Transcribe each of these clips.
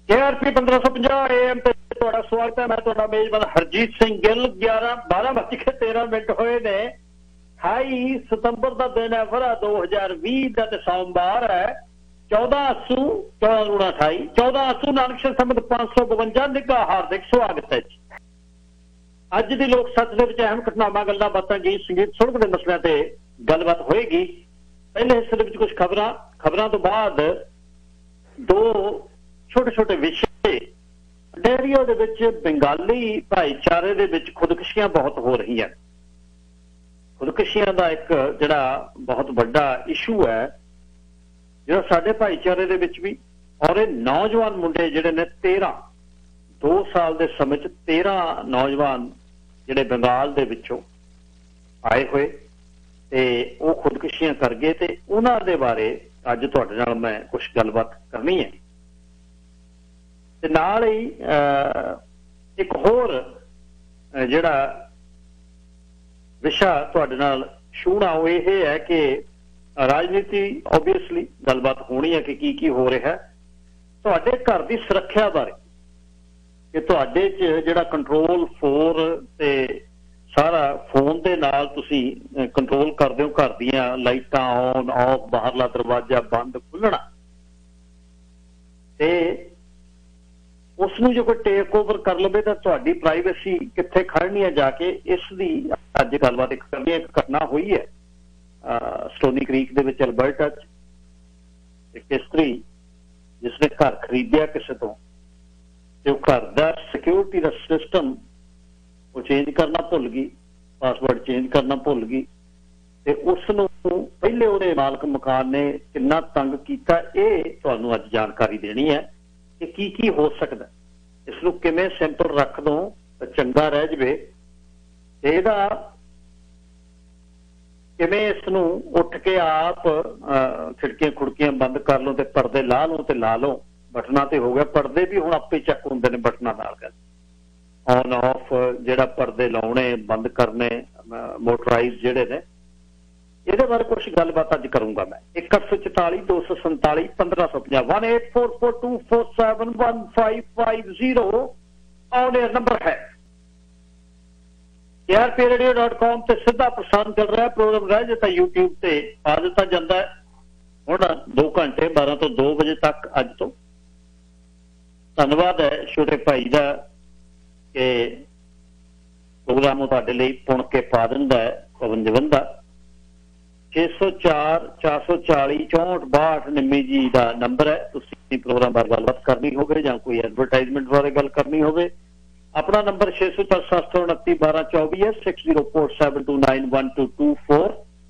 KRP 1550 AM ਤੇ ਤੁਹਾਡਾ ਸਵਾਗਤ ਹੈ। ਮੈਂ ਤੁਹਾਡਾ ਮੇਜ਼ਬਾਨ ਹਰਜੀਤ ਸਿੰਘ ਗਿੱਲ। 12:13 ਹੋਏ ਨੇ। 28 ਸਤੰਬਰ ਦਾ ਦਿਨ ਹੈ, ਵਰਾ 2020 ਦਾ ਤੇ ਸੋਮਵਾਰ ਹੈ। 14 ਅੱਸੂ 14 ਨਾਨਕ ਸੰਮਤ 552 ਨਿੱਘਾ ਹਾਰਦਿਕ ਸਵਾਗਤ ਹੈ ਜੀ। ਅੱਜ ਦੀ ਲੋਕ ਸੱਚ ਦੇ ਵਿੱਚ ਅਹਿਮ ਘਟਨਾਵਾਂ, ਗੱਲਾਂ ਬਾਤਾਂ, ਗੀਤ ਸੰਗੀਤ, ਸੁਣਨ ਦੇ ਮਸਲਿਆਂ ਤੇ ਗੱਲਬਾਤ ਹੋਏਗੀ। ਪਹਿਲੇ ਹਿੱਸੇ ਦੇ ਵਿੱਚ ਕੁਝ ਖਬਰਾਂ ਤੋਂ ਬਾਅਦ ਦੋ छोटे छोटे विषय। डेरियो दे विच बंगाली भाईचारे दे विच खुदकुशियां बहुत हो रही हैं। खुदकुशियां दा एक जिहड़ा बहुत बड़ा इशू है जिहड़ा साडे भाईचारे दे विच भी, और ये नौजवान मुंडे जिहड़े ने 2 साल दे समय च 13 नौजवान जिहड़े बंगाल दे विचों आए हुए ते वो खुदकुशियां कर गए ते उन्हां दे बारे अज तुहाडे नाल मैं कुछ गलबात करनी है। ते नाल ही एक होर जिहड़ा विशा तुहाडे नाल छूहना वो ये है कि राजनीति ओबीअसली गलबात होनी है कि की हो रहा है। तुहाडे घर की सुरक्षा बारे कि तुहाडे च जिहड़ा कंट्रोल 4 ते सारा फोन दे नाल तुसी कंट्रोल करदे हो, घर दीयां लाइटां ऑन ऑफ, बाहरला दरवाजा बंद खुलना, ते उसनूं जो कोई टेक ओवर कर लवे तो तुहाडी प्राइवेसी कित्थे खड़नी है जाके। इसदी अज गलबात एक करनी है। एक घटना हुई है स्टोनी क्रीक दे विच अल्बर्टा च। एक स्त्री जिसने घर खरीदिया किसी तो, घर का सिक्योरिटी का सिस्टम वो चेंज करना भुल गई, पासवर्ड चेंज करना भुल गई, ते उसनूं पहले उहदे मालक मकान ने कितना तंग कीता, ये तुहानूं अज जानकारी देनी है कि की हो सकता। इसनूं किवें सिंपल रख दो तो चंगा रह जाए। ਇਹਦਾ किवें इसनूं उठ के आप खिड़कियां खुड़कियां बंद कर लो, तो पर्दे ला लो तो ला लो। बटना तो हो गया, पर्दे भी हुण आपे चेक होंदे ने बटना नाल कर ऑन ऑफ, जिहड़ा पर्दे लाउणे बंद करने मोटराइज जिहड़े ने। ਇਹਦੇ ਬਾਰੇ ਕੁਝ ਗੱਲਬਾਤ ਅੱਜ ਕਰੂੰਗਾ ਮੈਂ। 1844 247 1550 184424715550 ऑन एयर नंबर है। KRPradio.com ਤੇ ਸਿੱਧਾ ਪ੍ਰਸਾਰਣ ਚੱਲ ਰਿਹਾ। ਪ੍ਰੋਗਰਾਮ ਰਹਿ ਜਾਂਦਾ YouTube ਤੇ ਪਾ ਦਿੱਤਾ ਜਾਂਦਾ ਹੈ। ਹੁਣ 2 ਘੰਟੇ 12 ਤੋਂ 2 ਵਜੇ ਤੱਕ ਅੱਜ ਤੋਂ। ਧੰਨਵਾਦ ਹੈ ਛੋਟੇ ਭਾਈ ਦਾ ਕਿ ਪ੍ਰੋਗਰਾਮ ਨੂੰ ਤੁਹਾਡੇ ਲਈ ਪੁਣ ਕੇ ਪਾ ਦਿੰਦਾ ਹੈ। ਪਵਨ ਜਵੰਦਾ 604 440 6462 ਨਿੰਮੀ ਜੀ ਦਾ ਨੰਬਰ ਹੈ। ਤੁਸੀਂ ਪ੍ਰੋਗਰਾਮ ਬਾਰੇ ਗੱਲਬਾਤ ਕਰਨੀ ਹੋਵੇ ਜਾਂ ਕੋਈ ਐਡਵਰਟਾਈਜ਼ਮੈਂਟ ਬਾਰੇ ਗੱਲ ਕਰਨੀ ਹੋਵੇ, ਆਪਣਾ ਨੰਬਰ 604-729-1224 ਹੈ। 6047291224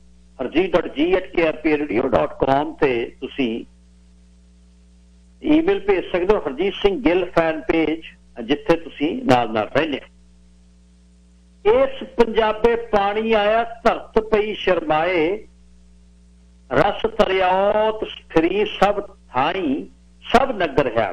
harjeet.g@krpradio.com ਤੇ ਤੁਸੀਂ ਈਮੇਲ ਭੇਜ ਸਕਦੇ ਹੋ। ਹਰਜੀਤ ਸਿੰਘ ਗਿੱਲ ਫੈਨ ਪੇਜ ਜਿੱਥੇ ਤੁਸੀਂ ਨਾਲ ਰਹਿੰਦੇ। इस पंजाबे पानी आया धरत पई शर्माए, रस तरियात फिरी सब थाई सब नगर है।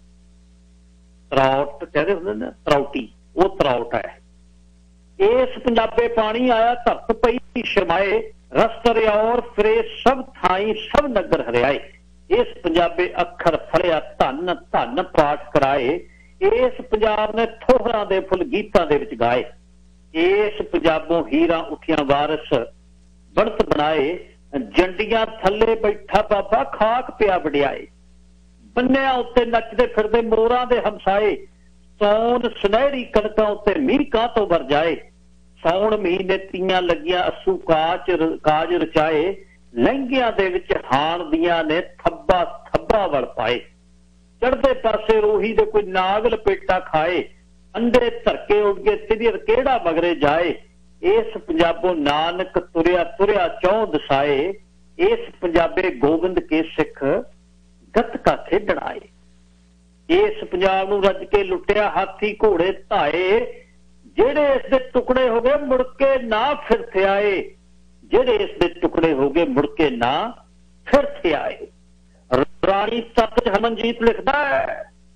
त्रौट कहते होंगे ना, त्रौटी, वो त्रौट है। इस पंजाबे पानी आया धरत पई शर्माए, रस तरियात फिरे सब थाई सब नगर हरियाए। इस पंजाबे अखर फड़िया धन धन पाठ कराए, इस पंजाब ने थोहरां दे फुल गीतां दे विच गाए। इस पंजाबों हीरा उठियां वारस बनत बनाए, जंडियां थले बैठा बाबा खाक पिया वडियाए। बन्निया उत्ते नचदे फिरदे मोरां दे हमसाए, सौन सुनहरी कणकां उत्ते मींह कां तो वरजाए। सौण महीने तीयां लगियां अस्सू काज रचाए, लहंगियां दे विच हाण दियां ने थब्बा थब्बा वल पाए। चढ़दे पासे रोही दे कोई नाग लपेटा खाए, अंडे धरके उड़ गए तिरियर केड़ा मगरे जाए। इस पंजाबों नानक तुरिया तुरिया चौं दसाए, इस पंजाबे गोबिंद के सिख गतका खेडण आए। इस पंजाब नूं रज के लुटिया हाथी घोड़े धाए, जेड़े इस दे टुकड़े हो गए मुड़ के ना फिर थे आए। जेड़े इस दे टुकड़े हो गए मुड़ के ना फिर थे आए। रानी तक हरमनजीत लिखदा है।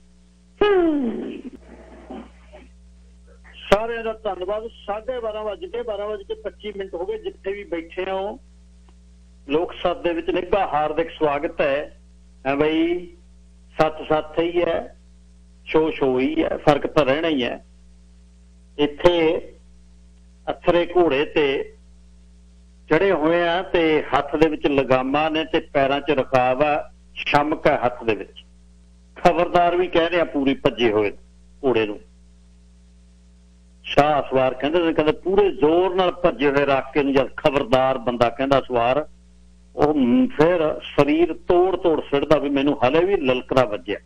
सारे का धन्यवाद। 12:25 हो गए। जिथे भी बैठे हो लोक सभा दे विच निघा हार्दिक स्वागत है। बई सत सत ही है, शो ही है, फर्क तो रहना ही है। इत्थे अथरे घोड़े ते चढ़े हुए हैं ते हथ दे विच लगामा ने ते पैरां च रकाब है, शमक है हथ दे विच। खबरदार भी कह रहे हैं पूरी भजे हुए घोड़े नूं। शाह सवार कहते पूरे जोर नाल भजे हुए राके नूं जद खबरदार बंदा कहंदा सवार, ਉਹ फिर शरीर तोड़ तोड़ सिड़दा भी मैनू हले भी ललकरा वज्या।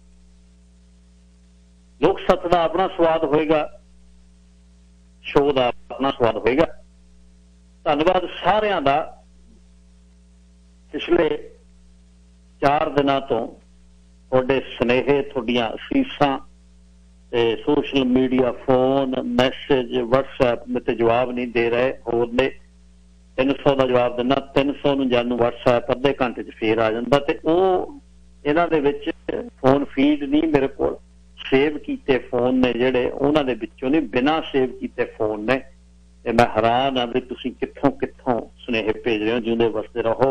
लोक सत्त का अपना स्वाद होएगा, शो का अपना स्वाद होएगा। धन्यवाद सारिਆਂ ਦਾ। पिछले 4 दिनों तो थोड़े स्नेहे, थोड़ियां असीसां ते social media, phone, message, WhatsApp में तो जवाब नहीं दे रहे। होर ने 300 का जवाब देना, 300 नूं जानू व्हाट्सएप अद्धे घंटे च फिर आ जाता। तो इन्हां दे विच फोन फीड नहीं मेरे को, सेव किए फोन ने जिहड़े उन्हां दे विचों नहीं, बिना सेव किए फोन ने। ते मैं हैरान हाँ भी तुसीं कित्थों कित्थों सुनेहे भेज रहे हो। जिउंदे वसदे रहो।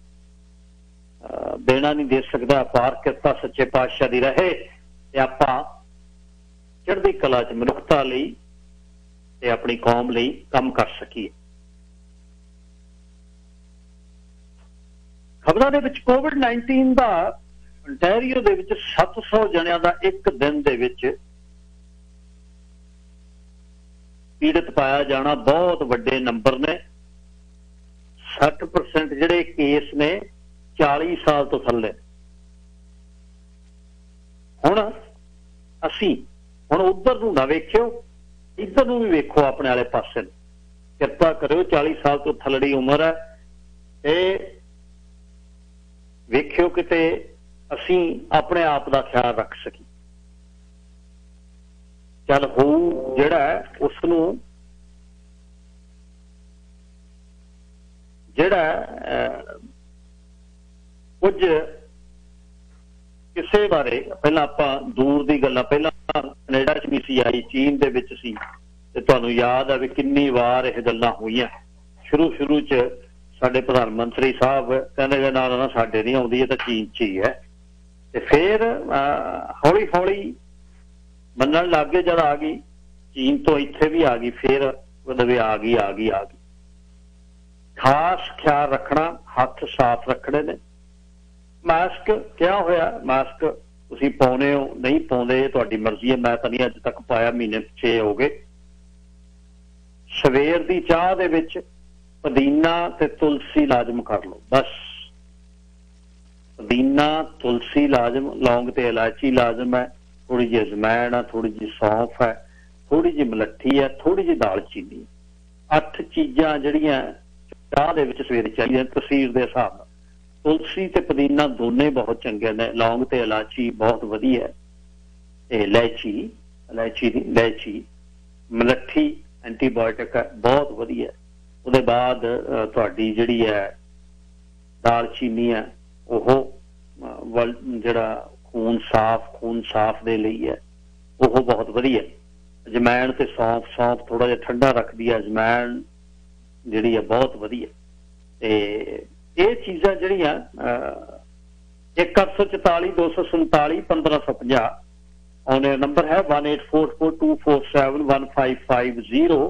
देना नहीं दे सकदा। अपार किरपा सच्चे पातशाह दी रहे ते आपां चढ़दी कला च मनुखता लई ते अपनी कौम लई काम कर सकीए। खबरों के विच कोविड-19 का ओंटारियो दे विच 700 जणियां दा एक दिन दे विच पीड़ित पाया जाना बहुत वड्डे नंबर ने। 60% जिहड़े केस ने 40 साल तो थल्ले। हुण असीं उधर नूं ना वेखिओ, इधर नूं भी वेखो अपने आले पासे। किरपा करिओ, 40 साल तो थल्लड़ी उम्र है ते वेखिओ किते असीं अपने आप का ख्याल रख सकी। चल हो जिहड़ा उसनूं जिहड़ा कुछ किसे बारे पहला आपां दूर दी गल्लां, पहला कनेडा च भी सी आई, चीन दे विच सी ते तुहानूं याद है भी किन्नी वार इह गल्लां होईयां। शुरू च साडे प्रधानमंत्री साहब कहंदे ना साडे नहीं आउंदी, तां चीन च ही है। ते फिर हौली हौली मनण लग गए। जद आ गई चीन तो इत्थे भी आ गई, फिर मतलब आ गई। खास ख्याल रखना, हथ साफ रखने ने। मास्क क्या होया, मास्क तुसीं पाउणे हो नहीं पाउंदे तुहाडी मर्जी है। मैं तां नहीं अज तक पाया, महीने 6 हो गए। सवेर दी चाह दे विच पुदीना ते तुलसी लाजम कर लो, बस। पुदीना तुलसी लाजम, लौंग ते इलायची लाजम है, थोड़ी जी अजमैन है, थोड़ी जी सौंफ है, थोड़ी जी मलट्ठी है, थोड़ी जी दालचीनी। 8 चीज़ां जिहड़ियां चाह दे विच सवेरे चाहिए तसीर दे हिसाब नाल। तुलसी ते पुदीना दोने बहुत चंगे ने, लौंग ते इलायची बहुत वधिया है। इलायची मलट्ठी एंटीबायोटिक है, बहुत वधिया है। उसदे बाद तुहाडी जिहड़ी है दालचीनी है, ओह जिहड़ा खून साफ दे लई है, ओह बहुत वधिया। अजमैन ते सौंफ थोड़ा जिहा ठंडा रखदी है, अजमैन जिहड़ी है बहुत वधिया। ते ये चीज़ां जिहड़ियां 1844 247 1550 ऑन नंबर है 184424715550।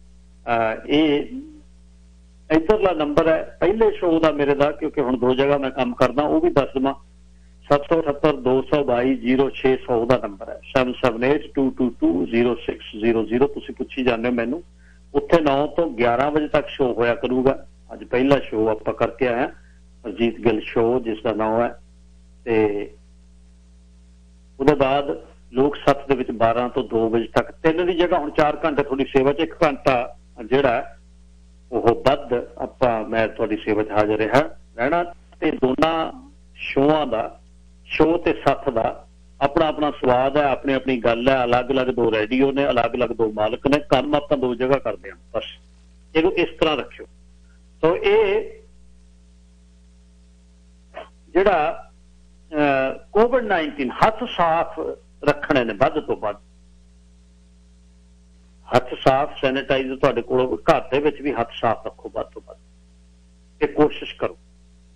इधरला नंबर है पहले शो का मेरे का, क्योंकि हुण 2 जगह मैं काम करदा, वो भी दस देवां। 778 222 0600 का नंबर है। 7782220600 तुसीं पुछी जाने मैनू। उत्थे 9 तो 11 बजे तक शो होया करूगा। अज पहला शो आपां करके आया, अरजीत गिल शो जिसका नाम है। ते उसदे बाद लोक सत्त दे विच 12 तो 2 बजे तक, 3 की जगह हुण 4 घंटे थोड़ी सेवा च 1 घंटा जिहड़ा ਉਹ ਵੱਧ ਆਪਾਂ मैं ਤੁਹਾਡੀ सेवा च हाजिर रहना। ਤੇ ਦੋਨਾਂ ਸ਼ੋਆਂ ਦਾ, शो ਤੇ ਸੱਤ ਦਾ अपना अपना स्वाद है, अपनी अपनी गल है। अलग अलग 2 रेडियो ने, अलग अलग 2 मालक ने, काम ਆਪਾਂ 2 जगह करते हैं। बस ਇਹਨੂੰ इस तरह रखियो। तो ये ਜਿਹੜਾ कोविड-19 हथ साफ रखने ने ਵੱਧ ਤੋਂ ਵੱਧ। हथ साफ सैनिटाइजर तुहाडे कोल घर दे विच भी हथ साफ रखो ਵੱਧ ਤੋਂ ਵੱਧ ते कोशिश करो।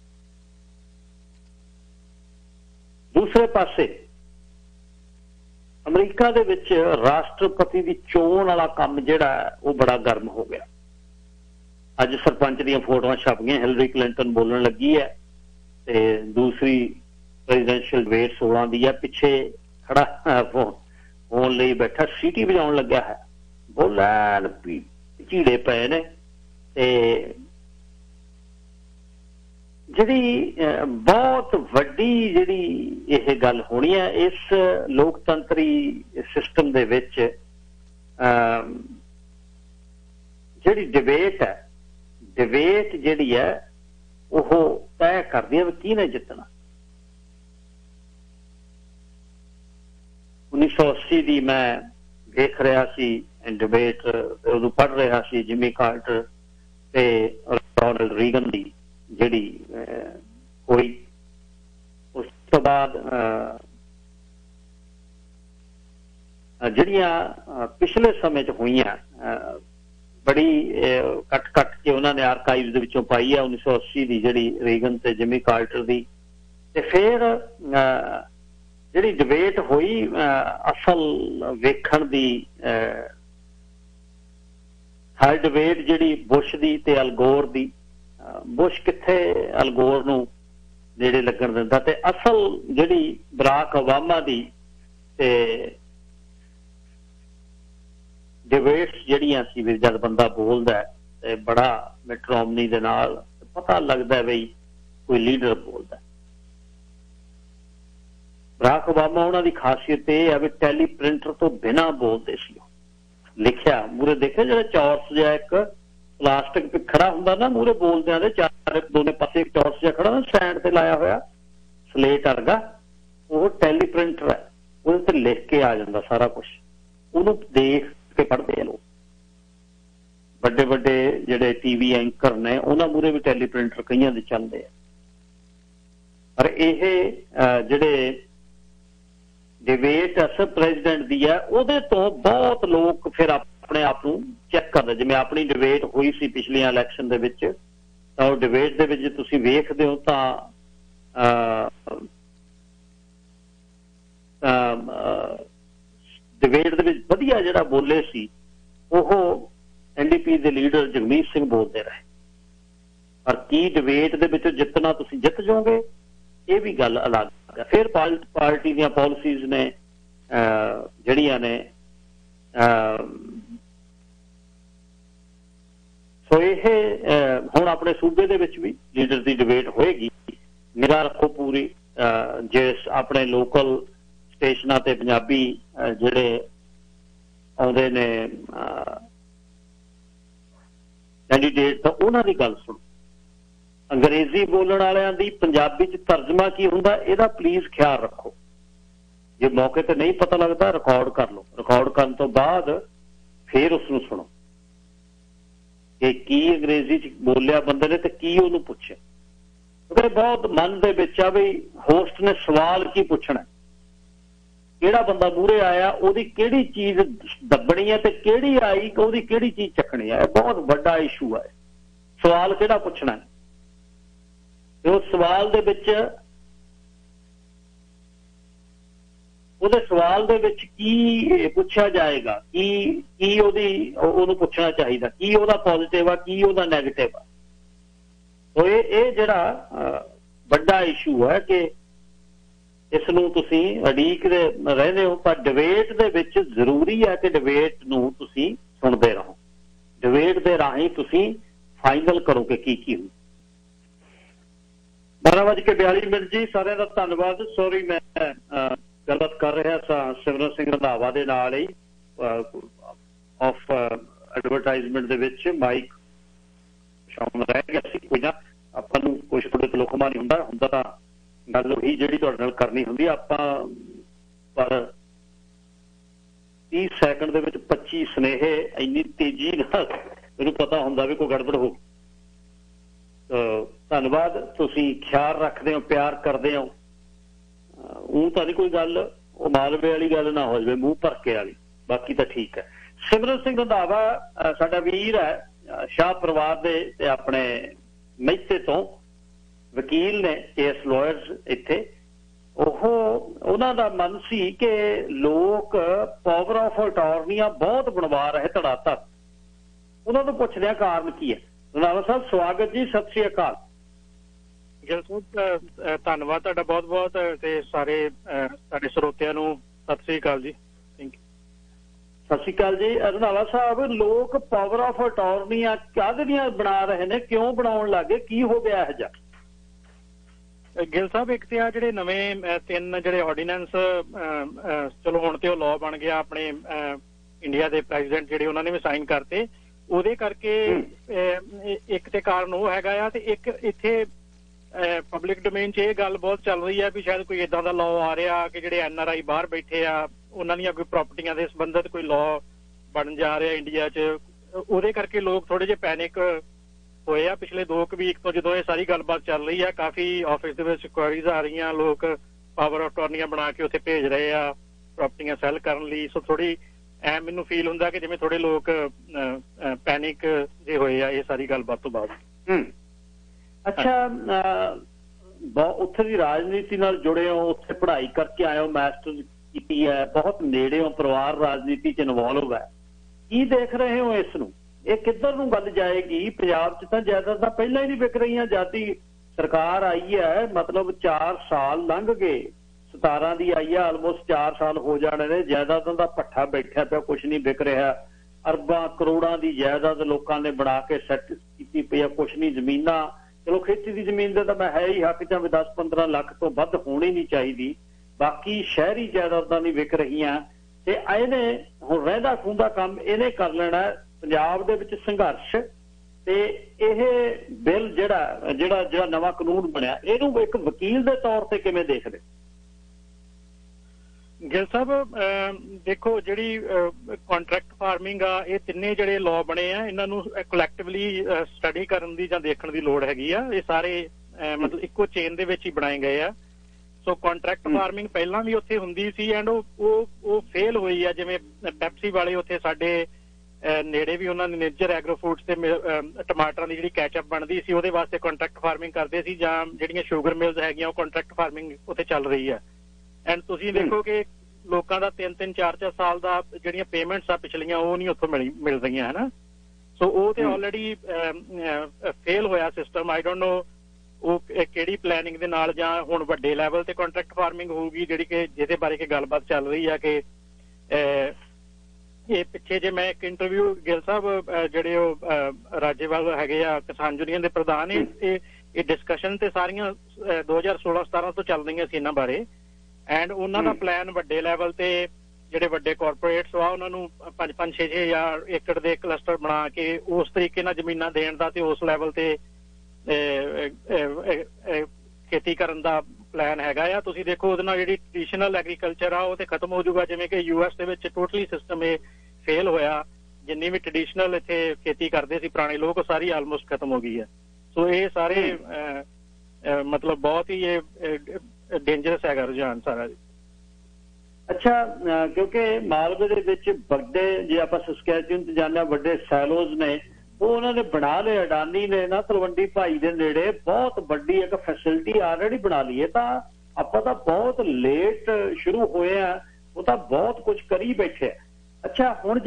दूसरे पासे अमरीका दे विच राष्ट्रपति की चोण वाला काम जिहड़ा वो बड़ा गर्म हो गया। अज सरपंच दी फोटोआं छप गई, हिलरी क्लिंटन बोलण लगी है ते दूसरी प्रेजिडेंशियल डिबेट 16 दी है, पिछे खड़ा फोन लई बैठा सीटी बजाउण लग्या है, बोलैन झीड़े पे ने ते जिहड़ी बहुत वड्डी जिहड़ी यह गल होनी है इस लोकतंत्री सिस्टम दे विच जिहड़ी डिबेट है, डिबेट जिहड़ी है वह तय करदी है किहने जितना। 1980 की मैं देख रहा सी डिबेट, उदों पढ़ रहा सी जिमी कार्टर ते रोनाल्ड रीगन की जिहड़ी हुई। उस तो बाद जिहड़ियां पिछले समय च हुईयां बड़ी कट कट के उन्होंने आर्काइव्स दे विचों पाई है 1980 की जिहड़ी रीगन ते जिमी कार्टर की। ते फिर जिहड़ी डिबेट हुई असल वेखण दी हर डिबेट जिहड़ी बुश दी ते अलगोर दी, बुश किथे अलगोर नूं नेड़े लगन दिंदा, ते असल जिहड़ी बराक ओबामा दी ते डिबेट्स जिहड़ियां सी भी जद बंदा बोलदा है ते बड़ा मिट रोमनी दे नाल पता लगदा है बई कोई लीडर बोलदा है। बराक ओबामा उन्हां दी खासियत यह है भी टैली प्रिंटर तो बिना बोलदे सी लिखिया मूहरे देखिया जिहड़ा चौरस जिहा एक प्लास्टिक पे खड़ा हुंदा ना मूहरे बोलदियां दे चार दोने पासे एक चौरस जिहा खड़ा ना स्टैंड ते लाया होया स्लेट वर्गा, वो टैली प्रिंटर है, उहदे ते लिख के आ जांदा सारा कुछ, उहनूं देख के पढ़दे हैं लोग। बड़े बड़े जिहड़े टीवी एंकर ने उन्हां मूहरे भी टैली प्रिंटर कईयां दे चलदे हैं। पर यह जिहड़े डिबेट असल प्रेजिडेंट दी है उहदे तो बहुत लोग फिर अपने आप नूं चैक करदे। जिवें अपनी डिबेट हुई सी पिछलियां इलैक्शन दे विच, तां डिबेट दे विच तुसीं वेखदे हो तां डिबेट दे विच वधिया जिहड़ा बोले सी ओह एनडीपी दे लीडर जगमीत सिंह बोलते रहे। पर की डिबेट दे विच जितना तुसीं जित जाओगे ये भी गल अलग है। फिर पार्टी दी पॉलिसीज ने जड़ियां ने सो ये हुण अपने सूबे दे विच भी लीडर की डिबेट होएगी। निगाह रखो पूरी जिस अपने लोकल स्टेशनां ते पंजाबी जिहड़े आउंदे ने कैंडीडेट तां उन्हां दी गल सुणो। अंग्रेजी बोलण वालियां दी पंजाबी च तर्जमा की हुंदा इहदा प्लीज ख्याल रखो। जे मौके ते नहीं पता लगता रिकॉर्ड कर लो, रिकॉर्ड करन तो बाद फिर उसनूं सुणो कि की अंग्रेजी च बोलिया बंदे ने ते की उहनूं पुछिआ। क्योंकि बहुत मन दे विच आ भी होस्ट ने सवाल की पुछना, किहड़ा बंदा मूहरे आया उहदी किहड़ी चीज दबणी है ते किहड़ी आई उहदी किहड़ी चीज चकनी है। बहुत वड्डा इशू है। सवाल किहड़ा पुछना है ते उस सवाल दे विच ਉਹਦੇ सवाल दे विच की पुछा जाएगा, की ਉਹਨੂੰ पुछना चाहिए, की ਉਹਦਾ पॉजिटिव आ की ਉਹਦਾ नैगेटिव आ। तो ये जिहड़ा वड्डा इशू है कि इस नूं तुसीं अड़ीक दे रहंदे हो। पर डिबेट दे विच जरूरी है कि डिबेट नूं तुसीं सुणदे रहो। डिबेट दे राहीं तुसीं फाइनल करो कि की हो। 12:42 जी। सारिਆਂ ਦਾ ਧੰਨਵਾਦ। सॉरी मैं गलबात कर रहा सा सिमरन सिंह रंधावा दे नाल ही ऑफ एडवरटाइजमेंट दे विच माइक शाम रह गया सी। कोई ना आपां नूं कुछ थोड़े तो लुकमा नहीं हुंदा, हुंदा तां गल उही जिहड़ी तुहाडे नाल करनी हुंदी आपां। पर 30 सैकंड दे विच 25 स्नेहे इन्नी तेजी नाल मैनूं पता हुंदा भी कोई गड़बड़ हो। धन्नवाद। तुसीं ख्याल रखदे हो, प्यार करदे हो। ऊं तां नहीं कोई गल मालवे वाली गल ना हो जाए मूँह भरके वाली, बाकी तो ठीक है। सिमरन सिंह रंधावा साडा वीर है, शाह परिवार दे ते अपने मेहते तो वकील ने, केस लॉयर्स इत्थे ਉਹਨਾਂ ਦਾ ਮਨ ਸੀ ਕਿ ਲੋਕ ਪਾਵਰ ਆਫ ਅਟਾਰਨੀਆਂ ਬਹੁਤ ਬਣਵਾ ਰਹੇ ਧੜਾਧੜ। ਉਹਨਾਂ ਤੋਂ ਪੁੱਛਦੇ ਆ ਕਾਰਨ ਕੀ ਹੈ। ਰੰਧਾਵਾ ਸਾਹਿਬ ਸਵਾਗਤ ਜੀ, ਸਤਿ ਸ੍ਰੀ ਅਕਾਲ। ਗਿੱਲ ਸਾਹਿਬ ਧੰਨਵਾਦ ਤੁਹਾਡਾ ਬਹੁਤ ਬਹੁਤ, ਤੇ ਸਾਰੇ ਸਾਡੇ ਸਰੋਤਿਆਂ ਨੂੰ ਸਤਿ ਸ੍ਰੀ ਅਕਾਲ ਜੀ। Thank you. ਸਤਿ ਸ੍ਰੀ ਅਕਾਲ ਜੀ। ਰੰਧਾਵਾ ਸਾਹਿਬ, ਲੋਕ ਪਾਵਰ ਆਫ ਅਟਾਰਨੀਆਂ ਕਾਹਦੇ ਦੀਆਂ ਬਣਾ ਰਹੇ ਨੇ, ਕਿਉਂ ਬਣਾਉਣ ਲੱਗੇ, ਕੀ ਹੋ ਗਿਆ ਇਹੋ ਜਿਹਾ? ਗਿੱਲ ਸਾਹਿਬ, ਇੱਕ ਤੇ ਆ ਜਿਹੜੇ ਨਵੇਂ 3 ਜਿਹੜੇ ਆਰਡੀਨੈਂਸ, ਚਲੋ ਹੁਣ ਤੇ ਉਹ ਲਾਅ ਬਣ ਗਿਆ, ਆਪਣੇ ਇੰਡੀਆ ਦੇ ਪ੍ਰੈਜ਼ੀਡੈਂਟ ਜਿਹੜੇ ਉਹਨਾਂ ਨੇ ਵੀ ਸਾਈਨ ਕਰਤੇ, ਉਹਦੇ ਕਰਕੇ ਇੱਕ ਤੇ ਕਾਰਨ ਉਹ ਹੈਗਾ ਆ। ਤੇ ਇੱਕ ਇੱਥੇ ਪਬਲਿਕ ਡੋਮੇਨ 'ਚ ਇਹ ਗੱਲ ਬਹੁਤ ਚੱਲ ਰਹੀ ਹੈ ਵੀ ਸ਼ਾਇਦ ਕੋਈ ਏਦਾਂ ਦਾ ਲਾਅ ਆ ਰਿਹਾ ਕਿ ਜਿਹੜੇ NRI ਬਾਹਰ ਬੈਠੇ ਆ ਉਹਨਾਂ ਦੀਆਂ ਕੋਈ ਪ੍ਰਾਪਰਟੀਆਂ ਦੇ ਸੰਬੰਧਿਤ ਕੋਈ ਲਾਅ ਬਣ ਜਾ ਰਿਹਾ ਇੰਡੀਆ 'ਚ। ਉਹਦੇ ਕਰਕੇ ਲੋਕ ਥੋੜੇ ਜਿਹੇ ਪੈਨਿਕ ਹੋਏ ਆ ਪਿਛਲੇ 2 ਵੀਕ ਤੋਂ, ਜਦੋਂ ਇਹ ਸਾਰੀ ਗੱਲਬਾਤ ਚੱਲ ਰਹੀ ਆ। ਕਾਫੀ ਆਫਿਸ ਦੇ ਵਿੱਚ ਕੁਐਰੀਜ਼ ਆ ਰਹੀਆਂ, ਲੋਕ ਪਾਵਰ ਆਫ ਅਟਾਰਨੀਆਂ ਬਣਾ ਕੇ ਉੱਥੇ ਭੇਜ ਰਹੇ ਆ ਪ੍ਰਾਪਰਟੀਆਂ ਸੈੱਲ ਕਰਨ ਲਈ। ਸੋ ਥੋੜੀ ਐ ਮੈਨੂੰ ਫੀਲ ਹੁੰਦਾ ਕਿ ਜਿਵੇਂ ਥੋੜੇ ਲੋਕ ਪੈਨਿਕ ਜੇ ਹੋਏ ਆ ਇਹ ਸਾਰੀ ਗੱਲਬਾਤ ਤੋਂ ਬਾਅਦ। ਅੱਛਾ, ਉੱਥੇ ਦੀ ਰਾਜਨੀਤੀ ਨਾਲ ਜੁੜੇ ਹੋ, ਉੱਥੇ ਪੜ੍ਹਾਈ ਕਰਕੇ ਆਏ ਹੋ, ਮਾਸਟਰਜ਼ ਕੀਤੀ ਹੈ, ਬਹੁਤ ਨੇੜੇ ਹੋ, ਪਰਿਵਾਰ ਰਾਜਨੀਤੀ 'ਚ ਇਨਵੋਲਵ ਹੈ, ਕੀ ਦੇਖ ਰਹੇ ਹੋ ਇਸ ਨੂੰ? ਇਹ ਕਿੱਧਰ ਨੂੰ ਗੱਲ ਜਾਏਗੀ? ਪੰਜਾਬ 'ਚ ਤਾਂ ਜਾਇਦਾਦਾਂ ਪਹਿਲਾਂ ਹੀ ਨਹੀਂ ਵਿਕ ਰਹੀਆਂ। ਜਦ ਦੀ ਸਰਕਾਰ ਆਈ ਹੈ, ਮਤਲਬ 4 ਸਾਲ ਲੰਘ ਗਏ, 17 ਦੀ ਆਈ ਹੈ, ਆਲਮੋਸਟ 4 ਸਾਲ ਹੋ ਜਾਣੇ ਨੇ, ਜਾਇਦਾਦਾਂ ਦਾ ਭੱਠਾ ਬੈਠਿਆ ਪਿਆ, ਕੁਛ ਨਹੀਂ ਵਿਕ ਰਿਹਾ। ਅਰਬਾਂ ਕਰੋੜਾਂ ਦੀ ਜਾਇਦਾਦ ਲੋਕਾਂ ਨੇ ਬਣਾ ਕੇ ਸੈੱਟ ਕੀਤੀ ਪਈ ਆ, ਕੁਛ ਨਹੀਂ। ਜ਼ਮੀਨਾਂ, ਚਲੋ ਖੇਤੀ ਦੀ ਜ਼ਮੀਨ ਦਾ ਤਾਂ ਮੈਂ ਹੈ ਹੀ ਹੱਕ 'ਚ, 10-15 ਲੱਖ ਤੋਂ ਵੱਧ ਹੋਣੀ ਨਹੀਂ ਚਾਹੀਦੀ। ਬਾਕੀ ਸ਼ਹਿਰੀ ਜਾਇਦਾਦਾਂ ਨਹੀਂ ਵਿਕ ਰਹੀਆਂ। ਤੇ ਇਹਨੇ ਹੁਣ ਰਹਿੰਦਾ ਖੂੰਦਾ ਕੰਮ ਇਹਨੇ ਕਰ ਲੈਣਾ ਪੰਜਾਬ ਦੇ ਵਿੱਚ ਸੰਘਰਸ਼। ਤੇ ਇਹ ਬਿੱਲ ਜਿਹੜਾ ਨਵਾਂ ਕਾਨੂੰਨ ਬਣਿਆ, ਇਹਨੂੰ ਇੱਕ ਵਕੀਲ ਦੇ ਤੌਰ ਤੇ ਕਿਵੇਂ ਦੇਖਦੇ? ਗਿੱਲ ਸਾਹਿਬ, ਦੇਖੋ ਜਿਹੜੀ ਕੰਟਰੈਕਟ ਫਾਰਮਿੰਗ ਆ, ਇਹ ਤਿੰਨੇ ਜਿਹੜੇ ਲਾਅ ਬਣੇ ਆ, ਇਹਨਾਂ ਨੂੰ ਕਲੈਕਟਿਵਲੀ ਸਟੱਡੀ ਕਰਨ ਦੀ ਜਾਂ ਦੇਖਣ ਦੀ ਲੋੜ ਹੈਗੀ ਆ। ਇਹ ਸਾਰੇ ਮਤਲਬ ਇੱਕੋ ਚੇਨ ਦੇ ਵਿੱਚ ਹੀ ਬਣਾਏ ਗਏ ਆ। ਸੋ ਕੰਟਰੈਕਟ ਫਾਰਮਿੰਗ ਪਹਿਲਾਂ ਵੀ ਉੱਥੇ ਹੁੰਦੀ ਸੀ ਐਂਡ ਉਹ ਫੇਲ ਹੋਈ ਆ। ਜਿਵੇਂ ਪੈਪਸੀ ਵਾਲੇ ਉੱਥੇ ਸਾਡੇ ਨੇੜੇ ਵੀ ਉਹਨਾਂ ਨੇ ਨਿੱਜਰ ਐਗਰੋ ਫੂਡਸ ਤੇ ਟਮਾਟਰਾਂ ਦੀ ਜਿਹੜੀ ਕੈਚਅਪ ਬਣਦੀ ਸੀ, ਉਹਦੇ ਵਾਸਤੇ ਕੰਟਰੈਕਟ ਫਾਰਮਿੰਗ ਕਰਦੇ ਸੀ। ਜਾਂ ਜਿਹੜੀਆਂ ਸ਼ੂਗਰ ਮਿਲਸ ਹੈਗੀਆਂ, ਉਹ ਕੰਟਰੈਕਟ ਫਾਰਮਿੰਗ ਉੱਥੇ ਚੱਲ ਰਹੀ ਆ। ਐਂਡ ਤੁਸੀਂ ਦੇਖੋ ਕਿ ਲੋਕਾਂ ਦਾ 3-3, 4-4 ਸਾਲ ਦਾ ਜਿਹੜੀਆਂ ਪੇਮੈਂਟਸ ਆ ਪਿਛਲੀਆਂ, ਉਹ ਨਹੀਂ ਉੱਥੋਂ ਮਿਲ ਰਹੀਆਂ, ਹਨਾ। ਸੋ ਉਹ ਤੇ ਆਲਰੇਡੀ ਫੇਲ ਹੋਇਆ ਸਿਸਟਮ। ਆਈ ਡੋਂਟ ਨੋ ਉਹ ਕਿਹੜੀ ਪਲੈਨਿੰਗ ਦੇ ਨਾਲ ਜਾਂ ਹੁਣ ਵੱਡੇ ਲੈਵਲ ਤੇ ਕੰਟਰੈਕਟ ਫਾਰਮਿੰਗ ਹੋਊਗੀ, ਜਿਹੜੀ ਕਿ ਜਿਹਦੇ ਬਾਰੇ ਕਿ ਗੱਲਬਾਤ ਚੱਲ ਰਹੀ ਆ। ਕਿ ਇਹ ਪਿੱਛੇ ਜੇ ਮੈਂ ਇੱਕ ਇੰਟਰਵਿਊ, ਗਿੱਲ ਸਾਹਿਬ ਜਿਹੜੇ ਉਹ ਰਾਜੇਵਾਲ ਹੈਗੇ ਆ ਕਿਸਾਨ ਯੂਨੀਅਨ ਦੇ ਪ੍ਰਧਾਨ, ਇਹ ਡਿਸਕਸ਼ਨ ਤੇ ਸਾਰੀਆਂ 2016-17 ਤੋਂ ਚੱਲ ਰਹੀਆਂ ਸੀ ਇਹਨਾਂ ਬਾਰੇ। ਐਂਡ ਉਹਨਾਂ ਦਾ ਪਲਾਨ ਵੱਡੇ ਲੈਵਲ ਤੇ ਜਿਹੜੇ ਵੱਡੇ ਕਾਰਪੋਰੇਟਸ ਆ ਉਹਨਾਂ ਨੂੰ 5-5, 6-6 ਏਕੜ ਦੇ ਕਲਸਟਰ ਬਣਾ ਕੇ ਉਸ ਤਰੀਕੇ ਨਾਲ ਜ਼ਮੀਨਾਂ ਦੇਣ ਦਾ ਤੇ ਉਸ ਲੈਵਲ ਤੇ ਖੇਤੀ ਕਰਨ ਦਾ ਪਲਾਨ ਹੈਗਾ ਆ। ਤੁਸੀਂ ਦੇਖੋ ਉਹਦੇ ਨਾਲ ਜਿਹੜੀ ਟ੍ਰੈਡੀਸ਼ਨਲ ਐਗਰੀਕਲਚਰ ਆ ਉਹ ਤੇ ਖਤਮ ਹੋ ਜਾਊਗਾ। ਜਿਵੇਂ ਕਿ US ਦੇ ਵਿੱਚ ਟੋਟਲੀ ਸਿਸਟਮ ਇਹ ਫੇਲ ਹੋਇਆ। ਜਿੰਨੀ ਵੀ ਟ੍ਰੈਡੀਸ਼ਨਲ ਇੱਥੇ ਖੇਤੀ ਕਰਦੇ ਸੀ ਪੁਰਾਣੇ ਲੋਕ, ਉਹ ਸਾਰੀ ਆਲਮੋਸਟ ਖਤਮ ਹੋ ਗਈ ਹੈ। ਸੋ ਇਹ ਸਾਰੇ ਮਤਲਬ ਬਹੁਤ ਹੀ ਇਹ ਡੇਂਜਰਸ ਹੈਗਾ ਰੁਝਾਨ ਸਾਰਾ ਜੀ। ਅੱਛਾ, ਕਿਉਂਕਿ ਮਾਲਵੇ ਦੇ ਵਿੱਚ ਵੱਡੇ, ਜੇ ਆਪਾਂ ਸਸਕੈਚੂਨ 'ਚ ਜਾਂਦੇ, ਵੱਡੇ ਸੈਲੋਜ਼ ਨੇ, ਉਹ ਉਹਨਾਂ ਨੇ ਬਣਾ ਲਏ। ਅਡਾਨੀ ਨੇ ਨਾ ਤਲਵੰਡੀ ਭਾਈ ਦੇ ਨੇੜੇ ਬਹੁਤ ਵੱਡੀ ਇੱਕ ਫੈਸਿਲਿਟੀ ਆਲਰੇਡੀ ਬਣਾ ਲਈ ਹੈ। ਤਾਂ ਆਪਾਂ ਤਾਂ ਬਹੁਤ ਲੇਟ ਸ਼ੁਰੂ ਹੋਏ ਆ, ਉਹ ਤਾਂ ਬਹੁਤ ਕੁਝ ਕਰੀ ਬੈਠੇ। ਅੱਛਾ, ਹੁਣ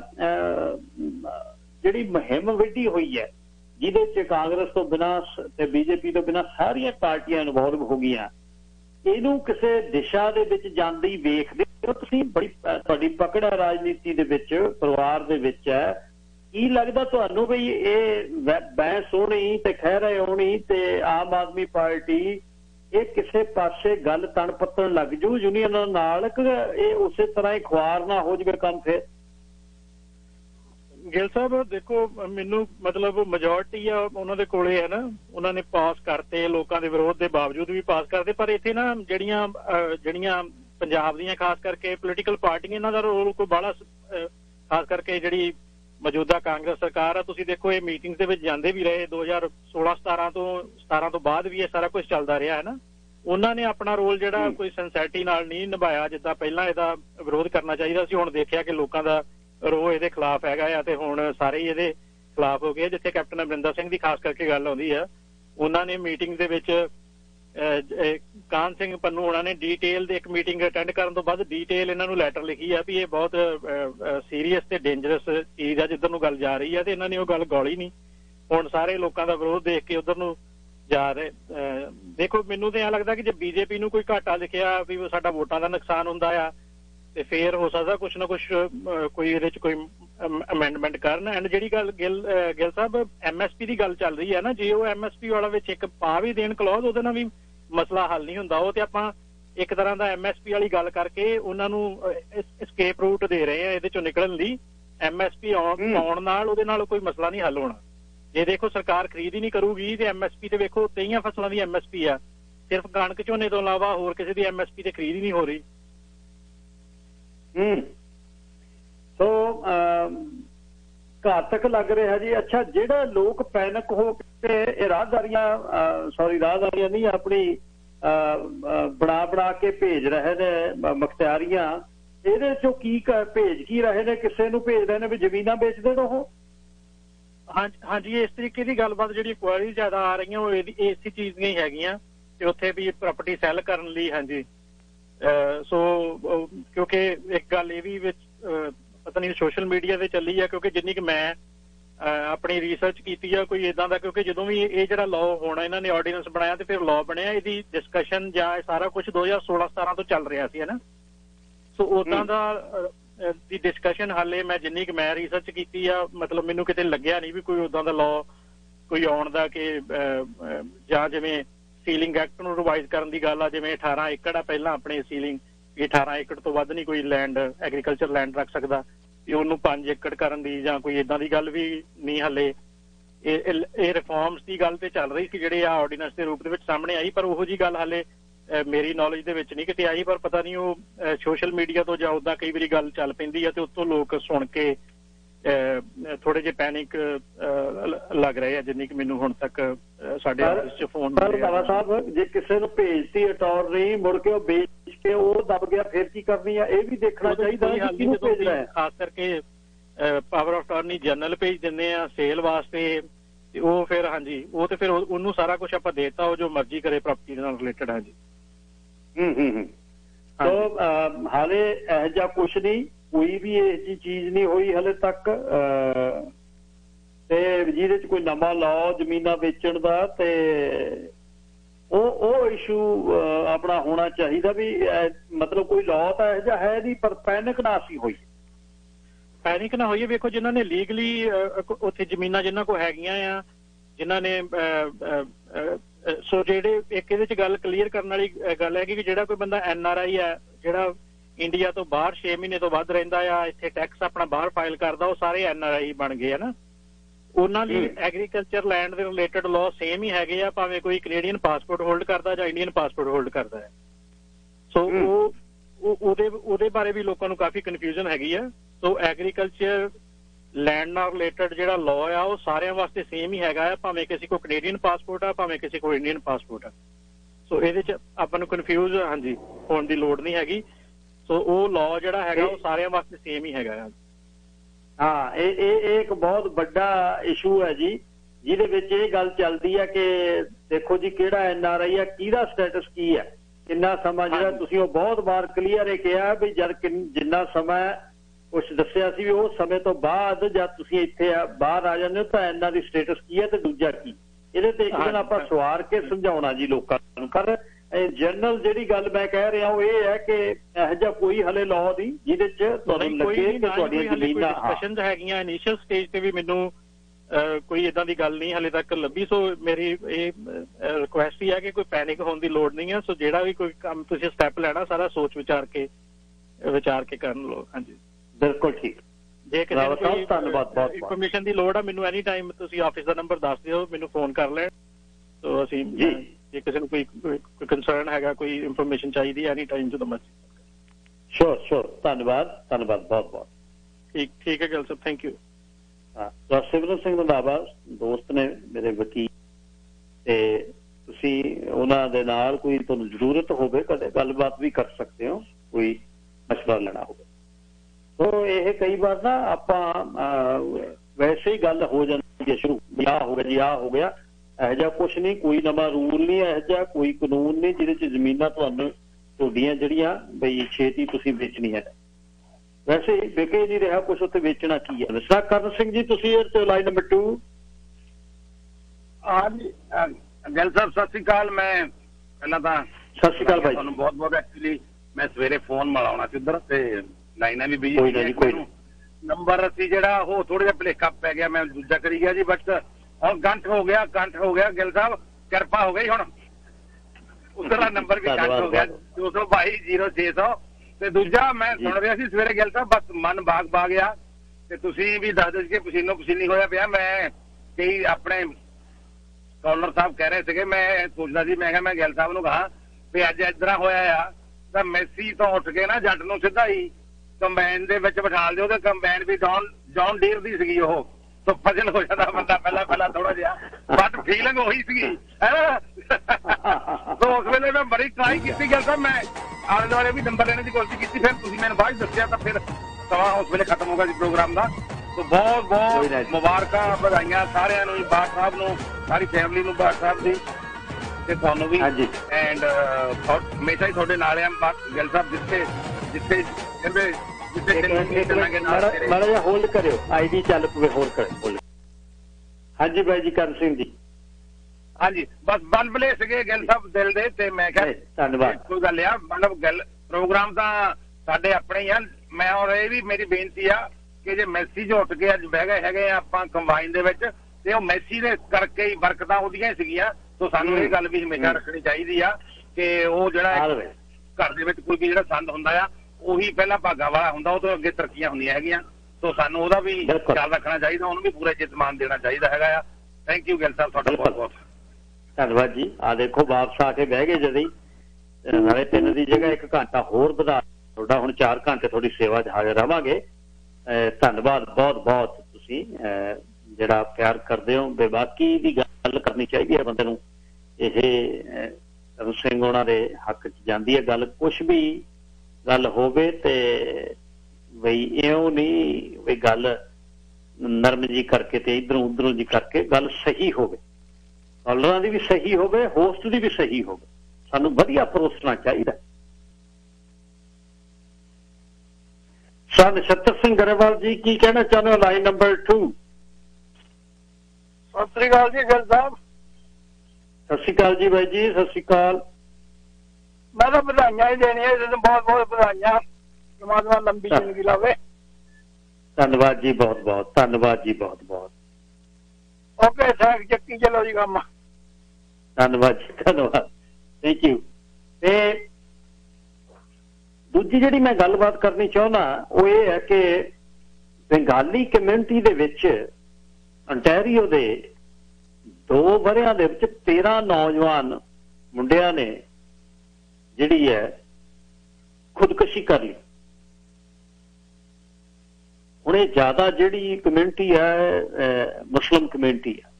ਜਿਹੜੀ ਮੁਹਿੰਮ ਵਿੱਢੀ ਹੋਈ ਹੈ, ਜਿਹਦੇ 'ਚ ਕਾਂਗਰਸ ਤੋਂ ਬਿਨਾਂ ਤੇ BJP ਤੋਂ ਬਿਨਾਂ ਸਾਰੀਆਂ ਪਾਰਟੀਆਂ ਇਨਵੋਲਵ ਹੋ ਗਈਆਂ, ਇਹਨੂੰ ਕਿਸੇ ਦਿਸ਼ਾ ਦੇ ਵਿੱਚ ਜਾਂਦੀ ਵੇਖਦੇ ਹੋ ਤੁਸੀਂ? ਬੜੀ ਤੁਹਾਡੀ ਪਕੜ ਹੈ ਰਾਜਨੀਤੀ ਦੇ ਵਿੱਚ, ਪਰਿਵਾਰ ਦੇ ਵਿੱਚ ਹੈ। ਕੀ ਲੱਗਦਾ ਤੁਹਾਨੂੰ ਵੀ ਇਹ ਬੈਂਸ ਹੋਣੀ ਤੇ ਖਹਿਰੇ ਹੋਣੀ ਤੇ ਆਮ ਆਦਮੀ ਪਾਰਟੀ ਇਹ ਕਿਸੇ ਪਾਸੇ ਗੱਲ ਤਣ ਪੱਤਣ ਲੱਗ ਜੂ ਯੂਨੀਅਨਾਂ ਨਾਲ, ਕਿ ਇਹ ਉਸੇ ਤਰ੍ਹਾਂ ਹੀ ਖੁਆਰ ਨਾ ਹੋ ਜਾਵੇ ਕੰਮ? ਫਿਰ ਗਿੱਲ ਸਾਹਿਬ ਦੇਖੋ, ਮੈਨੂੰ ਮਤਲਬ ਮੈਜੋਰਟੀ ਆ ਉਹਨਾਂ ਦੇ ਕੋਲੇ ਹੈ ਨਾ, ਉਹਨਾਂ ਨੇ ਪਾਸ ਕਰਤੇ, ਲੋਕਾਂ ਦੇ ਵਿਰੋਧ ਦੇ ਬਾਵਜੂਦ ਵੀ ਪਾਸ ਕਰਦੇ। ਪਰ ਇੱਥੇ ਨਾ ਜਿਹੜੀਆਂ ਪੰਜਾਬ ਦੀਆਂ ਖਾਸ ਕਰਕੇ ਪੋਲੀਟੀਕਲ ਪਾਰਟੀਆਂ, ਇਹਨਾਂ ਦਾ ਰੋਲ ਕੋਈ ਬਾਹਲਾ, ਖਾਸ ਕਰਕੇ ਜਿਹੜੀ ਮੌਜੂਦਾ ਕਾਂਗਰਸ ਸਰਕਾਰ ਆ, ਤੁਸੀਂ ਦੇਖੋ ਇਹ ਮੀਟਿੰਗਸ ਦੇ ਵਿੱਚ ਜਾਂਦੇ ਵੀ ਰਹੇ। 2016-17 ਤੋਂ ਬਾਅਦ ਵੀ ਇਹ ਸਾਰਾ ਕੁਝ ਚੱਲਦਾ ਰਿਹਾ ਹੈ ਨਾ। ਉਹਨਾਂ ਨੇ ਆਪਣਾ ਰੋਲ ਜਿਹੜਾ ਕੋਈ ਸਿੰਸੈਰਿਟੀ ਨਾਲ ਨਹੀਂ ਨਿਭਾਇਆ, ਜਿੱਦਾਂ ਪਹਿਲਾਂ ਇਹਦਾ ਵਿਰੋਧ ਕਰਨਾ ਚਾਹੀਦਾ ਸੀ। ਹੁਣ ਦੇਖਿਆ ਕਿ ਲੋਕਾਂ ਦਾ ਰੋਹ ਇਹਦੇ ਖਿਲਾਫ ਹੈਗਾ ਆ ਤੇ ਹੁਣ ਸਾਰੇ ਹੀ ਇਹਦੇ ਖਿਲਾਫ ਹੋ ਗਏ। ਜਿੱਥੇ ਕੈਪਟਨ ਅਮਰਿੰਦਰ ਸਿੰਘ ਦੀ ਖਾਸ ਕਰਕੇ ਗੱਲ ਆਉਂਦੀ ਆ, ਉਹਨਾਂ ਨੇ ਮੀਟਿੰਗ ਦੇ ਵਿੱਚ ਕਾਨ ਸਿੰਘ ਪੰਨੂ ਹੋਣਾ ਨੇ ਡੀਟੇਲ ਦੇ ਇੱਕ ਮੀਟਿੰਗ ਅਟੈਂਡ ਕਰਨ ਤੋਂ ਬਾਅਦ ਡੀਟੇਲ ਇਹਨਾਂ ਨੂੰ ਲੈਟਰ ਲਿਖੀ ਆ ਵੀ ਇਹ ਬਹੁਤ ਸੀਰੀਅਸ ਤੇ ਡੇਂਜਰਸ ਚੀਜ਼ ਆ ਜਿੱਧਰ ਨੂੰ ਗੱਲ ਜਾ ਰਹੀ ਆ, ਤੇ ਇਹਨਾਂ ਨੇ ਉਹ ਗੱਲ ਗੌਲੀ ਨਹੀਂ। ਹੁਣ ਸਾਰੇ ਲੋਕਾਂ ਦਾ ਵਿਰੋਧ ਦੇਖ ਕੇ ਉਧਰ ਨੂੰ ਜਾ ਰਹੇ। ਦੇਖੋ ਮੈਨੂੰ ਤਾਂ ਐਂ ਲੱਗਦਾ ਕਿ ਜੇ ਬੀਜੇਪੀ ਨੂੰ ਕੋਈ ਘਾਟਾ ਲਿਖਿਆ ਵੀ ਸਾਡਾ ਵੋਟਾਂ ਦਾ ਨੁਕਸਾਨ ਹੁੰਦਾ ਆ, ਤੇ ਫੇਰ ਹੋ ਸਕਦਾ ਕੁਛ ਨਾ ਕੁਛ ਕੋਈ ਇਹਦੇ ਚ ਕੋਈ ਅਮੈਂਡਮੈਂਟ ਕਰਨ। ਐਂਡ ਜਿਹੜੀ ਗੱਲ ਗਿੱਲ ਸਾਹਿਬ MSP ਦੀ ਗੱਲ ਚੱਲ ਰਹੀ ਹੈ ਨਾ, ਜੇ ਉਹ MSP ਵਾਲਾ ਵਿੱਚ ਇੱਕ ਪਾ ਵੀ ਦੇਣ ਕਲੌਜ਼, ਉਹਦੇ ਨਾਲ ਵੀ ਮਸਲਾ ਹੱਲ ਨਹੀਂ ਹੁੰਦਾ। ਉਹ ਤੇ ਆਪਾਂ ਇੱਕ ਤਰ੍ਹਾਂ ਦਾ MSP ਵਾਲੀ ਗੱਲ ਕਰਕੇ ਉਹਨਾਂ ਨੂੰ escape route ਦੇ ਰਹੇ ਆ ਇਹਦੇ ਚੋਂ ਨਿਕਲਣ ਲਈ। MSP ਆਉਣ ਨਾਲ ਉਹਦੇ ਨਾਲ ਕੋਈ ਮਸਲਾ ਨਹੀਂ ਹੱਲ ਹੋਣਾ। ਜੇ ਦੇਖੋ ਸਰਕਾਰ ਖਰੀਦ ਹੀ ਨਹੀਂ ਕਰੂਗੀ ਤੇ MSP ਤੇ ਵੇਖੋ ਕਈਆਂ ਫਸਲਾਂ ਦੀ MSP ਆ, ਸਿਰਫ ਕਣਕ ਝੋਨੇ ਤੋਂ ਇਲਾਵਾ ਹੋਰ ਕਿਸੇ ਦੀ MSP ਤੇ ਖਰੀਦ ਹੀ ਨਹੀਂ ਹੋ ਰਹੀ। ਸੋ ਘਾਤਕ ਲੱਗ ਰਿਹਾ ਜੀ। ਅੱਛਾ, ਜਿਹੜਾ ਲੋਕ ਪੈਨਿਕ ਹੋ ਕੇ ਰਾਹਦਾਰੀਆਂ ਨਹੀਂ ਆਪਣੀ ਬਣਾ ਕੇ ਭੇਜ ਰਹੇ ਨੇ ਮੁਖਤਿਆਰੀਆਂ, ਇਹਦੇ ਚੋਂ ਭੇਜ ਕੀ ਰਹੇ ਨੇ? ਕਿਸੇ ਨੂੰ ਭੇਜ ਰਹੇ ਨੇ ਵੀ ਜ਼ਮੀਨਾਂ ਵੇਚ ਦੇਣ ਉਹ? ਹਾਂਜੀ, ਇਸ ਤਰੀਕੇ ਦੀ ਗੱਲਬਾਤ ਜਿਹੜੀ ਕੁਆਰੀ ਜ਼ਿਆਦਾ ਆ ਰਹੀਆਂ ਉਹ ਇਸੇ ਚੀਜ਼ ਦੀਆਂ ਹੀ ਹੈਗੀਆਂ ਤੇ ਉੱਥੇ ਵੀ ਪ੍ਰਾਪਰਟੀ ਸੈੱਲ ਕਰਨ ਲਈ। ਹਾਂਜੀ, ਸੋ ਕਿਉਂਕਿ ਇੱਕ ਗੱਲ ਇਹ ਵੀ ਵਿੱਚ ਪਤਾ ਨਹੀਂ ਸੋਸ਼ਲ ਮੀਡੀਆ ਤੇ ਚੱਲੀ ਆ, ਕਿਉਂਕਿ ਜਿੰਨੀ ਕਿ ਮੈਂ ਆਪਣੀ ਰਿਸਰਚ ਕੀਤੀ ਆ ਕੋਈ ਇਦਾਂ ਦਾ, ਕਿਉਂਕਿ ਜਦੋਂ ਵੀ ਇਹ ਜਿਹੜਾ ਲਾਅ ਹੋਣਾ ਇਹਨਾਂ ਨੇ ਆਰਡੀਨੈਂਸ ਬਣਾਇਆ ਤੇ ਫਿਰ ਲਾਅ ਬਣਿਆ, ਇਹਦੀ ਡਿਸਕਸ਼ਨ ਜਾਂ ਇਹ ਸਾਰਾ ਕੁਝ 2016-17 ਤੋਂ ਚੱਲ ਰਿਹਾ ਸੀ, ਹੈ ਨਾ। ਸੋ ਉਦਾਂ ਦਾ ਦੀ ਡਿਸਕਸ਼ਨ ਹਾਲੇ ਮੈਂ ਜਿੰਨੀ ਕਿ ਮੈਂ ਰਿਸਰਚ ਕੀਤੀ ਆ, ਮਤਲਬ ਮੈਨੂੰ ਕਿਤੇ ਲੱਗਿਆ ਨਹੀਂ ਵੀ ਕੋਈ ਉਦਾਂ ਦਾ ਲਾਅ ਕੋਈ ਆਉਣ ਦਾ ਕਿ ਜਾਂ ਜਿਵੇਂ ਸੀਲਿੰਗ ਐਕਟ ਨੂੰ ਰਿਵਾਈਜ਼ ਕਰਨ ਦੀ ਗੱਲ ਆ, ਜਿਵੇਂ 18 ਏਕੜ ਆ ਪਹਿਲਾਂ ਆਪਣੇ ਸੀਲਿੰਗ, 18 ਏਕੜ ਤੋਂ ਵੱਧ ਨਹੀਂ ਕੋਈ ਲੈਂਡ ਐਗਰੀਕਲਚਰ ਲੈਂਡ ਰੱਖ ਸਕਦਾ, ਤੇ ਉਹਨੂੰ 5 ਏਕੜ ਕਰਨ ਦੀ ਜਾਂ ਕੋਈ ਏਦਾਂ ਦੀ ਗੱਲ ਵੀ ਨਹੀਂ ਹਾਲੇ। ਇਹ ਰਿਫਾਰਮਸ ਦੀ ਗੱਲ ਤੇ ਚੱਲ ਰਹੀ ਸੀ ਜਿਹੜੇ ਆ ਆਰਡੀਨੈਂਸ ਦੇ ਰੂਪ ਦੇ ਵਿੱਚ ਸਾਹਮਣੇ ਆਈ, ਪਰ ਉਹੋ ਜਿਹੀ ਗੱਲ ਹਾਲੇ ਮੇਰੀ ਨੌਲੇਜ ਦੇ ਵਿੱਚ ਨਹੀਂ ਕਿਤੇ ਆਈ। ਪਰ ਪਤਾ ਨਹੀਂ ਉਹ ਸੋਸ਼ਲ ਮੀਡੀਆ ਤੋਂ ਜਾਂ ਉੱਦਾਂ ਕਈ ਵਾਰੀ ਗੱਲ ਚੱਲ ਪੈਂਦੀ ਆ ਤੇ ਉੱਤੋਂ ਲੋਕ ਸੁਣ ਕੇ ਥੋੜੇ ਜਿਹੇ ਪੈਨਿਕ ਲੱਗ ਰਹੇ ਆ, ਜਿੰਨੀ ਕਿ ਮੈਨੂੰ ਹੁਣ ਤੱਕ ਸਾਡੇ ਆਫਿਸ 'ਚ ਫੋਨ ਬਾਬਾ ਸਾਹਿਬ, ਜੇ ਕਿਸੇ ਨੂੰ ਭੇਜਤੀ ਅਟਾਰਨੀ ਮੁੜ ਕੇ ਉਹ ਵੇਚ ਕੇ ਉਹ ਦਬ ਗਿਆ, ਫਿਰ ਕੀ ਕਰਨੀ ਆ? ਇਹ ਵੀ ਦੇਖਣਾ ਚਾਹੀਦਾ ਕਿਹਨੂੰ ਭੇਜਣਾ ਹੈ। ਖਾਸ ਕਰਕੇ ਪਾਵਰ ਆਫ ਅਟਾਰਨੀ ਜਨਰਲ ਭੇਜ ਦਿੰਦੇ ਆ ਸੇਲ ਵਾਸਤੇ, ਤੇ ਉਹ ਫਿਰ ਹਾਂਜੀ ਉਹ ਤੇ ਫਿਰ ਉਹਨੂੰ ਸਾਰਾ ਕੁਝ ਆਪਾਂ ਦੇਤਾ, ਉਹ ਜੋ ਮਰਜ਼ੀ ਕਰੇ ਪ੍ਰਾਪਰਟੀ ਦੇ ਨਾਲ ਰਿਲੇਟਡ। ਹਾਂਜੀ ਸੋ ਹਾਲੇ ਇਹੋ ਜਿਹਾ ਕੁਛ ਨਹੀਂ, ਕੋਈ ਵੀ ਇਹੋ ਜਿਹੀ ਚੀਜ਼ ਨਹੀਂ ਹੋਈ ਹਲੇ ਤੱਕ, ਤੇ ਜਿਹਦੇ ਚ ਕੋਈ ਨਵਾਂ ਲਾਅ ਜ਼ਮੀਨਾਂ ਵੇਚਣ ਦਾ ਤੇ ਉਹ ਇਸ਼ੂ ਆਪਣਾ ਹੋਣਾ ਚਾਹੀਦਾ ਵੀ ਮਤਲਬ ਕੋਈ ਲਾਅ ਤਾਂ ਇਹੋ ਜਿਹਾ ਹੈ ਨਹੀਂ, ਪਰ ਪੈਨਿਕ ਨਾ ਅਸੀਂ ਹੋਈ, ਪੈਨਿਕ ਨਾ ਹੋਈਏ। ਵੇਖੋ ਜਿਨ੍ਹਾਂ ਨੇ ਲੀਗਲੀ ਉੱਥੇ ਜ਼ਮੀਨਾਂ ਜਿਨ੍ਹਾਂ ਕੋਲ ਹੈਗੀਆਂ ਆ, ਜਿਨ੍ਹਾਂ ਨੇ ਸੋ ਜਿਹੜੇ ਇੱਕ ਇਹਦੇ ਚ ਗੱਲ ਕਲੀਅਰ ਕਰਨ ਵਾਲੀ ਗੱਲ ਹੈ ਕਿ ਜਿਹੜਾ ਕੋਈ ਬੰਦਾ NRI ਹੈ ਜਿਹੜਾ ਇੰਡੀਆ ਤੋਂ ਬਾਹਰ 6 ਮਹੀਨੇ ਤੋਂ ਵੱਧ ਰਹਿੰਦਾ ਆ, ਇੱਥੇ ਟੈਕਸ ਆਪਣਾ ਬਾਹਰ ਫਾਈਲ ਕਰਦਾ, ਉਹ ਸਾਰੇ NRI ਬਣ ਗਏ ਹੈ ਨਾ। ਉਹਨਾਂ ਲਈ ਐਗਰੀਕਲਚਰ ਲੈਂਡ ਦੇ ਰਿਲੇਟਡ ਲਾਅ ਸੇਮ ਹੀ ਹੈਗੇ ਆ, ਭਾਵੇਂ ਕੋਈ ਕੈਨੇਡੀਅਨ ਪਾਸਪੋਰਟ ਹੋਲਡ ਕਰਦਾ ਜਾਂ ਇੰਡੀਅਨ ਪਾਸਪੋਰਟ ਹੋਲਡ ਕਰਦਾ ਹੈ। ਸੋ ਉਹਦੇ ਬਾਰੇ ਵੀ ਲੋਕਾਂ ਨੂੰ ਕਾਫੀ ਕਨਫਿਊਜ਼ਨ ਹੈਗੀ ਆ। ਸੋ ਐਗਰੀਕਲਚਰ ਲੈਂਡ ਨਾਲ ਰਿਲੇਟਡ ਜਿਹੜਾ ਲਾਅ ਆ ਉਹ ਸਾਰਿਆਂ ਵਾਸਤੇ ਸੇਮ ਹੀ ਹੈਗਾ ਆ, ਭਾਵੇਂ ਕਿਸੇ ਕੋਲ ਕੈਨੇਡੀਅਨ ਪਾਸਪੋਰਟ ਆ, ਭਾਵੇਂ ਕਿਸੇ ਕੋਲ ਇੰਡੀਅਨ ਪਾਸਪੋਰਟ ਆ। ਸੋ ਇਹਦੇ ਚ ਆਪਾਂ ਨੂੰ ਕਨਫਿਊਜ਼ ਹਾਂਜੀ ਹੋਣ ਦੀ ਲੋੜ ਨਹੀਂ ਹੈਗੀ। ਸੋ ਉਹ ਲਾਅ ਜਿਹੜਾ ਹੈਗਾ ਉਹ ਸਾਰਿਆਂ ਵਾਸਤੇ ਸੇਮ ਹੀ ਹੈਗਾ ਆ। ਹਾਂ, ਇਹ ਇੱਕ ਬਹੁਤ ਵੱਡਾ ਇਸ਼ੂ ਹੈ ਜੀ, ਜਿਹਦੇ ਵਿੱਚ ਇਹ ਗੱਲ ਚੱਲਦੀ ਹੈ ਕਿ ਦੇਖੋ ਜੀ ਕਿਹੜਾ NRI ਆ, ਕਿਹਦਾ ਸਟੇਟਸ ਕੀ ਹੈ, ਕਿੰਨਾ ਸਮਾਂ ਜਿਹੜਾ ਤੁਸੀਂ ਉਹ ਬਹੁਤ ਵਾਰ ਕਲੀਅਰ ਇਹ ਕਿਹਾ ਵੀ ਜਦ ਜਿੰਨਾ ਸਮਾਂ ਕੁਛ ਦੱਸਿਆ ਸੀ ਵੀ ਉਸ ਸਮੇਂ ਤੋਂ ਬਾਅਦ ਜਦ ਤੁਸੀਂ ਇੱਥੇ ਬਾਹਰ ਆ ਜਾਂਦੇ ਹੋ ਤਾਂ ਇਹਨਾਂ ਦੀ ਸਟੇਟਸ ਕੀ ਹੈ ਤੇ ਦੂਜਾ ਕੀ। ਇਹਦੇ ਤੇ ਇੱਕ ਦਿਨ ਆਪਾਂ ਸਵਾਰ ਕੇ ਸਮਝਾਉਣਾ ਜੀ ਲੋਕਾਂ ਨੂੰ। ਪਰ ਜਨਰਲ ਜਿਹੜੀ ਗੱਲ ਮੈਂ ਕਹਿ ਰਿਹਾ ਉਹ ਇਹ ਹੈ ਕਿ ਇਹੋ ਜਿਹਾ ਕੋਈ ਹਲੇ ਲਾਅ ਨਹੀਂ ਜਿਹਦੇ ਚ ਤੁਹਾਨੂੰ ਲੱਗੇ ਕਿ ਤੁਹਾਡੀਆਂ ਜ਼ਮੀਨਾਂ ਡਿਸਕਸ਼ਨਸ ਹੈਗੀਆਂ। ਇਨੀਸ਼ੀਅਲ ਸਟੇਜ ਤੇ ਵੀ ਮੈਨੂੰ ਕੋਈ ਏਦਾਂ ਦੀ ਗੱਲ ਨਹੀਂ ਹਲੇ ਤੱਕ ਲੱਭੀ। ਸੋ ਮੇਰੀ ਇਹ ਰਿਕੁਐਸਟ ਹੀ ਹੈ ਕਿ ਕੋਈ ਪੈਨਿਕ ਹੋਣ ਦੀ ਲੋੜ ਨਹੀਂ ਹੈ। ਸੋ ਜਿਹੜਾ ਵੀ ਕੋਈ ਕੰਮ ਤੁਸੀਂ ਸਟੈਪ ਲੈਣਾ ਸਾਰਾ ਸੋਚ ਵਿਚਾਰ ਕੇ ਕਰਨ ਲਓ। ਹਾਂਜੀ ਬਿਲਕੁਲ ਠੀਕ। ਜੇ ਕਿਸੇ ਨੂੰ ਕੋਈ ਧੰਨਵਾਦ ਇਨਫੋਰਮੇਸ਼ਨ ਦੀ ਲੋੜ ਆ ਮੈਨੂੰ ਐਨੀ ਟਾਈਮ ਤੁਸੀਂ ਆਫਿਸ ਦਾ ਨੰਬਰ ਦੱਸ ਦਿਓ, ਮੈਨੂੰ ਫੋਨ ਕਰ ਲੈਣ। ਸੋ ਅਸੀਂ ਜੇ ਕਿਸੇ ਨੂੰ ਕੋਈ ਕੰਸਰਨ ਹੈਗਾ, ਕੋਈ ਇਨਫੋਰਮੇਸ਼ਨ ਚਾਹੀਦੀ ਐਨੀ ਟਾਈਮ ਜਦੋਂ ਮਰਜ਼ੀ। ਸ਼ੋਰ ਧੰਨਵਾਦ ਬਹੁਤ ਠੀਕ ਹੈ ਗੱਲ ਸਰ, ਥੈਂਕ ਯੂ। ਹਾਂ, ਸਿਮਰਨ ਸਿੰਘ ਰੰਧਾਵਾ ਦੋਸਤ ਨੇ ਮੇਰੇ ਵਕੀਲ, ਤੇ ਤੁਸੀਂ ਉਹਨਾਂ ਦੇ ਨਾਲ ਕੋਈ ਤੁਹਾਨੂੰ ਜ਼ਰੂਰਤ ਹੋਵੇ ਕਦੇ ਗੱਲਬਾਤ ਵੀ ਕਰ ਸਕਦੇ ਹੋ, ਕੋਈ ਮਸ਼ਵਰਾ ਲੈਣਾ ਹੋਵੇ। ਸੋ ਇਹ ਕਈ ਵਾਰ ਨਾ ਆਪਾਂ ਵੈਸੇ ਹੀ ਗੱਲ ਹੋ ਜਾਂਦੀ ਹੈ ਸ਼ੁਰੂ, ਆਹ ਹੋ ਗਿਆ ਜੀ, ਆਹ ਹੋ ਗਿਆ। ਇਹੋ ਜਿਹਾ ਕੁਛ ਨਹੀਂ, ਕੋਈ ਨਵਾਂ ਰੂਲ ਨਹੀਂ, ਇਹੋ ਜਿਹਾ ਕੋਈ ਕਾਨੂੰਨ ਨਹੀਂ ਜਿਹਦੇ 'ਚ ਜ਼ਮੀਨਾਂ ਤੁਹਾਨੂੰ ਤੁਹਾਡੀਆਂ ਜਿਹੜੀਆਂ ਬਈ ਛੇਤੀ ਤੁਸੀਂ ਵੇਚਣੀਆਂ ਹੈ। ਵੈਸੇ ਵਿਕੇ ਨਹੀਂ ਰਿਹਾ ਕੁਛ, ਉੱਥੇ ਵੇਚਣਾ ਕੀ ਹੈ। ਸਰ ਕਰਨ ਸਿੰਘ ਜੀ ਤੁਸੀਂ ਇਹ ਤੇ ਲਾਈਨ ਨੰਬਰ 2। ਹਾਂਜੀ ਗਿੱਲ ਸਾਹਿਬ ਸਤਿ ਸ੍ਰੀ ਅਕਾਲ। ਮੈਂ ਪਹਿਲਾਂ ਤਾਂ ਸਤਿ ਸ਼੍ਰੀ ਅਕਾਲ ਭਾਈ, ਤੁਹਾਨੂੰ ਬਹੁਤ ਬਹੁਤ ਐਕਚੁਅਲੀ ਮੈਂ ਸਵੇਰੇ ਫੋਨ ਮਿਲਾਉਣਾ ਸੀ ਉੱਧਰ ਤੇ ਲਾਈਨਾਂ ਵੀ ਬਿਜੀ ਕੋਈ ਨਾ ਜੀ, ਕੋਈ ਨੰਬਰ ਸੀ ਜਿਹੜਾ ਉਹ ਥੋੜਾ ਜਿਹਾ ਭੁਲੇਖਾ ਪੈ ਗਿਆ, ਮੈਂ ਦੂਜਾ ਕਰੀ ਗਿਆ ਜੀ। ਬਟ ਹੁਣ ਕੰਠ ਹੋ ਗਿਆ ਗਿੱਲ ਸਾਹਿਬ, ਕਿਰਪਾ ਹੋ ਗਈ ਹੁਣ ਉਧਰਲਾ ਨੰਬਰ ਵੀ ਕੰਠ ਹੋ ਗਿਆ 222-0600। ਤੇ ਦੂਜਾ ਮੈਂ ਸੁਣ ਰਿਹਾ ਸੀ ਸਵੇਰੇ ਗਿੱਲ ਸਾਹਿਬ, ਬਸ ਮਨ ਬਾਗ ਆ ਤੇ ਤੁਸੀਂ ਵੀ ਦੱਸ ਦਿਓ ਕਿ ਪਸੀਨੋ ਪਸੀਨੀ ਹੋਇਆ ਪਿਆ। ਮੈਂ ਕਈ ਆਪਣੇ ਕਾਲਰ ਸਾਹਿਬ ਕਹਿ ਰਹੇ ਸੀਗੇ, ਮੈਂ ਸੋਚਦਾ ਸੀ, ਮੈਂ ਕਿਹਾ ਮੈਂ ਗਿੱਲ ਸਾਹਿਬ ਨੂੰ ਕਹਾ ਵੀ ਅੱਜ ਇਸ ਤਰ੍ਹਾਂ ਹੋਇਆ ਆ ਤਾਂ ਮੈਸੀ ਤੋਂ ਉੱਠ ਕੇ ਨਾ ਜੱਟ ਨੂੰ ਸਿੱਧਾ ਹੀ ਕੰਬਾਈਨ ਦੇ ਵਿੱਚ ਬਿਠਾ ਦਿਓ ਤੇ ਕੰਬਾਈਨ ਵੀ ਜੌਨ ਡੀਅਰ ਦੀ ਸੀਗੀ ਉਹ, ਤਾਂ ਫਜ਼ਲ ਹੋ ਜਾਂਦਾ ਬੰਦਾ ਪਹਿਲਾਂ ਥੋੜਾ ਜਿਹਾ, ਬਟ ਫੀਲਿੰਗ ਉਹੀ ਸੀਗੀ ਤਾਂ ਉਸ ਵੇਲੇ ਮੈਂ ਬੜੀ ਟਰਾਈ ਕੀਤੀ ਗਿੱਲ ਸਾਹਿਬ, ਮੈਂ ਆਲੇ ਦੁਆਲੇ ਵੀ ਨੰਬਰ ਲੈਣ ਦੀ ਕੋਸ਼ਿਸ਼ ਕੀਤੀ, ਫਿਰ ਤੁਸੀਂ ਮੈਨੂੰ ਬਾਅਦ ਦੱਸਿਆ ਤਾਂ ਫਿਰ ਸਮਾਂ ਉਸ ਵੇਲੇ ਖਤਮ ਹੋ ਗਿਆ ਜੀ ਪ੍ਰੋਗਰਾਮ ਦਾ। ਤਾਂ ਬਹੁਤ ਮੁਬਾਰਕਾਂ, ਵਧਾਈਆਂ ਸਾਰਿਆਂ ਨੂੰ, ਬਾਠ ਸਾਹਿਬ ਨੂੰ, ਸਾਰੀ ਫੈਮਿਲੀ ਨੂੰ ਬਾਠ ਸਾਹਿਬ ਦੀ ਤੇ ਤੁਹਾਨੂੰ ਵੀ। ਐਂਡ ਹਮੇਸ਼ਾ ਹੀ ਤੁਹਾਡੇ ਨਾਲ ਆ ਗਿੱਲ ਸਾਹਿਬ, ਜਿੱਥੇ ਕਹਿੰਦੇ ਮਾੜਾ ਜਿਹਾ ਹੋਲਡ ਕਰਿਓ, ਆਈਡੀ ਚੱਲ ਪਵੇ ਹੋਰ ਕਰੇ। ਹਾਂਜੀ ਬਾਈ ਜੀ ਕਰਨ ਸਿੰਘ ਜੀ। ਹਾਂਜੀ ਬਸ ਬਲਬਲੇ ਸੀਗੇ ਗਿੱਲ ਸਾਹਿਬ ਦਿਲ ਦੇ, ਤੇ ਮੈਂ ਕਿਹਾ ਧੰਨਵਾਦ। ਕੋਈ ਗੱਲ ਆ, ਮਤਲਬ ਗੱਲ ਪ੍ਰੋਗਰਾਮ ਤਾਂ ਸਾਡੇ ਆਪਣੇ ਹੀ ਆ। ਮੈਂ ਔਰ ਇਹ ਵੀ ਮੇਰੀ ਬੇਨਤੀ ਆ ਕਿ ਜੇ ਮੈਸੀ ਜੋ ਉੱਠ ਕੇ ਅੱਜ ਬਹਿ ਗਏ ਹੈਗੇ ਆ ਆਪਾਂ ਕੰਬਾਈਨ ਦੇ ਵਿੱਚ, ਤੇ ਉਹ ਮੈਸੀ ਦੇ ਕਰਕੇ ਹੀ ਬਰਕਤਾਂ ਉਹਦੀਆਂ ਹੀ ਸੀਗੀਆਂ। ਸੋ ਸਾਨੂੰ ਇਹ ਗੱਲ ਵੀ ਹਮੇਸ਼ਾ ਰੱਖਣੀ ਚਾਹੀਦੀ ਆ ਕਿ ਉਹ ਜਿਹੜਾ ਘਰ ਦੇ ਵਿੱਚ ਕੋਈ ਵੀ ਜਿਹੜਾ ਸੰਦ ਹੁੰਦਾ ਆ ਉਹੀ ਪਹਿਲਾਂ ਭਾਗਾਂ ਵਾਲਾ ਹੁੰਦਾ, ਉਹ ਤੋਂ ਅੱਗੇ ਤਰੱਕੀਆਂ ਹੁੰਦੀਆਂ ਹੈਗੀਆਂ। ਸੋ ਸਾਨੂੰ ਉਹਦਾ ਵੀ ਖਿਆਲ ਰੱਖਣਾ ਚਾਹੀਦਾ, ਉਹਨੂੰ ਵੀ ਪੂਰਾ ਇੱਜ਼ਤ ਮਾਨ ਦੇਣਾ ਚਾਹੀਦਾ ਹੈਗਾ ਆ। ਥੈਂਕ ਯੂ ਗਿੱਲ ਸਾਹਿਬ, ਤੁਹਾਡਾ ਬਹੁਤ ਬਹੁਤ ਧੰਨਵਾਦ ਜੀ। ਆ ਦੇਖੋ ਵਾਪਸ ਆ ਕੇ ਬਹਿ ਗਏ ਜਦੀ, ਨਾਲੇ 3 ਦੀ ਜਗ੍ਹਾ 1 ਘੰਟਾ ਹੋਰ ਵਧਾ ਤੁਹਾਡਾ, ਹੁਣ 4 ਘੰਟੇ ਤੁਹਾਡੀ ਸੇਵਾ 'ਚ ਹਾਜ਼ਰ ਰਹਾਂਗੇ। ਧੰਨਵਾਦ ਬਹੁਤ ਬਹੁਤ, ਤੁਸੀਂ ਜਿਹੜਾ ਪਿਆਰ ਕਰਦੇ ਹੋ। ਬੇਬਾਕੀ ਦੀ ਗੱਲ ਕਰਨੀ ਚਾਹੀਦੀ ਹੈ ਬੰਦੇ ਨੂੰ, ਇਹ ਕਰਨ ਸਿੰਘ ਉਹਨਾਂ ਦੇ ਹੱਕ 'ਚ ਜਾਂਦੀ ਹੈ ਗੱਲ। ਕੁਛ ਵੀ ਗੱਲ ਹੋਵੇ ਤੇ ਬਈ ਇਉਂ ਨਹੀਂ ਵੀ ਗੱਲ ਨਰਮ ਜੀ ਕਰਕੇ ਤੇ ਇੱਧਰੋਂ ਉੱਧਰੋਂ ਜੀ ਕਰਕੇ ਗੱਲ ਸਹੀ ਹੋਵੇ, ਕਾਲਰਾਂ ਦੀ ਵੀ ਸਹੀ ਹੋਵੇ, ਹੋਸਟ ਦੀ ਵੀ ਸਹੀ ਹੋਵੇ, ਸਾਨੂੰ ਵਧੀਆ ਪਰੋਸਣਾ ਚਾਹੀਦਾ। ਨਛੱਤਰ ਸਿੰਘ ਗਰੇਵਾਲ ਜੀ ਕੀ ਕਹਿਣਾ ਚਾਹੁੰਦੇ ਹੋ, ਲਾਈਨ ਨੰਬਰ 2। ਸਤਿ ਸ੍ਰੀ ਅਕਾਲ ਜੀ ਗਿੱਲ ਸਾਹਿਬ। ਸਤਿ ਸ਼੍ਰੀ ਅਕਾਲ ਜੀ ਬਾਈ ਜੀ, ਸਤਿ ਸ਼੍ਰੀ ਅਕਾਲ। ਮੈਂ ਤਾਂ ਵਧਾਈਆਂ ਹੀ ਦੇਣੀਆਂ, ਤੁਹਾਨੂੰ ਬਹੁਤ ਬਹੁਤ ਵਧਾਈਆਂ, ਪਰਮਾਤਮਾ ਲੰਬੀ ਜ਼ਿੰਦਗੀ ਲਾਵੇ। ਧੰਨਵਾਦ ਜੀ, ਬਹੁਤ ਬਹੁਤ ਧੰਨਵਾਦ ਜੀ, ਬਹੁਤ ਬਹੁਤ। ਓਕੇ ਸਾਈਕ ਚੱਕੀ ਚਲੋ ਜੀ ਕੰਮ। ਧੰਨਵਾਦ ਜੀ, ਧੰਨਵਾਦ, ਥੈਂਕ ਯੂ। ਤੇ ਦੂਜੀ ਜਿਹੜੀ ਮੈਂ ਗੱਲਬਾਤ ਕਰਨੀ ਚਾਹੁੰਦਾ ਉਹ ਇਹ ਹੈ ਕਿ ਬੰਗਾਲੀ ਕਮਿਊਨਿਟੀ ਦੇ ਵਿੱਚ ਅੰਟੈਰੀਓ ਦੇ 2 ਵਰ੍ਹਿਆਂ ਦੇ ਵਿੱਚ 13 ਨੌਜਵਾਨ ਮੁੰਡਿਆਂ ਨੇ ਜਿਹੜੀ ਹੈ ਖੁਦਕੁਸ਼ੀ ਕਰ ਲਈ। ਹੁਣ ਇਹ ਜ਼ਿਆਦਾ ਜਿਹੜੀ ਕਮਿਊਨਿਟੀ ਹੈ ਮੁਸਲਿਮ ਕਮਿਊਨਿਟੀ ਹੈ,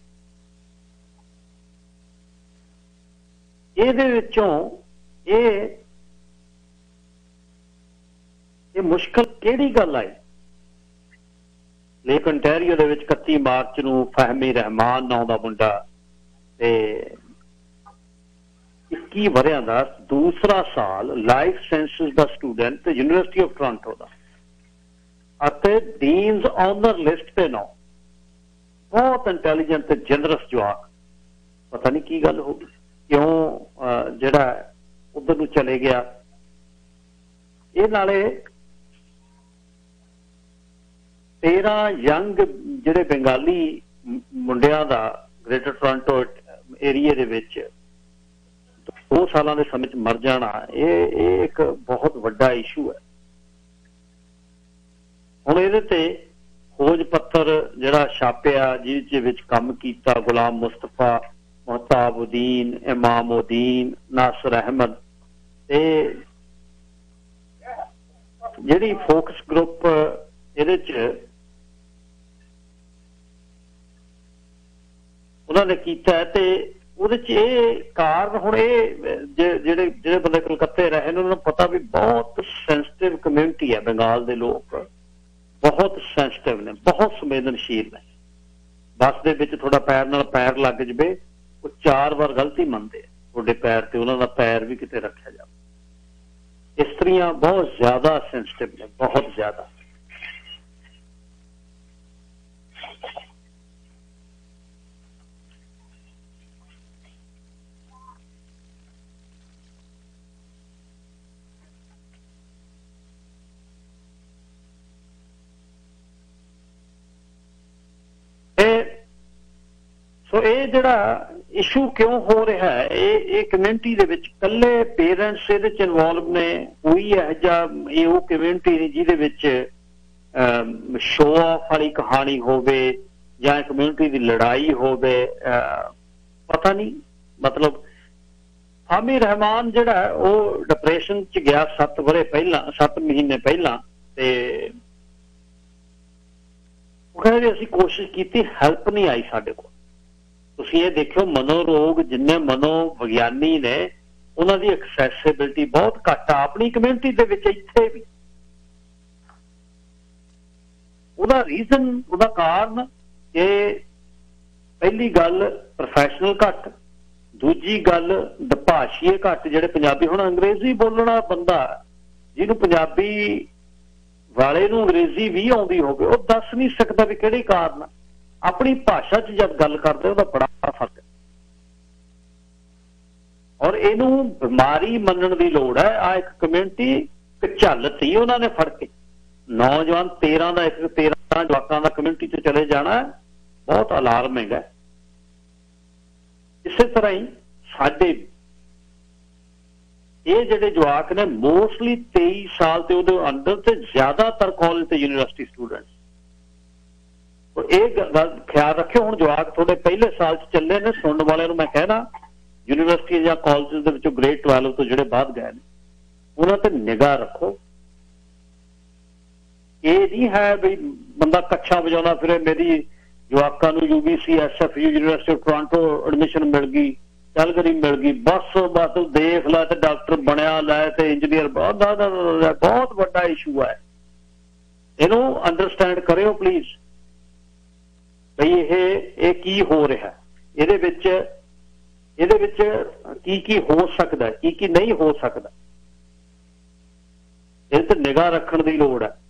ਇਹਦੇ ਵਿੱਚੋਂ ਇਹ ਮੁਸ਼ਕਲ ਕਿਹੜੀ ਗੱਲ ਆਈ। ਲੇਕ ਅੰਟੈਰੀਓ ਦੇ ਵਿੱਚ 31 ਮਾਰਚ ਨੂੰ ਫਹਿਮੀ ਰਹਿਮਾਨ ਨਾਂ ਦਾ ਮੁੰਡਾ ਤੇ 21 ਵਰ੍ਹਿਆਂ ਦਾ, ਦੂਸਰਾ ਸਾਲ ਲਾਈਫ ਸਾਇੰਸਿਸ ਦਾ ਸਟੂਡੈਂਟ ਤੇ ਯੂਨੀਵਰਸਿਟੀ ਆਫ ਟੋਰਾਂਟੋ ਦਾ, ਅਤੇ ਡੀਨਸ ਆਨਰ ਲਿਸਟ ਤੇ ਨਾ, ਬਹੁਤ ਇੰਟੈਲੀਜੈਂਟ ਤੇ ਜਨਰਸ ਜਵਾਕ। ਪਤਾ ਨਹੀਂ ਕੀ ਗੱਲ ਹੋ ਗਈ, ਕਿਉਂ ਜਿਹੜਾ ਉਧਰ ਨੂੰ ਚਲੇ ਗਿਆ। ਇਹ ਨਾਲੇ 13 ਯੰਗ ਜਿਹੜੇ ਬੰਗਾਲੀ ਮੁੰਡਿਆਂ ਦਾ ਗ੍ਰੇਟਰ ਟੋਰਾਂਟੋ ਏਰੀਏ ਦੇ ਵਿੱਚ 2 ਸਾਲਾਂ ਦੇ ਸਮੇਂ 'ਚ ਮਰ ਜਾਣਾ, ਇਹ ਇੱਕ ਬਹੁਤ ਵੱਡਾ ਇਸ਼ੂ ਹੈ। ਹੁਣ ਇਹਦੇ ਤੇ ਖੋਜ ਪੱਤਰ ਜਿਹੜਾ ਛਾਪਿਆ, ਜਿਹਦੇ ਵਿੱਚ ਕੰਮ ਕੀਤਾ ਗੁਲਾਮ ਮੁਸਤਫਾ, ਮਹਤਾਬਉਦੀਨ, ਇਮਾਮਉਦੀਨ, ਨਾਸਰ ਅਹਿਮਦ, ਤੇ ਜਿਹੜੀ ਫੋਕਸ ਗਰੁੱਪ ਇਹਦੇ 'ਚ ਉਹਨਾਂ ਨੇ ਕੀਤਾ ਹੈ, ਤੇ ਉਹਦੇ 'ਚ ਇਹ ਕਾਰਨ ਹੁਣ ਇਹ ਜਿਹੜੇ ਬੰਦੇ ਕਲਕੱਤੇ ਰਹੇ ਨੇ ਉਹਨਾਂ ਨੂੰ ਪਤਾ ਵੀ ਬਹੁਤ ਸੈਂਸਿਟਿਵ ਕਮਿਊਨਿਟੀ ਹੈ ਬੰਗਾਲ ਦੇ ਲੋਕ, ਬਹੁਤ ਸੈਂਸਿਟਿਵ ਨੇ, ਬਹੁਤ ਸੰਵੇਦਨਸ਼ੀਲ ਨੇ। ਬੱਸ ਦੇ ਵਿੱਚ ਥੋੜਾ ਪੈਰ ਨਾਲ ਪੈਰ ਲੱਗ ਜਵੇ वो 4 बार गलती मनते थोड़े पैर से, उन्होंने पैर भी किते रखा जाए। इस्त्रियां बहुत ज्यादा सेंसिटिव ने, बहुत ज्यादा। सो ये जिहड़ा इशू क्यों हो रहा है, ये कम्यूनिटी दे विच कल्ले पेरेंट्स इहदे च इनवॉल्व ने, कोई ये वो कम्यूनिटी नहीं जिहदे विच शो ऑफ वाली कहानी होवे जां कम्यूनिटी दी लड़ाई होवे, पता नहीं। मतलब फामी रहमान जिहड़ा वो डिप्रेशन च गया 7 वरे पहला, 7 महीने पहला, ते वो कहते असीं कोशिश की, हैल्प नहीं आई साडे कोल। तुसीं ये देखो मनोरोग जिन्ने मनोविग्यानी ने उन्हां दी एक्सैसिबिलिटी बहुत घट आ अपनी कम्यूनिटी दे विच। इत्थे भी उहदा रीजन, उहदा कारण कि पहली गल प्रोफैशनल घट, दूजी गल भाषीए घट। जिहड़े पंजाबी हुण अंग्रेजी बोलना बंदा जिहनूं पंजाबी वाले नूं अंग्रेजी भी आउंदी होवे, वो दस नहीं सकदा भी किहड़े कारण। अपनी भाषा च जब गल करते उसका बड़ा फर्क है। और इनू बीमारी मनण की लोड़ है। आ एक कम्यूनिटी झल थी उन्होंने फड़ के, नौजवान 13 का 13 जवाकों का कम्यूनिटी से चले जाना है, बहुत अलार्मिंग है। इस तरह ही साडे ये जिहड़े जवाक ने मोस्टली 23 साल से उहदे अंडर से ज्यादातर कॉलेज ते यूनिवर्सिटी स्टूडेंट्स। तो एक गल ख्याल रखियो, हुण जवाक थोड़े पहले साल चले ने, सुनने वाले मैं कहना यूनिवर्सिटी या कॉलेज के ग्रेड 12 तो जिहड़े बाद गए ने उन्होंने ते निगाह रखो। ये नहीं है भी बंदा कच्छा बजाना फिरे, मेरी जवाकां नूं UBC SFU university of Toronto admission मिल गई, कैलगरी मिल गई, बस बस देख ला ते डॉक्टर बनया लै ते इंजीनियर। बहुत बड़ा इशू है, इनू अंडरस्टैंड करियो प्लीज भई ये की हो रहा है, ये की हो सकता है, की नहीं हो सकता, इस ते निगाह रखने की लोड़ है।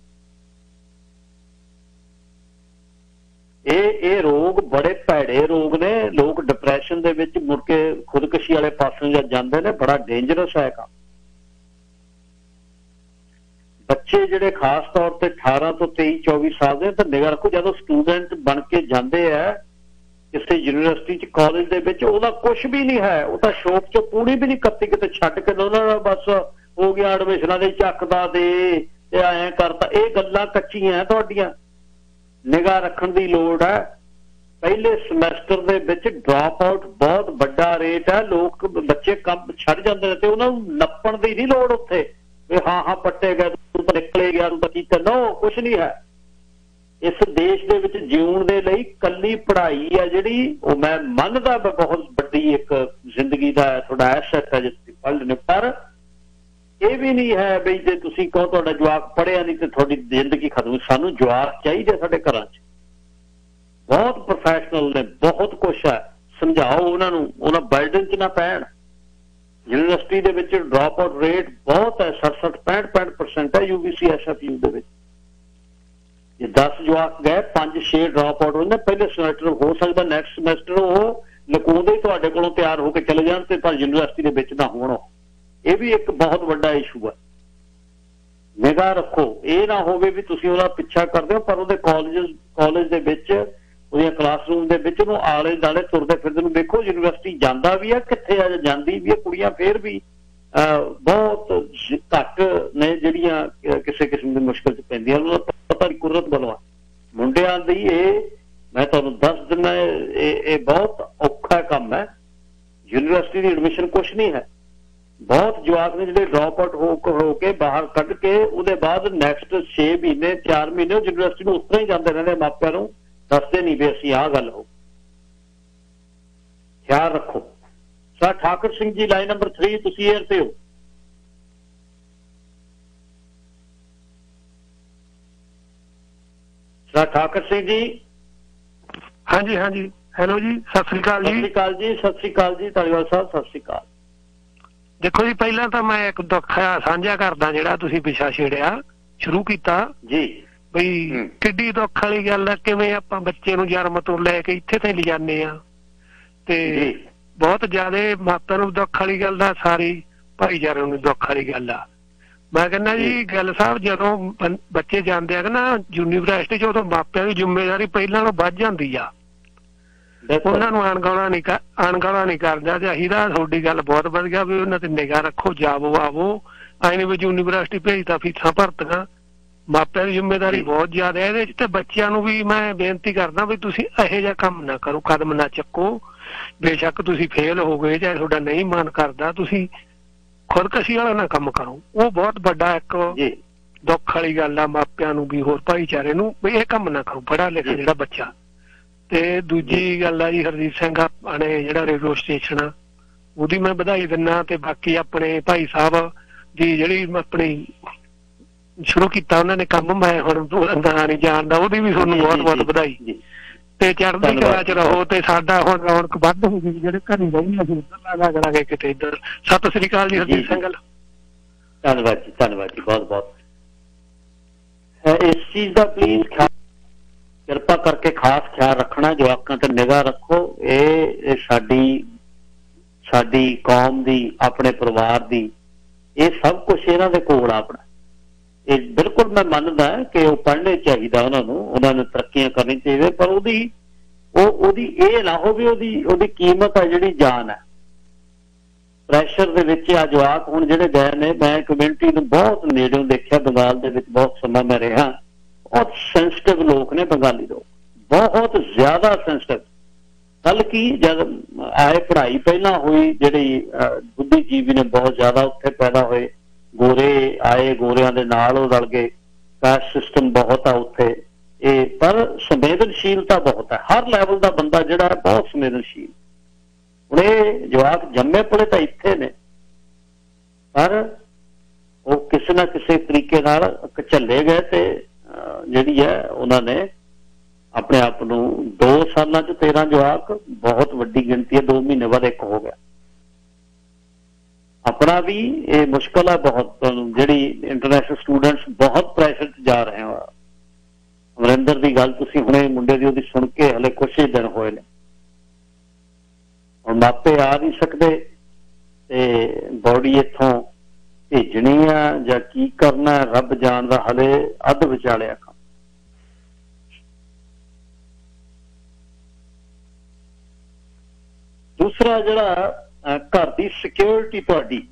ये रोग बड़े भैड़े रोग ने, लोग डिप्रैशन दे विच मुड़ के खुदकशी वाले पासे जाते हैं, बड़ा डेंजरस है काम। बच्चे जिहड़े खास तौर पर 18 तो 23-24 साल के, तो निगाह रखो जब स्टूडेंट बन के जाते हैं किसी यूनिवर्सिटी कॉलेज के विच, उहदा कुछ भी नहीं है, वो तो शौक चो पूरी भी नहीं कत्ती किते छड्ड के उन्होंने बस हो गया एडमिशनां दे झकदा दे ऐ करता। ये गल्लां कच्चियां हैं तुहाडीआं, निगाह रखने की लोड़ है। पहले समैसटर दे विच ड्रॉप आउट बहुत बड़ा रेट है, लोग बच्चे कम छड्ड जांदे ने ते उन्हां नूं नप्पण दी नहीं लोड़ उत्थे हाँ हाँ पट्टे गए तू तो निकले गया, तू तो की नो, कुछ नहीं है। इस देश दे विच जीउण दे लई कल्ली पढ़ाई है जिहड़ी, वो मैं मनदा बहुत बड़ी एक जिंदगी का थोड़ा एसेट है जिस पढ़ लेने, पर यह भी नहीं है बई जे तुसीं कहो तुहाडा जवाक पढ़िया नहीं तो थोड़ी जिंदगी खत्म। सानूं जवाक चाहिए साडे घरां च, बहुत प्रोफैशनल ने, बहुत कुछ है, समझाओ उन्होंने, उन्होंने बर्डन च ना पैण। यूनिवर्सिटी दे विच ड्रॉप आउट रेट बहुत है, 67-65% है UBC SFU दे विच। जे 10 जवाक गए 5-6 ड्रॉप आउट होंदे पहले सेमेस्टर, हो सकता नैक्सट सेमेस्टर वो लकोंदे तुहाडे कोलों तैयार होकर चले जाण ते पर यूनिवर्सिटी दे विच ना होण। ये भी एक बहुत बड़ा इशू है, निगाह रखो। ये ना होवे भी तुसीं उहदा पिछा करदे हो पर उहदे कॉलेज दे विच ਉਹਦੀਆਂ ਕਲਾਸਰੂਮ ਦੇ ਵਿੱਚ ਨੂੰ ਆਲੇ ਦਾਲੇ ਤੁਰਦੇ ਫਿਰਦੇ ਨੂੰ ਦੇਖੋ। ਯੂਨੀਵਰਸਿਟੀ ਜਾਂਦਾ ਵੀ ਹੈ, ਕਿੱਥੇ ਆ ਜਾਂਦੀ ਵੀ ਹੈ, ਕੁੜੀਆਂ ਫੇਰ ਵੀ ਬਹੁਤ ਘੱਟ ਨੇ ਜਿਹੜੀਆਂ ਕਿਸੇ ਕਿਸਮ ਦੀ ਮੁਸ਼ਕਲ ਚ ਪੈਂਦੀਆਂ, ਉਹਨਾਂ ਦਾ ਪਤਾ ਨਹੀਂ ਕੁਦਰਤ ਵੱਲੋਂ। ਮੁੰਡਿਆਂ ਦੀ ਇਹ ਮੈਂ ਤੁਹਾਨੂੰ ਦੱਸ ਦਿੰਦਾ, ਇਹ ਬਹੁਤ ਔਖਾ ਕੰਮ ਹੈ। ਯੂਨੀਵਰਸਿਟੀ ਦੀ ਐਡਮਿਸ਼ਨ ਕੁਛ ਨਹੀਂ ਹੈ। ਬਹੁਤ ਜਵਾਕ ਨੇ ਜਿਹੜੇ ਡ੍ਰੌਪ ਆਊਟ ਹੋ ਕੇ ਬਾਹਰ ਕੱਢ ਕੇ ਉਹਦੇ ਬਾਅਦ ਨੈਕਸਟ 6 ਮਹੀਨੇ 4 ਮਹੀਨੇ ਯੂਨੀਵਰਸਿਟੀ ਨੂੰ ਉਤਰਾ ਹੀ ਜਾਂਦੇ ਰਹਿੰਦੇ, ਮਾਪਿਆਂ ਨੂੰ दसते नहीं भी असी आ गल हो। ख्याल रखो। Sir Thakur Singh ji line number 3 तुसी एयर पे हो। सर ठाकुर सिंह जी। हाँ जी हाँ जी। ਹੈਲੋ ਜੀ, ਸਤਿ ਸ੍ਰੀ ਅਕਾਲ ਜੀ। ਸਤਿ ਸ੍ਰੀ ਅਕਾਲ ਜੀ, ਸਤਿ ਸ੍ਰੀ ਅਕਾਲ ਜੀ ਧਾਲੀਵਾਲ ਸਾਹਿਬ, ਸਤਿ ਸ੍ਰੀ ਅਕਾਲ। ਦੇਖੋ ਜੀ, ਪਹਿਲਾਂ ਤਾਂ ਮੈਂ ਇੱਕ ਦੁੱਖ ਸਾਂਝਾ ਕਰਦਾ ਜਿਹੜਾ ਤੁਸੀਂ ਵਿਸ਼ਾ ਛੇੜਿਆ, ਸ਼ੁਰੂ ਕੀਤਾ ਜੀ, ਬਈ ਕਿੱਡੀ ਦੁੱਖ ਵਾਲੀ ਗੱਲ ਆ, ਕਿਵੇਂ ਆਪਾਂ ਬੱਚੇ ਨੂੰ ਜਨਮ ਤੋਂ ਲੈ ਕੇ ਇੱਥੇ ਤੇ ਲਿਜਾਨੇ ਆ, ਤੇ ਬਹੁਤ ਜ਼ਿਆਦਾ ਮਾਪਿਆਂ ਨੂੰ ਦੁੱਖ ਵਾਲੀ ਗੱਲ ਆ, ਸਾਰੀ ਭਾਈਚਾਰੇ ਨੂੰ ਦੁੱਖ ਵਾਲੀ ਗੱਲ ਆ। ਮੈਂ ਕਹਿੰਦਾ ਜੀ ਗੱਲ ਸਾਹਿਬ, ਜਦੋਂ ਬੱਚੇ ਜਾਂਦੇ ਆ ਨਾ ਯੂਨੀਵਰਸਿਟੀ ਚ, ਉਦੋਂ ਮਾਪਿਆਂ ਦੀ ਜ਼ਿੰਮੇਵਾਰੀ ਪਹਿਲਾਂ ਨਾਲੋਂ ਵੱਧ ਜਾਂਦੀ ਆ। ਉਹਨਾਂ ਨੂੰ ਅਣਗੌਲਾ ਨਹੀਂ ਕਰਦਾ ਚਾਹੀਦਾ। ਤੁਹਾਡੀ ਗੱਲ ਬਹੁਤ ਵਧੀਆ ਵੀ ਉਹਨਾਂ ਤੇ ਨਿਗਾਹ ਰੱਖੋ, ਜਾਵੋ ਆਵੋ, ਆਏ ਵਿੱਚ ਯੂਨੀਵਰਸਿਟੀ ਭੇਜਦਾ, ਫੀਸਾਂ ਭਰਤੀਆਂ, ਮਾਪਿਆਂ ਦੀ ਜ਼ਿੰਮੇਵਾਰੀ ਬਹੁਤ ਜ਼ਿਆਦਾ ਇਹਦੇ ਚ। ਤੇ ਬੱਚਿਆਂ ਨੂੰ ਵੀ ਮੈਂ ਬੇਨਤੀ ਕਰਦਾ ਵੀ ਤੁਸੀਂ ਇਹੋ ਜਿਹਾ ਕੰਮ ਨਾ ਕਰੋ, ਕਦਮ ਨਾ ਚੱਕੋ। ਬੇਸ਼ੱਕ ਤੁਸੀਂ ਫੇਲ ਹੋ ਗਏ, ਚਾਹੇ ਤੁਹਾਡਾ ਨਹੀਂ ਮਨ ਕਰਦਾ, ਤੁਸੀਂ ਖੁਦਕਸ਼ੀ ਵਾਲਾ ਨਾ ਕੰਮ ਕਰੋ। ਉਹ ਬਹੁਤ ਵੱਡਾ ਇੱਕ ਦੁੱਖ ਵਾਲੀ ਗੱਲ ਆ ਮਾਪਿਆਂ ਨੂੰ ਵੀ, ਹੋਰ ਭਾਈਚਾਰੇ ਨੂੰ, ਵੀ ਇਹ ਕੰਮ ਨਾ ਕਰੋ ਪੜ੍ਹਾ ਲਿਖਿਆ ਜਿਹੜਾ ਬੱਚਾ। ਤੇ ਦੂਜੀ ਗੱਲ ਆ ਜੀ, ਹਰਜੀਤ ਸਿੰਘ ਆਪਣੇ ਜਿਹੜਾ ਰੇਡੀਓ ਸਟੇਸ਼ਨ ਆ, ਉਹਦੀ ਮੈਂ ਵਧਾਈ ਦਿੰਦਾ। ਤੇ ਬਾਕੀ ਆਪਣੇ ਭਾਈ ਸਾਹਿਬ ਦੀ ਜਿਹੜੀ ਆਪਣੀ ਸ਼ੁਰੂ ਕੀਤਾ ਉਹਨਾਂ ਨੇ ਕੰਮ, ਮੈਂ ਹੁਣ ਨਾਂ ਨਹੀਂ ਜਾਣਦਾ, ਉਹਦੀ ਵੀ ਤੁਹਾਨੂੰ ਬਹੁਤ ਬਹੁਤ ਵਧਾਈ। ਤੇ ਚੜ੍ਹਦੀ ਕਲਾ ਚ ਰਹੋ, ਤੇ ਸਾਡਾ ਹੁਣ ਰੌਣਕ ਵੱਧ ਹੋ ਗਈ, ਜਿਹੜੇ ਘਰੇ ਰਹਿੰਦੇ ਅਸੀਂ ਉੱਧਰ ਲਾ ਕਰਾਂਗੇ ਕਿਤੇ ਇੱਧਰ। ਸਤਿ ਸ੍ਰੀ ਅਕਾਲ ਜੀ ਹਰਜੀਤ ਸਿੰਘ। ਧੰਨਵਾਦ ਜੀ, ਧੰਨਵਾਦ ਜੀ, ਬਹੁਤ ਬਹੁਤ। ਇਸ ਚੀਜ਼ ਦਾ ਪਲੀਜ਼ ਕਿਰਪਾ ਕਰਕੇ ਖਾਸ ਖਿਆਲ ਰੱਖਣਾ, ਜਵਾਕਾਂ ਤੇ ਨਿਗਾਹ ਰੱਖੋ। ਇਹ ਸਾਡੀ ਕੌਮ ਦੀ, ਆਪਣੇ ਪਰਿਵਾਰ ਦੀ, ਇਹ ਸਭ ਕੁਛ ਇਹਨਾਂ ਦੇ ਕੋਲ ਆਪਣਾ। ਇਹ ਬਿਲਕੁਲ ਮੈਂ ਮੰਨਦਾ ਕਿ ਉਹ ਪੜ੍ਹਨੇ ਚਾਹੀਦਾ, ਉਹਨਾਂ ਨੂੰ ਤਰੱਕੀਆਂ ਕਰਨੀ ਚਾਹੀਦੀ, ਪਰ ਉਹਦੀ ਇਹ ਨਾ ਹੋਵੇ ਉਹਦੀ ਕੀਮਤ ਹੈ ਜਿਹੜੀ ਜਾਨ ਹੈ। ਪ੍ਰੈਸ਼ਰ ਦੇ ਵਿੱਚ ਆ ਜਵਾਕ ਹੁਣ ਜਿਹੜੇ ਗਏ ਨੇ, ਮੈਂ ਕਮਿਊਨਿਟੀ ਨੂੰ ਬਹੁਤ ਨੇੜਿਓਂ ਦੇਖਿਆ, ਬੰਗਾਲ ਦੇ ਵਿੱਚ ਬਹੁਤ ਸਮਾਂ ਮੈਂ ਰਿਹਾ। ਬਹੁਤ ਸੈਂਸਿਟਿਵ ਲੋਕ ਨੇ ਬੰਗਾਲੀ ਲੋਕ, ਬਹੁਤ ਜ਼ਿਆਦਾ ਸੈਂਸਿਟਿਵ। ਕੱਲ ਕੀ ਜਦ ਆਏ, ਪੜ੍ਹਾਈ ਪਹਿਲਾਂ ਹੋਈ, ਜਿਹੜੀ ਬੁੱਧੀਜੀਵੀ ਨੇ ਬਹੁਤ ਜ਼ਿਆਦਾ ਉੱਥੇ ਪੈਦਾ ਹੋਏ, ਗੋਰੇ ਆਏ, ਗੋਰਿਆਂ ਦੇ ਨਾਲ ਉਹ ਰਲ ਗਏ, ਕਾਸਟ ਸਿਸਟਮ ਬਹੁਤ ਆ ਉੱਥੇ। ਇਹ ਪਰ ਸੰਵੇਦਨਸ਼ੀਲਤਾ ਬਹੁਤ ਹੈ, ਹਰ ਲੈਵਲ ਦਾ ਬੰਦਾ ਜਿਹੜਾ ਬਹੁਤ ਸੰਵੇਦਨਸ਼ੀਲ। ਹੁਣ ਇਹ ਜਵਾਕ ਜੰਮੇ ਪਲੇ ਤਾਂ ਇੱਥੇ ਨੇ, ਪਰ ਉਹ ਕਿਸੇ ਨਾ ਕਿਸੇ ਤਰੀਕੇ ਨਾਲ ਝੱਲੇ ਗਏ, ਤੇ ਜਿਹੜੀ ਹੈ ਉਹਨਾਂ ਨੇ ਆਪਣੇ ਆਪ ਨੂੰ 2 ਸਾਲਾਂ ਚ 13 ਜਵਾਕ ਬਹੁਤ ਵੱਡੀ ਗਿਣਤੀ ਹੈ, 2 ਮਹੀਨੇ ਬਾਅਦ ਇੱਕ ਹੋ ਗਿਆ। ਆਪਣਾ ਵੀ ਇਹ ਮੁਸ਼ਕਲ ਹੈ ਬਹੁਤ, ਜਿਹੜੀ ਇੰਟਰਨੈਸ਼ਨਲ ਸਟੂਡੈਂਟਸ ਬਹੁਤ ਪ੍ਰੈਸ਼ਰ ਚ ਜਾ ਰਹੇ ਹੋ। ਅਮਰਿੰਦਰ ਦੀ ਗੱਲ ਤੁਸੀਂ ਹੁਣੇ ਮੁੰਡੇ ਦੀ ਉਹਦੀ ਸੁਣ ਕੇ ਹਲੇ ਕੁਛ ਹੀ ਦਿਨ ਹੋਏ ਨੇ, ਹੁਣ ਮਾਪੇ ਆ ਨਹੀਂ ਸਕਦੇ, ਤੇ ਬੋਡੀ ਇੱਥੋਂ ਭੇਜਣੀ ਆ ਜਾਂ ਕੀ ਕਰਨਾ ਰੱਬ ਜਾਣਦਾ, ਹਲੇ ਅੱਧ ਵਿਚਾਲਿਆ ਕੰਮ। ਦੂਸਰਾ ਜਿਹੜਾ ਘਰ ਦੀ ਸਿਕਿਉਰਿਟੀ, ਤੁਹਾਡੀ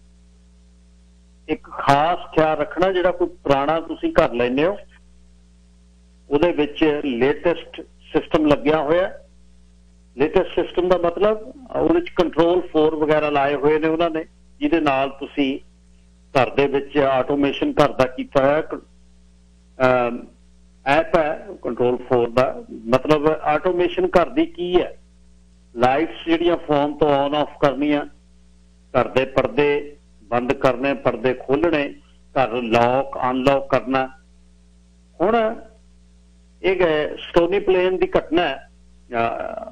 ਇੱਕ ਖਾਸ ਖਿਆਲ ਰੱਖਣਾ। ਜਿਹੜਾ ਕੋਈ ਪੁਰਾਣਾ ਤੁਸੀਂ ਘਰ ਲੈਂਦੇ ਹੋ, ਉਹਦੇ ਵਿੱਚ ਲੇਟੈਸਟ ਸਿਸਟਮ ਲੱਗਿਆ ਹੋਇਆ। ਲੇਟੈਸਟ ਸਿਸਟਮ ਦਾ ਮਤਲਬ ਉਹਦੇ ਚ ਕੰਟਰੋਲ 4 ਵਗੈਰਾ ਲਾਏ ਹੋਏ ਨੇ ਉਹਨਾਂ ਨੇ, ਜਿਹਦੇ ਨਾਲ ਤੁਸੀਂ ਘਰ ਦੇ ਵਿੱਚ ਆਟੋਮੇਸ਼ਨ ਘਰ ਦਾ ਕੀਤਾ ਹੋਇਆ ਐਪ ਹੈ ਕੰਟਰੋਲ 4 ਦਾ। ਮਤਲਬ ਆਟੋਮੇਸ਼ਨ ਘਰ ਦੀ ਕੀ ਹੈ, ਲਾਈਟਸ ਜਿਹੜੀਆਂ ਫੋਨ ਤੋਂ ਆਨ ਆਫ ਕਰਨੀਆਂ, ਘਰ ਦੇ ਪਰਦੇ ਬੰਦ ਕਰਨੇ, ਪਰਦੇ ਖੋਲਣੇ, ਘਰ ਲੌਕ ਅਨਲੌਕ ਕਰਨਾ। ਹੁਣ ਇਹ ਸਟੋਨੀ ਪਲੇਨ ਦੀ ਘਟਨਾ ਹੈ।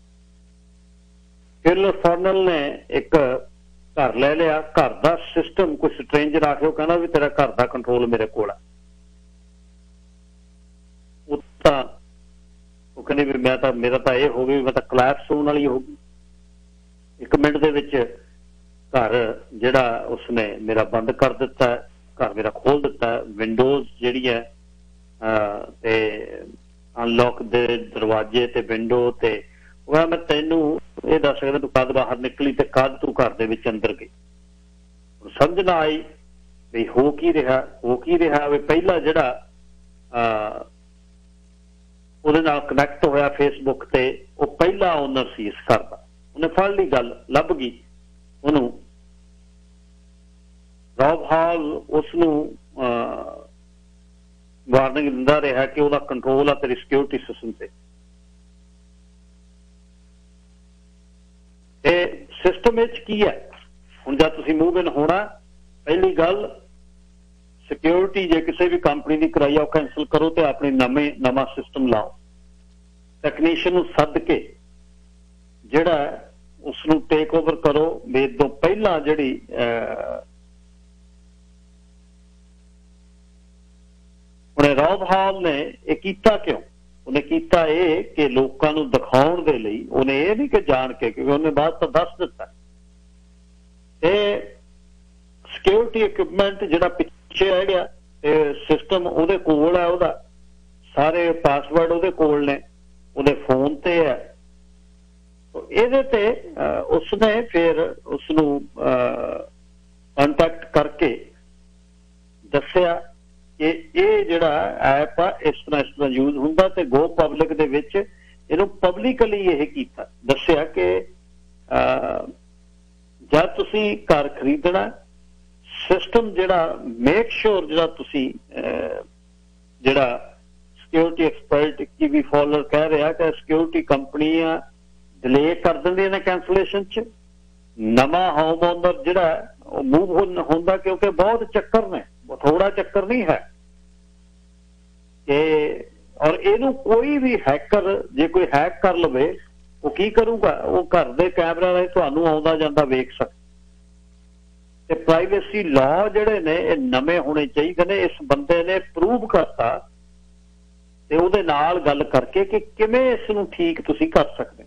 ਫਿਲ ਫੋਰਨਲ ਨੇ ਇੱਕ ਘਰ ਲੈ ਲਿਆ, ਘਰ ਦਾ ਸਿਸਟਮ ਕੋਈ ਸਟ੍ਰੇਂਜਰ ਆ ਕੇ ਉਹ ਕਹਿੰਦਾ ਵੀ ਤੇਰਾ ਘਰ ਦਾ ਕੰਟਰੋਲ ਮੇਰੇ ਕੋਲ ਆ। ਉਹ ਤਾਂ ਉਹ ਕਹਿੰਦੇ ਵੀ ਮੇਰਾ ਤਾਂ ਇਹ ਹੋ ਗਈ, ਮੈਂ ਤਾਂ ਕਲੈਪਸ ਹੋਣ ਵਾਲੀ ਹੋ ਗਈ। 1 ਮਿੰਟ ਦੇ ਵਿੱਚ ਘਰ ਜਿਹੜਾ ਉਸਨੇ ਮੇਰਾ ਬੰਦ ਕਰ ਦਿੱਤਾ, ਘਰ ਮੇਰਾ ਖੋਲ ਦਿੱਤਾ। ਵਿੰਡੋਜ਼ ਜਿਹੜੀ ਹੈ ਤੇ ਅਨਲੌਕ ਦੇ ਦਰਵਾਜ਼ੇ ਤੇ ਵਿੰਡੋ, ਤੇ ਉਹ ਮੈਂ ਤੈਨੂੰ ਇਹ ਦੱਸ ਸਕਦਾ ਤੂੰ ਕਦ ਬਾਹਰ ਨਿਕਲੀ ਤੇ ਕਦ ਤੂੰ ਘਰ ਦੇ ਵਿੱਚ ਅੰਦਰ ਗਈ। ਸਮਝ ਨਾ ਆਈ ਵੀ ਹੋ ਕੀ ਰਿਹਾ ਵੀ ਪਹਿਲਾਂ ਜਿਹੜਾ ਉਹਦੇ ਨਾਲ ਕਨੈਕਟ ਹੋਇਆ ਫੇਸਬੁੱਕ ਤੇ, ਉਹ ਪਹਿਲਾ ਓਨਰ ਸੀ ਇਸ ਘਰ ਦਾ। ਉਹਨੇ ਫੜ ਲਈ ਗੱਲ, ਲੱਭ ਗਈ ਉਹਨੂੰ। ਰੌਬ ਹਾਲ ਉਸਨੂੰ ਵਾਰਨਿੰਗ ਦਿੰਦਾ ਰਿਹਾ ਕਿ ਉਹਦਾ ਕੰਟਰੋਲ ਆ ਤੇਰੀ ਸਿਕਿਉਰਿਟੀ ਸਿਸਟਮ ਤੇ। ਇਹ ਸਿਸਟਮ ਵਿੱਚ ਕੀ ਹੈ, ਹੁਣ ਜਦ ਤੁਸੀਂ ਮੂਵ ਇਨ ਹੋਣਾ, ਪਹਿਲੀ ਗੱਲ ਸਿਕਿਉਰਿਟੀ ਜੇ ਕਿਸੇ ਵੀ ਕੰਪਨੀ ਦੀ ਕਰਾਈ ਆ ਉਹ ਕੈਂਸਲ ਕਰੋ ਤੇ ਆਪਣੀ ਨਵਾਂ ਸਿਸਟਮ ਲਾਓ। ਟੈਕਨੀਸ਼ੀਅਨ ਨੂੰ ਸੱਦ ਕੇ ਜਿਹੜਾ ਉਸ ਨੂੰ ਟੇਕ ਓਵਰ ਕਰੋ। ਮੇਰੇ ਤੋਂ ਪਹਿਲਾਂ ਜਿਹੜੀ ਉਹਨੇ ਰੌਬ ਹਾਲ ਨੇ ਇਹ ਕੀਤਾ ਕਿਉਂ? ਉਹਨੇ ਕੀਤਾ ਇਹ ਕਿ ਲੋਕਾਂ ਨੂੰ ਦਿਖਾਉਣ ਦੇ ਲਈ। ਉਹਨੇ ਇਹ ਨਹੀਂ ਕਿ ਜਾਣ ਕੇ, ਕਿਉਂਕਿ ਉਹਨੇ ਬਾਅਦ ਤਾਂ ਦੱਸ ਦਿੱਤਾ। ਤੇ ਸਿਕਿਉਰਿਟੀ ਇਕਵਿਪਮੈਂਟ ਜਿਹੜਾ ਪਿੱਛੇ ਰਹਿ ਗਿਆ, ਸਿਸਟਮ ਉਹਦੇ ਕੋਲ ਹੈ, ਉਹਦਾ ਸਾਰੇ ਪਾਸਵਰਡ ਉਹਦੇ ਕੋਲ ਨੇ, ਉਹਦੇ ਫੋਨ ਤੇ ਹੈ। ਇਹਦੇ ਤੇ ਉਸਨੇ ਫਿਰ ਉਸਨੂੰ ਕੰਟੈਕਟ ਕਰਕੇ ਦੱਸਿਆ ਕਿ ਇਹ ਜਿਹੜਾ ਐਪ ਆ ਇਸ ਤਰ੍ਹਾਂ ਯੂਜ਼ ਹੁੰਦਾ। ਤੇ ਗੋ ਪਬਲਿਕ ਦੇ ਵਿੱਚ ਇਹਨੂੰ ਪਬਲਿਕਲੀ ਇਹ ਕੀਤਾ, ਦੱਸਿਆ ਕਿ ਜਦ ਤੁਸੀਂ ਘਰ ਖਰੀਦਣਾ, ਸਿਸਟਮ ਜਿਹੜਾ ਮੇਕ ਸ਼ੋਰ ਜਿਹੜਾ ਤੁਸੀਂ ਜਿਹੜਾ ਸਿਕਿਉਰਿਟੀ ਐਕਸਪਰਟ ਕੀ ਵੀ ਫੋਲਰ ਕਹਿ ਰਿਹਾ ਕਿ ਸਿਕਿਉਰਿਟੀ ਕੰਪਨੀਆਂ ਡਿਲੇ ਕਰ ਦਿੰਦੀਆਂ ਨੇ ਕੈਂਸਲੇਸ਼ਨ 'ਚ। ਨਵਾਂ ਹੋਮ ਓਨਰ ਜਿਹੜਾ ਉਹ ਮੂਵ ਹੁੰਦਾ, ਕਿਉਂਕਿ ਬਹੁਤ ਚੱਕਰ ਨੇ, ਥੋੜਾ ਚੱਕਰ ਨਹੀਂ ਹੈ। ਤੇ ਔਰ ਇਹਨੂੰ ਕੋਈ ਵੀ ਹੈਕਰ ਜੇ ਕੋਈ ਹੈਕ ਕਰ ਲਵੇ, ਉਹ ਕੀ ਕਰੂਗਾ? ਉਹ ਘਰ ਦੇ ਕੈਮਰਾ ਰਾਹੀਂ ਤੁਹਾਨੂੰ ਆਉਂਦਾ ਜਾਂਦਾ ਵੇਖ ਸਕਦਾ। ਤੇ ਪ੍ਰਾਈਵੇਸੀ ਲਾਅ ਜਿਹੜੇ ਨੇ ਇਹ ਨਵੇਂ ਹੋਣੇ ਚਾਹੀਦੇ ਨੇ। ਇਸ ਬੰਦੇ ਨੇ ਪ੍ਰੂਵ ਕਰਤਾ ਤੇ ਉਹਦੇ ਨਾਲ ਗੱਲ ਕਰਕੇ ਕਿ ਕਿਵੇਂ ਇਸ ਨੂੰ ਠੀਕ ਤੁਸੀਂ ਕਰ ਸਕਦੇ।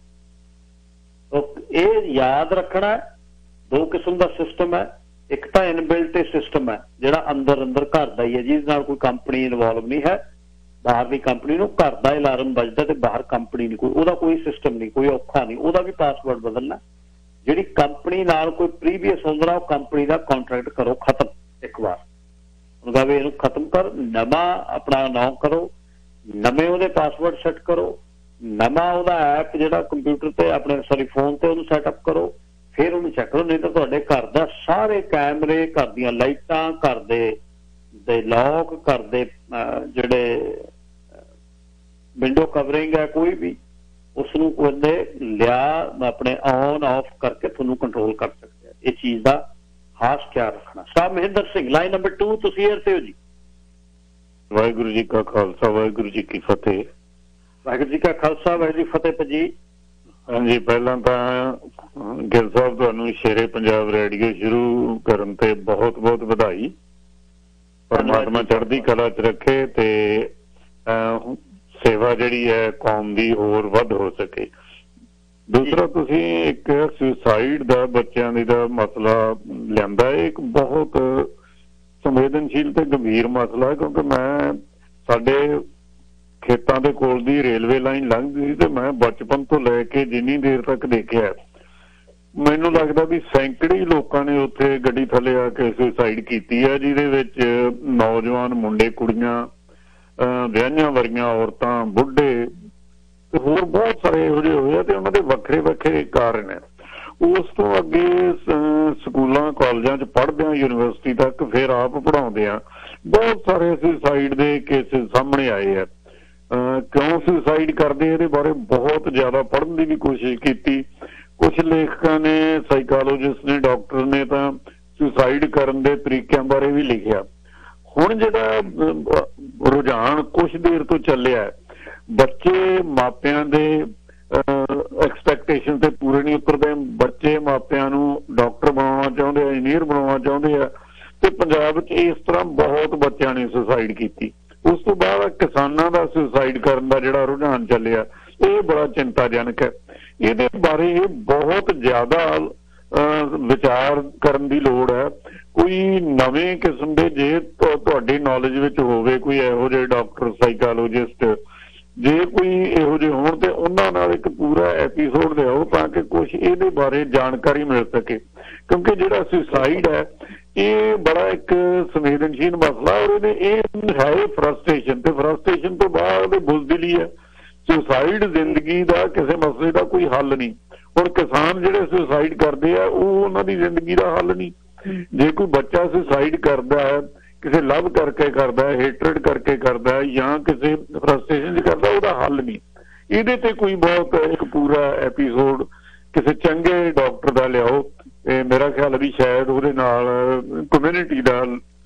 ਇਹ ਯਾਦ ਰੱਖਣਾ, ਦੋ ਕਿਸਮ ਦਾ ਸਿਸਟਮ ਹੈ। ਇੱਕ ਤਾਂ ਇਨਬਿਲਟ ਸਿਸਟਮ ਹੈ ਜਿਹੜਾ ਅੰਦਰ ਘਰ ਦਾ ਹੀ ਹੈ, ਜਿਸ ਨਾਲ ਕੋਈ ਕੰਪਨੀ ਇਨਵੋਲਵ ਨਹੀਂ ਹੈ। ਬਾਹਰ ਦੀ ਕੰਪਨੀ ਨੂੰ ਘਰ ਦਾ ਅਲਾਰਮ ਵੱਜਦਾ ਤੇ ਬਾਹਰ ਕੰਪਨੀ ਨਹੀਂ, ਕੋਈ ਉਹਦਾ ਕੋਈ ਸਿਸਟਮ ਨਹੀਂ, ਕੋਈ ਔਖਾ ਨਹੀਂ, ਉਹਦਾ ਵੀ ਪਾਸਵਰਡ ਬਦਲਣਾ। ਜਿਹੜੀ ਕੰਪਨੀ ਨਾਲ ਕੋਈ ਪ੍ਰੀਵੀਅਸ ਹੁੰਦਾ ਉਹ ਕੰਪਨੀ ਦਾ ਕੰਟਰੈਕਟ ਕਰੋ ਖਤਮ ਇੱਕ ਵਾਰ। ਉਹਦਾ ਵੀ ਇਹਨੂੰ ਖਤਮ ਕਰ, ਨਵਾਂ ਆਪਣਾ ਨਾਮ ਕਰੋ, ਨਵੇਂ ਉਹਦੇ ਪਾਸਵਰਡ ਸੈੱਟ ਕਰੋ, ਨਵਾਂ ਉਹਦਾ ਐਪ ਜਿਹੜਾ ਕੰਪਿਊਟਰ ਤੇ ਆਪਣੇ ਫੋਨ ਤੇ ਉਹਨੂੰ ਸੈਟਅਪ ਕਰੋ, ਫਿਰ ਉਹਨੂੰ ਚੈੱਕ ਕਰੋ। ਨਹੀਂ ਤਾਂ ਤੁਹਾਡੇ ਘਰ ਦਾ ਸਾਰੇ ਕੈਮਰੇ, ਘਰ ਦੀਆਂ ਲਾਈਟਾਂ, ਘਰ ਦੇ ਲੌਕ, ਘਰ ਦੇ ਜਿਹੜੇ ਵਿੰਡੋ ਕਵਰਿੰਗ ਹੈ ਕੋਈ ਵੀ, ਉਸ ਨੂੰ ਉਹਨੇ ਲਿਆ ਆਪਣੇ ਔਨ ਆਫ ਕਰਕੇ ਤੁਹਾਨੂੰ ਕੰਟਰੋਲ ਕਰ ਸਕਦੇ ਆ। ਇਹ ਚੀਜ਼ ਦਾ ਖਾਸ ਖਿਆਲ ਰੱਖਣਾ। ਸਾਹਿਬ ਮਹਿੰਦਰ ਸਿੰਘ, ਲਾਈਨ ਨੰਬਰ 2, ਤੁਸੀਂ ਏਅਰ ਤੇ ਹੋ ਜੀ। ਵਾਹਿਗੁਰੂ ਜੀ ਕਾ ਖਾਲਸਾ, ਵਾਹਿਗੁਰੂ ਜੀ ਕੀ ਫਤਿਹ। ਵਾਹਿਗੁਰੂ ਜੀ ਕਾ ਖਾਲਸਾ, ਵਾਹਿਗੁਰੂ ਜੀ ਫਤਿਹ ਜੀ। ਹਾਂਜੀ, ਪਹਿਲਾਂ ਤਾਂ ਗਿੱਲ ਸਾਹਿਬ ਤੁਹਾਨੂੰ ਸ਼ੇਰੇ ਪੰਜਾਬ ਰੇਡੀਓ ਸ਼ੁਰੂ ਕਰਨ ਤੇ ਬਹੁਤ ਬਹੁਤ ਵਧਾਈ। ਪਰਮਾਤਮਾ ਚੜ੍ਹਦੀ ਕਲਾ 'ਚ ਰੱਖੇ ਤੇ ਸੇਵਾ ਜਿਹੜੀ ਹੈ ਕੌਮ ਦੀ ਹੋਰ ਵੱਧ ਹੋ ਸਕੇ। ਦੂਸਰਾ, ਤੁਸੀਂ ਇੱਕ ਸੁਸਾਈਡ ਦਾ ਬੱਚਿਆਂ ਦੀ ਦਾ ਮਸਲਾ ਲਿਆਂਦਾ। ਇਹ ਇੱਕ ਬਹੁਤ ਸੰਵੇਦਨਸ਼ੀਲ ਤੇ ਗੰਭੀਰ ਮਸਲਾ ਹੈ, ਕਿਉਂਕਿ ਮੈਂ ਸਾਡੇ ਖੇਤਾਂ ਦੇ ਕੋਲ ਦੀ ਰੇਲਵੇ ਲਾਈਨ ਲੰਘਦੀ ਸੀ ਤੇ ਮੈਂ ਬਚਪਨ ਤੋਂ ਲੈ ਕੇ ਜਿੰਨੀ ਦੇਰ ਤੱਕ ਦੇਖਿਆ, ਮੈਨੂੰ ਲੱਗਦਾ ਵੀ ਸੈਂਕੜੇ ਲੋਕਾਂ ਨੇ ਉੱਥੇ ਗੱਡੀ ਥੱਲੇ ਆ ਕੇ ਸੁਸਾਈਡ ਕੀਤੀ ਹੈ, ਜਿਹਦੇ ਵਿੱਚ ਨੌਜਵਾਨ ਮੁੰਡੇ, ਕੁੜੀਆਂ, ਵਿਆਹੀਆਂ ਵਰਗੀਆਂ ਔਰਤਾਂ, ਬੁੱਢੇ ਤੇ ਹੋਰ ਬਹੁਤ ਸਾਰੇ ਇਹੋ ਜਿਹੇ ਹੋਏ ਆ ਤੇ ਉਹਨਾਂ ਦੇ ਵੱਖਰੇ ਵੱਖਰੇ ਕਾਰਨ ਹੈ। ਉਸ ਤੋਂ ਅੱਗੇ ਸਕੂਲਾਂ ਕਾਲਜਾਂ 'ਚ ਪੜ੍ਹਦੇ ਆ, ਯੂਨੀਵਰਸਿਟੀ ਤੱਕ, ਫਿਰ ਆਪ ਪੜ੍ਹਾਉਂਦੇ ਆ, ਬਹੁਤ ਸਾਰੇ ਸੁਸਾਈਡ ਦੇ ਕੇਸਿਸ ਸਾਹਮਣੇ ਆਏ ਆ। ਕਿਉਂ ਸੁਸਾਈਡ ਕਰਦੇ ਇਹਦੇ ਬਾਰੇ ਬਹੁਤ ਜ਼ਿਆਦਾ ਪੜ੍ਹਨ ਦੀ ਵੀ ਕੋਸ਼ਿਸ਼ ਕੀਤੀ। ਕੁਛ ਲੇਖਕਾਂ ਨੇ, ਸਾਈਕੋਲੋਜਿਸਟ ਨੇ, ਡਾਕਟਰ ਨੇ ਤਾਂ ਸੁਸਾਈਡ ਕਰਨ ਦੇ ਤਰੀਕਿਆਂ ਬਾਰੇ ਵੀ ਲਿਖਿਆ। ਹੁਣ ਜਿਹੜਾ ਰੁਝਾਨ ਕੁਛ ਦੇਰ ਤੋਂ ਚੱਲਿਆ, ਬੱਚੇ ਮਾਪਿਆਂ ਦੇ ਐਕਸਪੈਕਟੇਸ਼ਨ ਤੇ ਪੂਰੇ ਨਹੀਂ ਉਤਰਦੇ। ਬੱਚੇ ਮਾਪਿਆਂ ਨੂੰ ਡਾਕਟਰ ਬਣਾਉਣਾ ਚਾਹੁੰਦੇ ਆ, ਇੰਜੀਨੀਅਰ ਬਣਾਉਣਾ ਚਾਹੁੰਦੇ ਆ, ਤੇ ਪੰਜਾਬ 'ਚ ਇਸ ਤਰ੍ਹਾਂ ਬਹੁਤ ਬੱਚਿਆਂ ਨੇ ਸੁਸਾਈਡ ਕੀਤੀ। ਉਸ ਤੋਂ ਬਾਅਦ ਕਿਸਾਨਾਂ ਦਾ ਸੁਸਾਈਡ ਕਰਨ ਦਾ ਜਿਹੜਾ ਰੁਝਾਨ ਚੱਲਿਆ, ਇਹ ਬੜਾ ਚਿੰਤਾਜਨਕ ਹੈ। ਇਹਦੇ ਬਾਰੇ ਬਹੁਤ ਜ਼ਿਆਦਾ ਵਿਚਾਰ ਕਰਨ ਦੀ ਲੋੜ ਹੈ। ਕੋਈ ਨਵੇਂ ਕਿਸਮ ਦੇ, ਜੇ ਤੁਹਾਡੀ ਨੌਲੇਜ ਵਿੱਚ ਹੋਵੇ ਕੋਈ ਇਹੋ ਜਿਹੇ ਡਾਕਟਰ, ਸਾਈਕੋਲੋਜਿਸਟ, ਜੇ ਕੋਈ ਇਹੋ ਜਿਹੇ ਹੋਣ ਤੇ ਉਹਨਾਂ ਨਾਲ ਇੱਕ ਪੂਰਾ ਐਪੀਸੋਡ ਲਿਆਓ ਤਾਂ ਕਿ ਕੁਛ ਇਹਦੇ ਬਾਰੇ ਜਾਣਕਾਰੀ ਮਿਲ ਸਕੇ। ਕਿਉਂਕਿ ਜਿਹੜਾ ਸੁਸਾਈਡ ਹੈ ਇਹ ਬੜਾ ਇੱਕ ਸੰਵੇਦਨਸ਼ੀਲ ਮਸਲਾ, ਔਰ ਇਹ ਹੈ ਫਰਸਟ੍ਰੇਸ਼ਨ, ਤੇ ਫਰਸਟ੍ਰੇਸ਼ਨ ਤੋਂ ਬਾਅਦ ਬੁਜ਼ਦਿਲੀ ਹੈ। ਸੁਸਾਈਡ ਜ਼ਿੰਦਗੀ ਦਾ ਕਿਸੇ ਮਸਲੇ ਦਾ ਕੋਈ ਹੱਲ ਨਹੀਂ। ਹੁਣ ਕਿਸਾਨ ਜਿਹੜੇ ਸੁਸਾਈਡ ਕਰਦੇ ਆ ਉਹ ਉਹਨਾਂ ਦੀ ਜ਼ਿੰਦਗੀ ਦਾ ਹੱਲ ਨਹੀਂ। ਜੇ ਕੋਈ ਬੱਚਾ ਸੁਸਾਈਡ ਕਰਦਾ ਹੈ, ਕਿਸੇ ਲਵ ਕਰਕੇ ਕਰਦਾ ਹੈ, ਹੇਟਰਡ ਕਰਕੇ ਕਰਦਾ ਹੈ, ਜਾਂ ਕਿਸੇ ਫਰਸਟ੍ਰੇਸ਼ਨ 'ਚ ਕਰਦਾ, ਉਹਦਾ ਹੱਲ ਨਹੀਂ। ਇਹਦੇ ਤੇ ਕੋਈ ਬਹੁਤ ਇੱਕ ਪੂਰਾ ਐਪੀਸੋਡ ਕਿਸੇ ਚੰਗੇ ਡਾਕਟਰ ਦਾ ਲਿਆਓ। ਤੇ ਮੇਰਾ ਖਿਆਲ ਵੀ ਸ਼ਾਇਦ ਉਹਦੇ ਨਾਲ ਕਮਿਊਨਿਟੀ ਦਾ,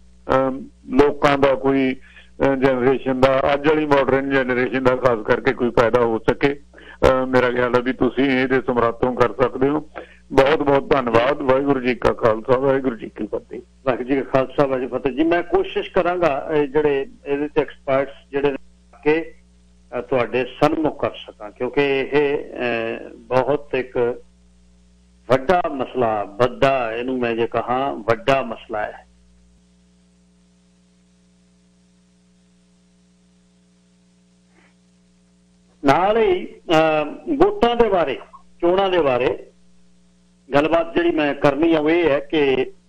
ਲੋਕਾਂ ਦਾ, ਕੋਈ ਜਨਰੇਸ਼ਨ ਦਾ, ਅੱਜ ਵਾਲੀ ਮਾਡਰਨ ਜਨਰੇਸ਼ਨ ਦਾ ਖਾਸ ਕਰਕੇ ਕੋਈ ਫਾਇਦਾ ਹੋ ਸਕੇ। मेरा ख्याल है भी तुसीं इहदे समर्थों कर सकते हो। बहुत बहुत धन्यवाद। वाहिगुरू जी का खालसा वाहिगुरू जी की फतेह। वाहिगुरू जी का खालसा वाहिगुरू फतेह जी। मैं कोशिश करांगा ਜਿਹੜੇ ਇਹਦੇ ਤੇ ਐਕਸਪਰਟਸ ਜਿਹੜੇ ਕਿ ਤੁਹਾਡੇ ਸਨਮੁਖ ਕਰ ਸਕਾਂ, ਕਿਉਂਕਿ ਇਹ ਬਹੁਤ ਇੱਕ ਵੱਡਾ ਮਸਲਾ, ਵੱਡਾ ਇਹਨੂੰ ਮੈਂ ਜੇ ਕਹਾਂ ਵੱਡਾ ਮਸਲਾ ਹੈ। ਨਾਲ ਹੀ ਵੋਟਾਂ ਦੇ ਬਾਰੇ, ਚੋਣਾਂ ਦੇ ਬਾਰੇ ਗੱਲਬਾਤ ਜਿਹੜੀ ਮੈਂ ਕਰਨੀ ਆ ਉਹ ਇਹ ਹੈ ਕਿ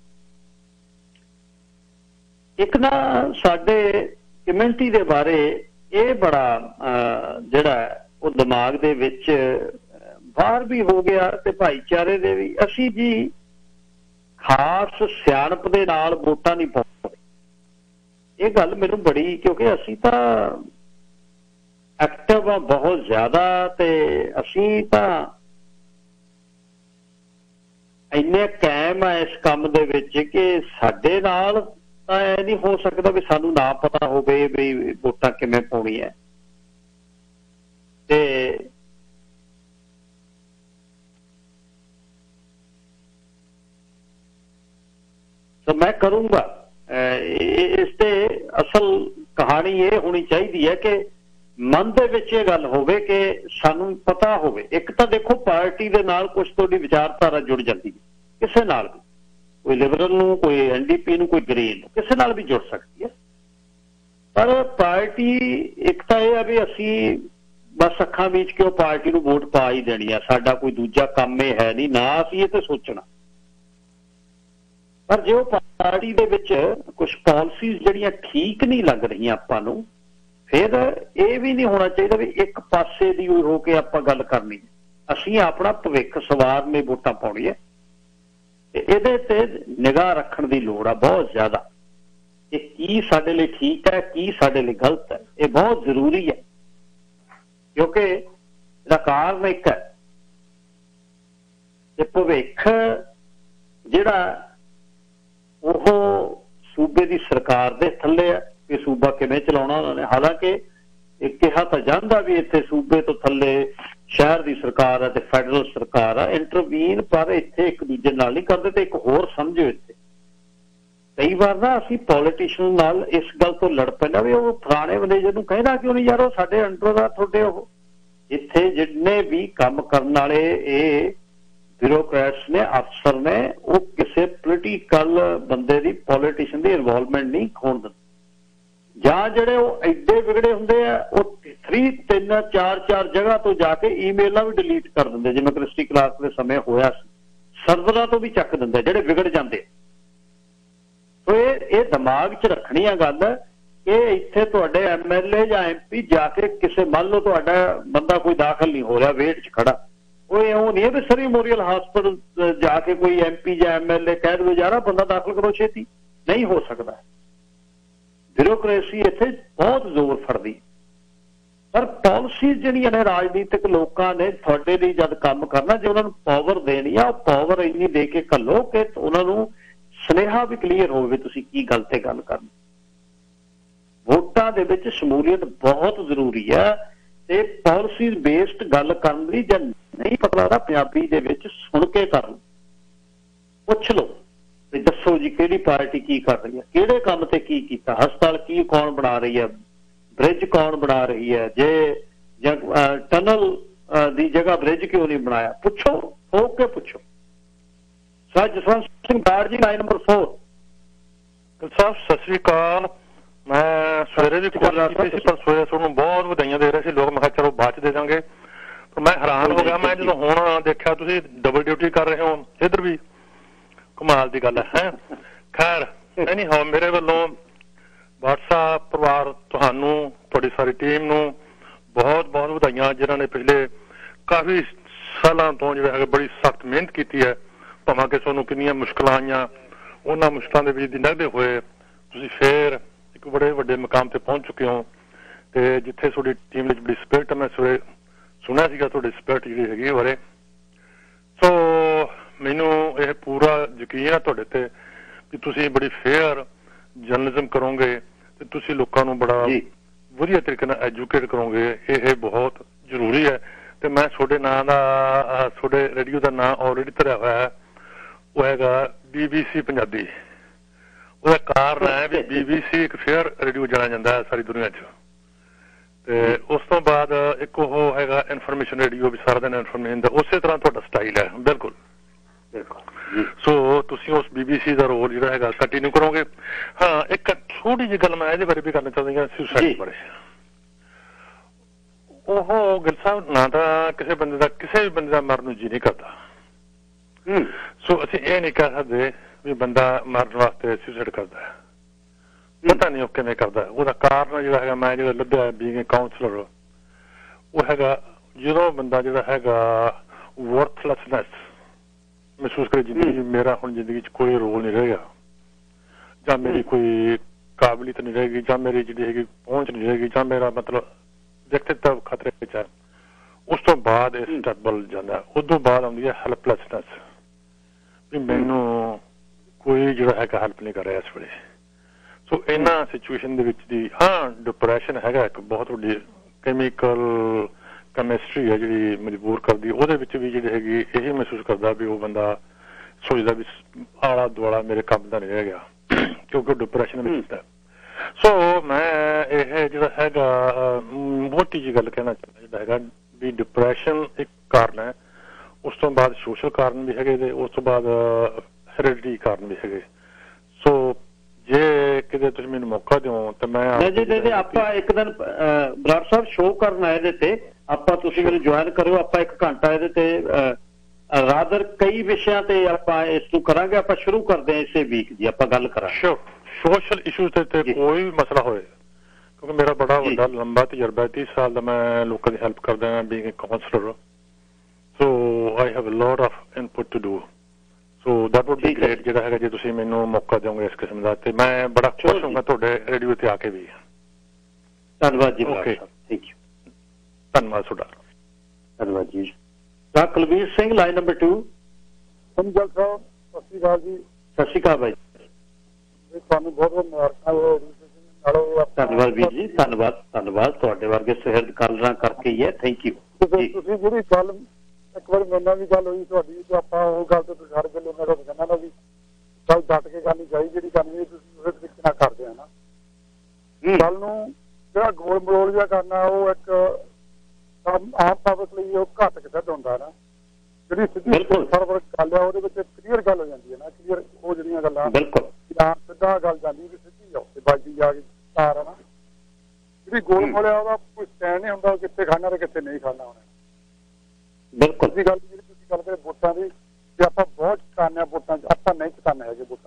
ਇੱਕ ਨਾ ਸਾਡੇ ਕਮਿਊਨਿਟੀ ਦੇ ਬਾਰੇ ਇਹ ਬੜਾ ਜਿਹੜਾ ਉਹ ਦਿਮਾਗ ਦੇ ਵਿੱਚ ਬਾਹਰ ਵੀ ਹੋ ਗਿਆ ਤੇ ਭਾਈਚਾਰੇ ਦੇ ਵੀ, ਅਸੀਂ ਜੀ ਖਾਸ ਸਿਆਣਪ ਦੇ ਨਾਲ ਵੋਟਾਂ ਨਹੀਂ ਪਾਉਂਦੇ। ਇਹ ਗੱਲ ਮੈਨੂੰ ਬੜੀ, ਕਿਉਂਕਿ ਅਸੀਂ ਤਾਂ ਐਕਟਿਵ ਆ ਬਹੁਤ ਜ਼ਿਆਦਾ ਤੇ ਅਸੀਂ ਤਾਂ ਇੰਨੇ ਕਾਇਮ ਆ ਇਸ ਕੰਮ ਦੇ ਵਿੱਚ ਕਿ ਸਾਡੇ ਨਾਲ ਤਾਂ ਇਹ ਨਹੀਂ ਹੋ ਸਕਦਾ ਵੀ ਸਾਨੂੰ ਨਾ ਪਤਾ ਹੋਵੇ ਵੀ ਵੋਟਾਂ ਕਿਵੇਂ ਪਾਉਣੀ ਹੈ। ਤੇ ਸੋ ਮੈਂ ਕਰੂੰਗਾ ਇਸ ਤੇ ਅਸਲ ਕਹਾਣੀ ਇਹ ਹੋਣੀ ਚਾਹੀਦੀ ਹੈ ਕਿ ਮਨ ਦੇ ਵਿੱਚ ਇਹ ਗੱਲ ਹੋਵੇ ਕਿ ਸਾਨੂੰ ਪਤਾ ਹੋਵੇ। ਇੱਕ ਤਾਂ ਦੇਖੋ ਪਾਰਟੀ ਦੇ ਨਾਲ ਕੁਝ ਤੁਹਾਡੀ ਵਿਚਾਰਧਾਰਾ ਜੁੜ ਜਾਂਦੀ ਹੈ ਕਿਸੇ ਨਾਲ ਵੀ, ਕੋਈ ਲਿਬਰਲ ਨੂੰ, ਕੋਈ NDP ਨੂੰ, ਕੋਈ ਗ੍ਰੀਨ ਨੂੰ, ਕਿਸੇ ਨਾਲ ਵੀ ਜੁੜ ਸਕਦੀ ਹੈ। ਪਰ ਪਾਰਟੀ ਇੱਕ ਤਾਂ ਇਹ ਹੈ ਵੀ ਅਸੀਂ ਬਸ ਅੱਖਾਂ ਵਿੱਚ ਕਿ ਉਹ ਪਾਰਟੀ ਨੂੰ ਵੋਟ ਪਾ ਹੀ ਦੇਣੀ ਆ, ਸਾਡਾ ਕੋਈ ਦੂਜਾ ਕੰਮ ਇਹ ਹੈ ਨਹੀਂ, ਨਾ ਅਸੀਂ ਇਹ ਤੇ ਸੋਚਣਾ। ਪਰ ਜੇ ਉਹ ਪਾਰਟੀ ਦੇ ਵਿੱਚ ਕੁਝ ਪਾਲਿਸੀਜ਼ ਜਿਹੜੀਆਂ ਠੀਕ ਨਹੀਂ ਲੱਗ ਰਹੀਆਂ ਆਪਾਂ ਨੂੰ, ਫਿਰ ਇਹ ਵੀ ਨਹੀਂ ਹੋਣਾ ਚਾਹੀਦਾ ਵੀ ਇੱਕ ਪਾਸੇ ਦੀ ਹੋ ਕੇ ਆਪਾਂ ਗੱਲ ਕਰਨੀ ਹੈ। ਅਸੀਂ ਆਪਣਾ ਭਵਿੱਖ ਸਵਾਰਨੇ ਵੋਟਾਂ ਪਾਉਣੀ ਹੈ ਤੇ ਇਹਦੇ ਤੇ ਨਿਗਾਹ ਰੱਖਣ ਦੀ ਲੋੜ ਆ ਬਹੁਤ ਜ਼ਿਆਦਾ ਕਿ ਕੀ ਸਾਡੇ ਲਈ ਠੀਕ ਹੈ, ਕੀ ਸਾਡੇ ਲਈ ਗਲਤ ਹੈ। ਇਹ ਬਹੁਤ ਜ਼ਰੂਰੀ ਹੈ ਕਿਉਂਕਿ ਇਹਦਾ ਕਾਰਨ ਇੱਕ ਹੈ ਕਿ ਭਵਿੱਖ ਜਿਹੜਾ ਉਹ ਸੂਬੇ ਦੀ ਸਰਕਾਰ ਦੇ ਥੱਲੇ ਹੈ ਕਿ ਸੂਬਾ ਕਿਵੇਂ ਚਲਾਉਣਾ ਉਹਨਾਂ ਨੇ। ਹਾਲਾਂਕਿ ਇਹ ਕਿਹਾ ਤਾਂ ਜਾਂਦਾ ਵੀ ਇੱਥੇ ਸੂਬੇ ਤੋਂ ਥੱਲੇ ਸ਼ਹਿਰ ਦੀ ਸਰਕਾਰ ਹੈ ਤੇ ਫੈਡਰਲ ਸਰਕਾਰ ਆ ਇੰਟਰਵੀਨ, ਪਰ ਇੱਥੇ ਇੱਕ ਦੂਜੇ ਨਾਲ ਨਹੀਂ ਕਰਦੇ। ਤੇ ਇੱਕ ਹੋਰ ਸਮਝੋ, ਇੱਥੇ ਕਈ ਵਾਰ ਨਾ ਅਸੀਂ ਪੋਲੀਟੀਸ਼ੀਅਨ ਨਾਲ ਇਸ ਗੱਲ ਤੋਂ ਲੜ ਪੈਂਦਾ ਵੀ ਉਹ ਫਲਾਣੇ ਮੈਨੇਜਰ ਨੂੰ ਕਹਿੰਦਾ ਕਿਉਂ ਨਹੀਂ ਯਾਰ, ਉਹ ਸਾਡੇ ਅੰਡਰ ਦਾ ਤੁਹਾਡੇ। ਉਹ ਇੱਥੇ ਜਿੰਨੇ ਵੀ ਕੰਮ ਕਰਨ ਵਾਲੇ ਇਹ ਬਿਊਰੋਕਰੈਟਸ ਨੇ, ਅਫਸਰ ਨੇ, ਉਹ ਕਿਸੇ ਪੋਲੀਟੀਕਲ ਬੰਦੇ ਦੀ, ਪੋਲੀਟੀਸ਼ੀਅਨ ਦੀ ਇਨਵੋਲਵਮੈਂਟ ਨਹੀਂ ਹੋਣ ਦਿੰਦੇ। ਜਾਂ ਜਿਹੜੇ ਉਹ ਐਡੇ ਵਿਗੜੇ ਹੁੰਦੇ ਆ ਉਹ 3, 4 ਜਗ੍ਹਾ ਤੋਂ ਜਾ ਕੇ ਈਮੇਲਾਂ ਵੀ ਡਿਲੀਟ ਕਰ ਦਿੰਦੇ, ਜਿਵੇਂ ਕ੍ਰਿਸਟੀ ਕਲਾਸ ਦੇ ਸਮੇਂ ਹੋਇਆ ਸੀ। ਸਰਵਰਾਂ ਤੋਂ ਵੀ ਚੱਕ ਦਿੰਦੇ ਜਿਹੜੇ ਵਿਗੜ ਜਾਂਦੇ। ਸੋ ਇਹ ਦਿਮਾਗ 'ਚ ਰੱਖਣੀ ਆ ਗੱਲ ਕਿ ਇੱਥੇ ਤੁਹਾਡੇ MLA ਜਾਂ MP ਜਾ ਕੇ ਕਿਸੇ, ਮੰਨ ਲਓ ਤੁਹਾਡਾ ਬੰਦਾ ਕੋਈ ਦਾਖਲ ਨਹੀਂ ਹੋ ਰਿਹਾ, ਵੇਟ 'ਚ ਖੜਾ, ਉਹ ਨਹੀਂ ਹੈ ਵੀ ਸਰੀ ਮੈਮੋਰੀਅਲ ਹਸਪਤਾਲ ਜਾ ਕੇ ਕੋਈ MP ਜਾਂ MLA ਕਹਿ ਦੇਵੇ ਯਾਰ ਬੰਦਾ ਦਾਖਲ ਕਰੋ ਛੇਤੀ, ਨਹੀਂ ਹੋ ਸਕਦਾ। ਬਿਊਰੋਕਰੇਸੀ ਇੱਥੇ ਬਹੁਤ ਜ਼ੋਰ ਫੜਦੀ। ਪਰ ਪਾਲਿਸੀਜ਼ ਜਿਹੜੀਆਂ ਨੇ ਰਾਜਨੀਤਿਕ ਲੋਕਾਂ ਨੇ ਤੁਹਾਡੇ ਲਈ ਜਦ ਕੰਮ ਕਰਨਾ, ਜੇ ਉਹਨਾਂ ਨੂੰ ਪਾਵਰ ਦੇਣੀ ਆ, ਉਹ ਪਾਵਰ ਇੰਨੀ ਦੇ ਕੇ ਘੱਲੋ ਕਿ ਉਹਨਾਂ ਨੂੰ ਸੁਨੇਹਾ ਵੀ ਕਲੀਅਰ ਹੋਵੇ ਤੁਸੀਂ ਕੀ ਗੱਲ ਤੇ ਗੱਲ ਕਰਨੀ। ਵੋਟਾਂ ਦੇ ਵਿੱਚ ਸ਼ਮੂਲੀਅਤ ਬਹੁਤ ਜ਼ਰੂਰੀ ਹੈ ਤੇ ਪਾਲਿਸੀਜ਼ ਬੇਸਡ ਗੱਲ ਕਰਨ ਲਈ ਜਾਂ ਨਹੀਂ ਪਤਾ ਲੱਗਦਾ ਪੰਜਾਬੀ ਦੇ ਵਿੱਚ ਸੁਣ ਕੇ ਕਰ ਲਓ, ਪੁੱਛ ਲਓ ਵੀ ਦੱਸੋ ਜੀ ਕਿਹੜੀ ਪਾਰਟੀ ਕੀ ਕਰ ਰਹੀ ਹੈ, ਕਿਹੜੇ ਕੰਮ ਤੇ ਕੀ ਕੀਤਾ, ਹਸਪਤਾਲ ਕੀ ਕੌਣ ਬਣਾ ਰਹੀ ਹੈ, ਬ੍ਰਿਜ ਕੌਣ ਬਣਾ ਰਹੀ ਹੈ, ਜੇ ਟਨਲ ਦੀ ਜਗ੍ਹਾ ਬ੍ਰਿਜ ਕਿਉਂ ਨਹੀਂ ਬਣਾਇਆ, ਪੁੱਛੋ, ਹੋ ਕੇ ਪੁੱਛੋ। ਸਰ ਜਸਵੰਤ ਸਿੰਘ ਬਾੜ ਜੀ, ਲਾਈਨ ਨੰਬਰ 4। ਸਾਹਿਬ ਸਤਿ ਸ੍ਰੀ ਅਕਾਲ। ਮੈਂ ਸਵੇਰੇ ਵੀ ਕੋਸ਼ਿਸ਼ ਕੀਤੀ ਸੀ ਪਰ ਸਵੇਰੇ ਤੁਹਾਨੂੰ ਬਹੁਤ ਵਧਾਈਆਂ ਦੇ ਰਹੇ ਸੀ ਲੋਕ, ਮੈਂ ਕਿਹਾ ਚਲੋ ਬਾਅਦ 'ਚ ਦੇ ਦਾਂਗੇ। ਪਰ ਮੈਂ ਹੈਰਾਨ ਹੋ ਗਿਆ, ਮੈਂ ਜਦੋਂ ਹੁਣ ਦੇਖਿਆ ਤੁਸੀਂ ਡਬਲ ਡਿਊਟੀ ਕਰ ਰਹੇ ਹੋ ਇੱਧਰ ਵੀ, ਕਮਾਲ ਦੀ ਗੱਲ ਹੈ। ਖੈਰ ਨਹੀਂ ਹੋ, ਮੇਰੇ ਵੱਲੋਂ WhatsApp ਪਰਿਵਾਰ ਤੁਹਾਨੂੰ, ਤੁਹਾਡੀ ਸਾਰੀ ਟੀਮ ਨੂੰ ਬਹੁਤ ਬਹੁਤ ਵਧਾਈਆਂ, ਜਿਨ੍ਹਾਂ ਨੇ ਪਿਛਲੇ ਕਾਫੀ ਸਾਲਾਂ ਤੋਂ ਜਿਹੜਾ ਹੈਗਾ ਬੜੀ ਸਖਤ ਮਿਹਨਤ ਕੀਤੀ ਹੈ। ਭਾਵੇਂ ਕਿ ਤੁਹਾਨੂੰ ਕਿੰਨੀਆਂ ਮੁਸ਼ਕਿਲਾਂ ਆਈਆਂ, ਉਹਨਾਂ ਮੁਸ਼ਕਿਲਾਂ ਦੇ ਵਿੱਚ ਦੀ ਲੰਘਦੇ ਹੋਏ ਤੁਸੀਂ ਫੇਰ ਇੱਕ ਬੜੇ ਵੱਡੇ ਮੁਕਾਮ ਤੇ ਪਹੁੰਚ ਚੁੱਕੇ ਹੋ। ਤੇ ਜਿੱਥੇ ਤੁਹਾਡੀ ਟੀਮ ਵਿੱਚ ਬੜੀ ਸਪਿਰਿਟ, ਮੈਂ ਸਵੇਰੇ ਸੁਣਿਆ ਸੀਗਾ ਤੁਹਾਡੀ ਸਪਿਰਿਟ ਜਿਹੜੀ ਹੈਗੀ ਬਾਰੇ। ਸੋ ਮੈਨੂੰ ਇਹ ਪੂਰਾ ਯਕੀਨ ਹੈ ਤੁਹਾਡੇ ਤੇ ਕਿ ਤੁਸੀਂ ਬੜੀ ਫੇਅਰ ਜਰਨਲਿਜ਼ਮ ਕਰੋਗੇ ਤੇ ਤੁਸੀਂ ਲੋਕਾਂ ਨੂੰ ਬੜਾ ਵਧੀਆ ਤਰੀਕੇ ਨਾਲ ਐਜੂਕੇਟ ਕਰੋਗੇ। ਇਹ ਬਹੁਤ ਜ਼ਰੂਰੀ ਹੈ ਤੇ ਮੈਂ ਤੁਹਾਡੇ ਨਾਂ ਦਾ ਤੁਹਾਡੇ ਰੇਡੀਓ ਦਾ ਨਾਂ ਆਲਰੇਡੀ ਧਰਿਆ ਹੋਇਆ ਉਹ ਹੈਗਾ BBC ਪੰਜਾਬੀ। ਉਹਦਾ ਕਾਰਨ ਹੈ ਵੀ BBC ਇੱਕ ਫੇਅਰ ਰੇਡੀਓ ਜਾਣਿਆ ਜਾਂਦਾ ਹੈ ਸਾਰੀ ਦੁਨੀਆ 'ਚ। ਤੇ ਉਸ ਤੋਂ ਬਾਅਦ ਇੱਕ ਉਹ ਹੈਗਾ ਇਨਫੋਰਮੇਸ਼ਨ ਰੇਡੀਓ ਵੀ ਸਾਰਾ ਦਿਨ ਇਨਫੋਰਮੇਸ਼ਨ ਦਾ ਉਸੇ ਤਰ੍ਹਾਂ ਤੁਹਾਡਾ ਸਟਾਈਲ ਹੈ। ਬਿਲਕੁਲ ਸੋ ਤੁਸੀਂ ਉਸ BBC ਦਾ ਰੋਲ ਜਿਹੜਾ ਹੈਗਾ ਕੰਟੀਨਿਊ ਕਰੋਗੇ। ਹਾਂ ਇੱਕ ਥੋੜੀ ਜਿਹੀ ਗੱਲ ਮੈਂ ਇਹਦੇ ਬਾਰੇ ਵੀ ਕਰਨਾ ਚਾਹੁੰਦੀ ਹਾਂ ਸੁਸਾਇਡ ਬਾਰੇ। ਉਹ ਗਿੱਲ ਸਾਹਿਬ ਨਾ ਤਾਂ ਕਿਸੇ ਵੀ ਬੰਦੇ ਦਾ ਮਰਨ ਨੂੰ ਜੀ ਨਹੀਂ ਕਰਦਾ। ਸੋ ਅਸੀਂ ਇਹ ਨਹੀਂ ਕਹਿ ਸਕਦੇ ਵੀ ਬੰਦਾ ਮਰਨ ਵਾਸਤੇ ਸੁਸਾਇਡ ਕਰਦਾ ਹੈ। ਪਤਾ ਨਹੀਂ ਉਹ ਕਿਵੇਂ ਕਰਦਾ। ਉਹਦਾ ਕਾਰਨ ਜਿਹੜਾ ਹੈਗਾ ਮੈਂ ਜਿਹੜਾ ਲੱਭਿਆ ਬੀਇੰਗ ਏ ਕਾਉਂਸਲਰ ਉਹ ਹੈਗਾ ਜਦੋਂ ਬੰਦਾ ਜਿਹੜਾ ਹੈਗਾ ਵਰਥਲੈਸਨੈਸ ਮਹਿਸੂਸ ਕਰੇ ਜ਼ਿੰਦਗੀ ਮੇਰਾ ਹੁਣ ਜ਼ਿੰਦਗੀ 'ਚ ਕੋਈ ਰੋਲ ਨਹੀਂ ਰਹੇਗਾ ਜਾਂ ਮੇਰੀ ਕੋਈ ਕਾਬਲੀਅਤ ਨਹੀਂ ਰਹੇਗੀ ਜਾਂ ਮੇਰੀ ਜਿਹੜੀ ਹੈਗੀ ਪਹੁੰਚ ਨਹੀਂ ਰਹੇਗੀ ਜਾਂ ਮੇਰਾ ਮਤਲਬ ਵਿਅਕਤੀਤਵ ਖਤਰੇ ਵਿੱਚ ਹੈ। ਉਸ ਤੋਂ ਬਾਅਦ ਇਹ ਸਟੈਪ ਬਦਲ ਜਾਂਦਾ। ਉਸ ਤੋਂ ਬਾਅਦ ਆਉਂਦੀ ਹੈ ਹੈਲਪਲੈਸਨੈਸ ਵੀ ਮੈਨੂੰ ਕੋਈ ਜਿਹੜਾ ਹੈਗਾ ਹੈਲਪ ਨਹੀਂ ਕਰ ਰਿਹਾ ਇਸ ਵੇਲੇ। ਸੋ ਇਹਨਾਂ ਸਿਚੁਏਸ਼ਨ ਦੇ ਵਿੱਚ ਦੀ ਹਾਂ ਡਿਪਰੈਸ਼ਨ ਹੈਗਾ ਇੱਕ ਬਹੁਤ ਵੱਡੀ ਕੈਮੀਕਲ ਕੈਮਿਸਟਰੀ ਹੈ ਜਿਹੜੀ ਮਜਬੂਰ ਕਰਦੀ। ਉਹਦੇ ਵਿੱਚ ਵੀ ਜਿਹੜੀ ਹੈਗੀ ਇਹੀ ਮਹਿਸੂਸ ਕਰਦਾ ਵੀ ਉਹ ਬੰਦਾ ਸੋਚਦਾ ਵੀ ਆਲਾ ਦੁਆਲਾ ਮੇਰੇ ਕੰਮ ਦਾ ਨਹੀਂ ਰਹਿ ਗਿਆ ਕਿਉਂਕਿ ਡਿਪਰੈਸ਼ਨ ਵਿੱਚ ਹੁੰਦਾ। ਸੋ ਮੈਂ ਇਹ ਜਿਹੜਾ ਹੈਗਾ ਮੋਟੀ ਜਿਹੀ ਗੱਲ ਕਹਿਣਾ ਚਾਹੁੰਦਾ ਜਿਹੜਾ ਹੈਗਾ ਵੀ ਡਿਪਰੈਸ਼ਨ ਇੱਕ ਕਾਰਨ ਹੈ। ਉਸ ਤੋਂ ਬਾਅਦ ਸੋਸ਼ਲ ਕਾਰਨ ਵੀ ਹੈਗੇ ਤੇ ਉਸ ਤੋਂ ਬਾਅਦ ਹੈਰੀਡਿਟੀ ਕਾਰਨ ਵੀ ਹੈਗੇ। ਸੋ ਜੇ ਕਿਤੇ ਤੁਸੀਂ ਮੈਨੂੰ ਮੌਕਾ ਦਿਓ ਤਾਂ ਮੈਂ ਆਪਾਂ ਇੱਕ ਦਿਨ ਬਰਾੜ ਸਾਹਿਬ ਸ਼ੋਅ ਕਰਨ ਆਏ ਇਹਦੇ ਤੇ ਆਪਾਂ ਤੁਸੀਂ ਮੈਨੂੰ ਜੁਆਇਨ ਕਰਿਓ। ਆਪਾਂ 1 ਘੰਟਾ ਇਹਦੇ ਤੇ ਰਾਦਰ ਕਈ ਵਿਸ਼ਿਆਂ ਤੇ ਆਪਾਂ ਇਸ ਨੂੰ ਕਰਾਂਗੇ। ਆਪਾਂ ਸ਼ੁਰੂ ਕਰਦੇ ਹਾਂ ਇਸੇ ਵੀਕ ਦੀ ਆਪਾਂ ਗੱਲ ਕਰਾਂਗੇ ਸੋਸ਼ਲ ਇਸ਼ੂਜ਼ ਤੇ ਕੋਈ ਵੀ ਮਸਲਾ ਹੋਏ ਕਿਉਂਕਿ ਮੇਰਾ ਬੜਾ ਵੱਡਾ ਲੰਬਾ ਤਜਰਬਾ 30 ਸਾਲ ਦਾ ਮੈਂ ਲੋਕਾਂ ਦੀ ਹੈਲਪ ਕਰਦਾ ਹਾਂ being a counsellor. So I have a lot of input to do. So that would be great ਜਿਹੜਾ ਹੈਗਾ ਜੇ ਤੁਸੀਂ ਮੈਨੂੰ ਮੌਕਾ ਦਿਓਗੇ ਇਸ ਕਿਸਮ ਦਾ ਤੇ ਮੈਂ ਬੜਾ ਖੁਸ਼ ਹੋਊਂਗਾ ਤੁਹਾਡੇ ਰੇਡੀਓ ਤੇ ਆ ਕੇ ਵੀ। ਧੰਨਵਾਦ ਜੀ। Okay thank you. ਧੰਨਵਾਦ ਤੁਹਾਡਾ। ਧੰਨਵਾਦ ਜੀ। Kulveer Singh line number 2। ਸੰਜਲ ਸਾਹਿਬ ਸਤਿ ਸ਼੍ਰੀ ਅਕਾਲ ਜੀ। ਸਤਿ ਸ਼੍ਰੀ ਅਕਾਲ ਬਾਈ। ਤੁਹਾਨੂੰ ਬਹੁਤ ਬਹੁਤ ਮੁਬਾਰਕਾਂ। ਧੰਨਵਾਦ ਵੀਰ ਜੀ। ਧੰਨਵਾਦ ਤੁਹਾਡੇ ਵਰਗੇ ਸੁਹਿਰਦ ਕਾਲਰਾਂ ਕਰਕੇ ਹੀ ਹੈ। Thank you. ਤੁਸੀਂ ਜਿਹੜੀ ਗੱਲ ਇੱਕ ਵਾਰੀ ਮੇਰੇ ਨਾਲ ਵੀ ਗੱਲ ਹੋਈ ਤੁਹਾਡੀ ਤੇ ਆਪਾਂ ਉਹ ਗੱਲ ਤੇ ਹਰ ਵੇਲੇ ਮੈਂ ਤੁਹਾਨੂੰ ਕਹਿੰਦਾ ਨਾ ਵੀ ਗੱਲ ਡਟ ਕੇ ਕਰਨੀ ਚਾਹੀਦੀ ਜਿਹੜੀ ਕਰਨੀ ਤੁਸੀਂ ਉਹਦੇ ਤਰੀਕੇ ਨਾਲ ਕਰਦੇ ਆ ਨਾ ਗੱਲ ਨੂੰ ਜਿਹੜਾ ਗੋਲ ਮਰੋਲ ਜਿਹਾ ਕਰਨਾ ਉਹ ਇੱਕ ਆਮ ਪਬਲਿਕ ਲਈ ਉਹ ਘਾਤਕ ਸਿੱਧ ਹੁੰਦਾ ਨਾ। ਜਿਹੜੀ ਸਿੱਧੀ ਸਰਵਰ ਗੱਲ ਆ ਉਹਦੇ ਵਿੱਚ ਕਲੀਅਰ ਗੱਲ ਹੋ ਜਾਂਦੀ ਹੈ ਨਾ। ਕਲੀਅਰ ਉਹ ਜਿਹੜੀਆਂ ਗੱਲਾਂ ਸਿੱਧਾ ਗੱਲ ਜਾਂਦੀ ਵੀ ਸਿੱਧੀ ਜਾਓ ਤੇ ਬਾਜੀ ਜਾ ਕੇ ਤਾਰ ਆ ਨਾ। ਜਿਹੜੀ ਗੋਲ ਮੋਲਿਆ ਉਹਦਾ ਕੋਈ ਸਟੈਂਡ ਨਹੀਂ ਹੁੰਦਾ ਕਿੱਥੇ ਖਾਣਾ ਤੇ ਕਿੱਥੇ ਨਹੀਂ ਖਾਣਾ ਹੋਣਾ। ਬਿਲਕੁਲ ਗੱਲ ਜਿਹੜੀ ਤੁਸੀਂ ਗੱਲ ਕਰੇ ਵੋਟਾਂ ਦੀ ਜੇ ਆਪਾਂ ਬਹੁਤ ਚੁਕਾਉਂਦੇ ਹਾਂ ਵੋਟਾਂ 'ਚ ਆਪਾਂ ਨਹੀਂ ਚੁਕਾਉਂਦੇ ਹੈਗੇ ਵੋਟਾਂ।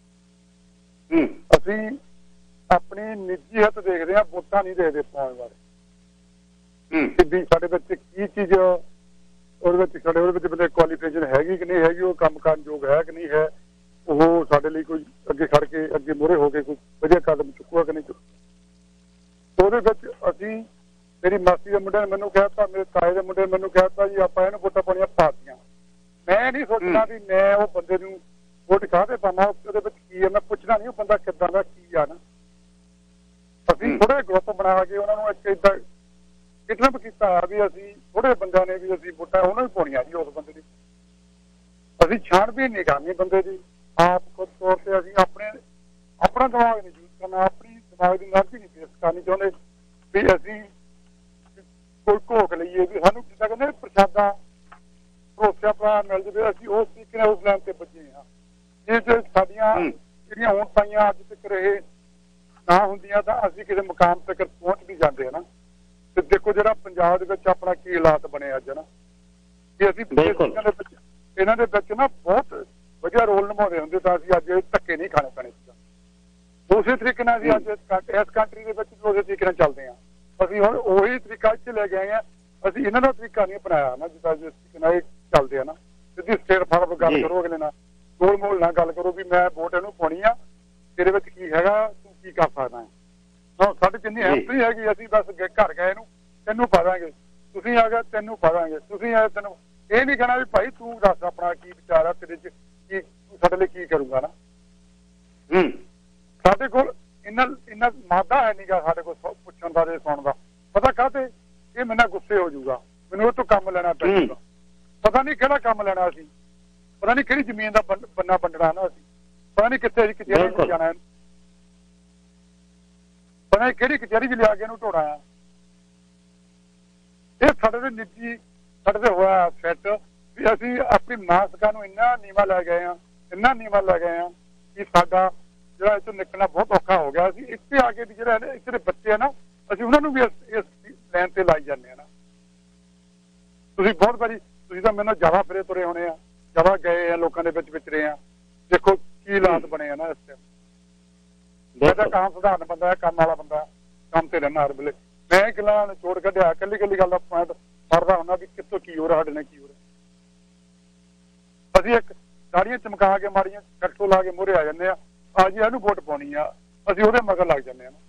ਅਸੀਂ ਆਪਣੀ ਨਿੱਜੀ ਹਿੱਤ ਦੇਖਦੇ ਹਾਂ ਵੋਟਾਂ ਨਹੀਂ ਦੇਖਦੇ ਪਾਉਣ ਬਾਰੇ ਵੀ ਸਾਡੇ ਵਿੱਚ ਕੀ ਚੀਜ਼ ਉਹਦੇ ਵਿੱਚ ਸਾਡੇ ਉਹਦੇ ਵਿੱਚ ਬੰਦੇ ਕੁਆਲੀਫਿਕੇਸ਼ਨ ਹੈਗੀ ਕਿ ਨਹੀਂ ਹੈਗੀ ਉਹ ਕੰਮ ਕਰਨ ਯੋਗ ਹੈ ਕਿ ਨਹੀਂ ਹੈ ਉਹ ਸਾਡੇ ਲਈ ਕੋਈ ਅੱਗੇ ਖੜ ਕੇ ਅੱਗੇ ਮੂਹਰੇ ਹੋ ਕੇ ਕੋਈ ਵਧੀਆ ਕਦਮ ਚੁੱਕੂਗਾ ਕਿ ਨਹੀਂ ਚੁੱਕੂਗਾ। ਉਹਦੇ ਵਿੱਚ ਅਸੀਂ ਮੇਰੀ ਮਾਸੀ ਦੇ ਮੁੰਡੇ ਨੇ ਮੈਨੂੰ ਕਹਿਤਾ ਮੇਰੇ ਤਾਏ ਦੇ ਮੁੰਡੇ ਨੇ ਮੈਨੂੰ ਕਹਿਤਾ ਜੀ ਆਪਾਂ ਇਹਨੂੰ ਵੋਟਾਂ ਪਾਉਣੀਆਂ ਪਾਤੀਆਂ। ਮੈਂ ਨਹੀਂ ਸੋਚਣਾ ਵੀ ਮੈਂ ਉਹ ਬੰਦੇ ਨੂੰ ਵੋਟ ਕਾਹਦੇ ਪਾਵਾਂ ਉਹਦੇ ਵਿੱਚ ਕੀ ਹੈ। ਮੈਂ ਪੁੱਛਣਾ ਨਹੀਂ ਉਹ ਬੰਦਾ ਕਿੱਦਾਂ ਦਾ ਕੀ ਆ ਨਾ। ਅਸੀਂ ਥੋੜੇ ਗਰੁੱਪ ਬਣਾ ਕੇ ਉਹਨਾਂ ਨੂੰ ਇੱਕ ਏਦਾਂ ਕਿਡਨੈਪ ਕੀਤਾ ਵੀ ਅਸੀਂ ਥੋੜੇ ਬੰਦਿਆਂ ਨੇ ਵੀ ਅਸੀਂ ਵੋਟਾਂ ਉਹਨਾਂ ਨੂੰ ਪਾਉਣੀਆਂ ਜੀ ਉਸ ਬੰਦੇ ਦੀ। ਅਸੀਂ ਛਾਣਬੀਨ ਨਹੀਂ ਕਰਨੀ ਬੰਦੇ ਦੀ। ਆਪ ਖੁਦ ਤੌਰ ਤੇ ਅਸੀਂ ਆਪਣਾ ਦਿਮਾਗ ਨਹੀਂ ਯੂਜ਼ ਕਰਨਾ ਆਪਣੀ ਦਿਮਾਗ ਦੀ ਐਨਰਜੀ ਨਹੀਂ ਵੇਸਟ ਕਰਨੀ ਚਾਹੁੰਦੇ ਵੀ ਅਸੀਂ ਕੋਈ ਘੋਖ ਲਈਏ ਵੀ ਸਾਨੂੰ ਜਿੱਦਾਂ ਕਹਿੰਦੇ ਪ੍ਰਸ਼ਾਦਾ ਭਰੋਸਿਆ ਭਰਾ ਮਿਲ ਜਾਵੇ ਅਸੀਂ ਉਸ ਤਰੀਕੇ ਨਾਲ ਉਸ ਲਾਈਨ ਤੇ ਬੱਝੇ ਹਾਂ। ਜੇ ਸਾਡੀਆਂ ਜਿਹੜੀਆਂ ਹੁਣ ਪਾਈਆਂ ਅੱਜ ਤੱਕ ਇਹ ਨਾ ਹੁੰਦੀਆਂ ਤਾਂ ਅਸੀਂ ਕਿਸੇ ਮੁਕਾਮ ਤੱਕ ਪਹੁੰਚ ਵੀ ਜਾਂਦੇ ਹਾਂ ਨਾ। ਤੇ ਦੇਖੋ ਜਿਹੜਾ ਪੰਜਾਬ ਦੇ ਵਿੱਚ ਆਪਣਾ ਕੀ ਹਾਲਾਤ ਬਣੇ ਅੱਜ ਨਾ ਕਿ ਅਸੀਂ ਇਹਨਾਂ ਦੇ ਵਿੱਚ ਨਾ ਬਹੁਤ ਵਧੀਆ ਰੋਲ ਨਿਭਾਉਂਦੇ ਹੁੰਦੇ ਤਾਂ ਅਸੀਂ ਅੱਜ ਧੱਕੇ ਨਹੀਂ ਖਾਣੇ ਪੈਣੇ ਸੀ। ਉਸੇ ਤਰੀਕੇ ਨਾਲ ਅਸੀਂ ਅੱਜ ਇਸ ਕੰਟਰੀ ਦੇ ਵਿੱਚ ਉਸੇ ਤਰੀਕੇ ਨਾਲ ਚੱਲਦੇ ਹਾਂ। ਅਸੀਂ ਹੁਣ ਉਹੀ ਤਰੀਕਾ ਇੱਥੇ ਲੈ ਕੇ ਆਏ ਹਾਂ। ਅਸੀਂ ਇਹਨਾਂ ਦਾ ਤਰੀਕਾ ਨਹੀਂ ਅਪਣਾਇਆ ਨਾ ਜਿੱਦਾਂ ਜਿਸ ਤਰੀਕੇ ਨਾਲ ਇਹ ਚੱਲਦੇ ਆ ਨਾ। ਸਿੱਧੀ ਸਟੇਟ ਫਾਰਮ ਗੱਲ ਕਰੋ ਅਗਲੇ ਨਾਲ ਗੋਲ ਮੋਲ ਨਾਲ ਗੱਲ ਕਰੋ ਵੀ ਮੈਂ ਵੋਟ ਇਹਨੂੰ ਪਾਉਣੀ ਆ ਤੇਰੇ ਵਿੱਚ ਕੀ ਹੈਗਾ ਤੂੰ ਕੀ ਕਰ ਸਕਦਾ ਹੈ। ਸਾਡੇ ਜਿੰਨੀ ਹਿਸਟਰੀ ਹੈਗੀ ਅਸੀਂ ਬਸ ਘਰ ਗਏ ਇਹਨੂੰ ਤੈਨੂੰ ਪਾ ਦਾਂਗੇ ਤੁਸੀਂ ਆ ਗਏ ਤੈਨੂੰ ਪਾ ਦਾਂਗੇ ਤੁਸੀਂ ਆਏ ਤੈਨੂੰ ਇਹ ਨਹੀਂ ਕਹਿਣਾ ਵੀ ਭਾਈ ਤੂੰ ਦੱਸ ਆਪਣਾ ਕੀ ਵਿਚਾਰ ਆ ਤੇਰੇ ਚ ਕੀ ਤੂੰ ਸਾਡੇ ਲਈ ਕੀ ਕਰੂਗਾ ਨਾ। ਸਾਡੇ ਕੋਲ ਇੰਨਾ ਮਾਦਾ ਹੈ ਨੀਗਾ ਸਾਡੇ ਕੋਲ ਪੁੱਛਣ ਦਾ ਤੇ ਸੁਣਨ ਦਾ। ਪਤਾ ਕਾਹਤੇ ਇਹ ਮੇਰੇ ਨਾਲ ਗੁੱਸੇ ਹੋ ਜਾਊਗਾ ਮੈਨੂੰ ਉਹ ਤੋਂ ਕੰਮ ਲੈਣਾ ਪੈਂਦਾ। ਪਤਾ ਨਹੀਂ ਕਿਹੜਾ ਕੰਮ ਲੈਣਾ ਅਸੀਂ, ਪਤਾ ਨਹੀਂ ਕਿਹੜੀ ਜ਼ਮੀਨ ਦਾ ਬੰਨਾ ਵੰਡਣਾ ਨਾ ਅਸੀਂ, ਪਤਾ ਨਹੀਂ ਕਿੱਥੇ ਕਚਹਿਰੀ 'ਚ ਜਾਣਾ, ਪਤਾ ਨਹੀਂ ਕਿਹੜੀ ਕਚਹਿਰੀ 'ਚ ਲਿਆ ਕੇ ਇਹਨੂੰ ਢੋਣਾ ਆ। ਇਹ ਸਾਡੇ ਦੇ ਨਿੱਜੀ ਸਾਡੇ ਤੇ ਹੋਇਆ ਸੈੱਟ ਵੀ ਅਸੀਂ ਆਪਣੀ ਮਾਸਕਾਂ ਨੂੰ ਇੰਨਾ ਨੀਵਾ ਲੈ ਗਏ ਆ, ਇੰਨਾ ਨੀਵਾ ਲੈ ਗਏ ਆ ਕਿ ਸਾਡਾ ਜਿਹੜਾ ਇੱਥੋਂ ਨਿਕਲਣਾ ਬਹੁਤ ਔਖਾ ਹੋ ਗਿਆ। ਅਸੀਂ ਇੱਥੇ ਆ ਕੇ ਵੀ ਜਿਹੜਾ ਇੱਥੇ ਦੇ ਬੱਚੇ ਆ ਨਾ, ਅਸੀਂ ਉਹਨਾਂ ਨੂੰ ਵੀ ਇਸ ਲਾਈਨ ਤੇ ਲਾਈ ਜਾਂਦੇ ਆ ਨਾ। ਤੁਸੀਂ ਬਹੁਤ ਵਾਰੀ ਤੁਸੀਂ ਤਾਂ ਮੈਨੂੰ ਜ਼ਿਆਦਾ ਫਿਰੇ ਤੁਰੇ ਹੋਣੇ ਆ, ਜ਼ਿਆਦਾ ਗਏ ਆ ਲੋਕਾਂ ਦੇ ਵਿੱਚ ਵਿਚਰੇ ਆ, ਦੇਖੋ ਕੀ ਹਾਲਾਤ ਬਣੇ ਆ ਨਾ ਇਸ ਟਾਈਮ। ਮੈਂ ਤਾਂ ਕੰਮ ਸਧਾਰਨ ਬੰਦਾ, ਕੰਮ ਵਾਲਾ ਬੰਦਾ, ਕੰਮ ਤੇ ਰਹਿਣਾ ਹਰ ਵੇਲੇ। ਮੈਂ ਇਹ ਗੱਲਾਂ ਨਿਚੋੜ ਕੱਢਿਆ, ਕੱਲੀ ਗੱਲ ਦਾ ਪੁਆਇੰਟ ਫੜਦਾ ਹੁੰਦਾ ਵੀ ਕਿੱਥੋਂ ਕੀ ਹੋ ਰਿਹਾ, ਸਾਡੇ ਨਾਲ ਕੀ ਹੋ ਰਿਹਾ। ਅਸੀਂ ਇੱਕ ਦਾੜੀਆਂ ਚਮਕਾ ਕੇ ਮਾੜੀਆਂ ਕੱਟੋ ਲਾ ਕੇ ਮੂਹਰੇ ਆ ਜਾਂਦੇ ਆ, ਆ ਜੀ ਇਹਨੂੰ ਵੋਟ ਪਾਉਣੀ ਆ, ਅਸੀਂ ਉਹਦੇ ਮਗਰ ਲੱਗ ਜਾਂਦੇ ਆ ਨਾ।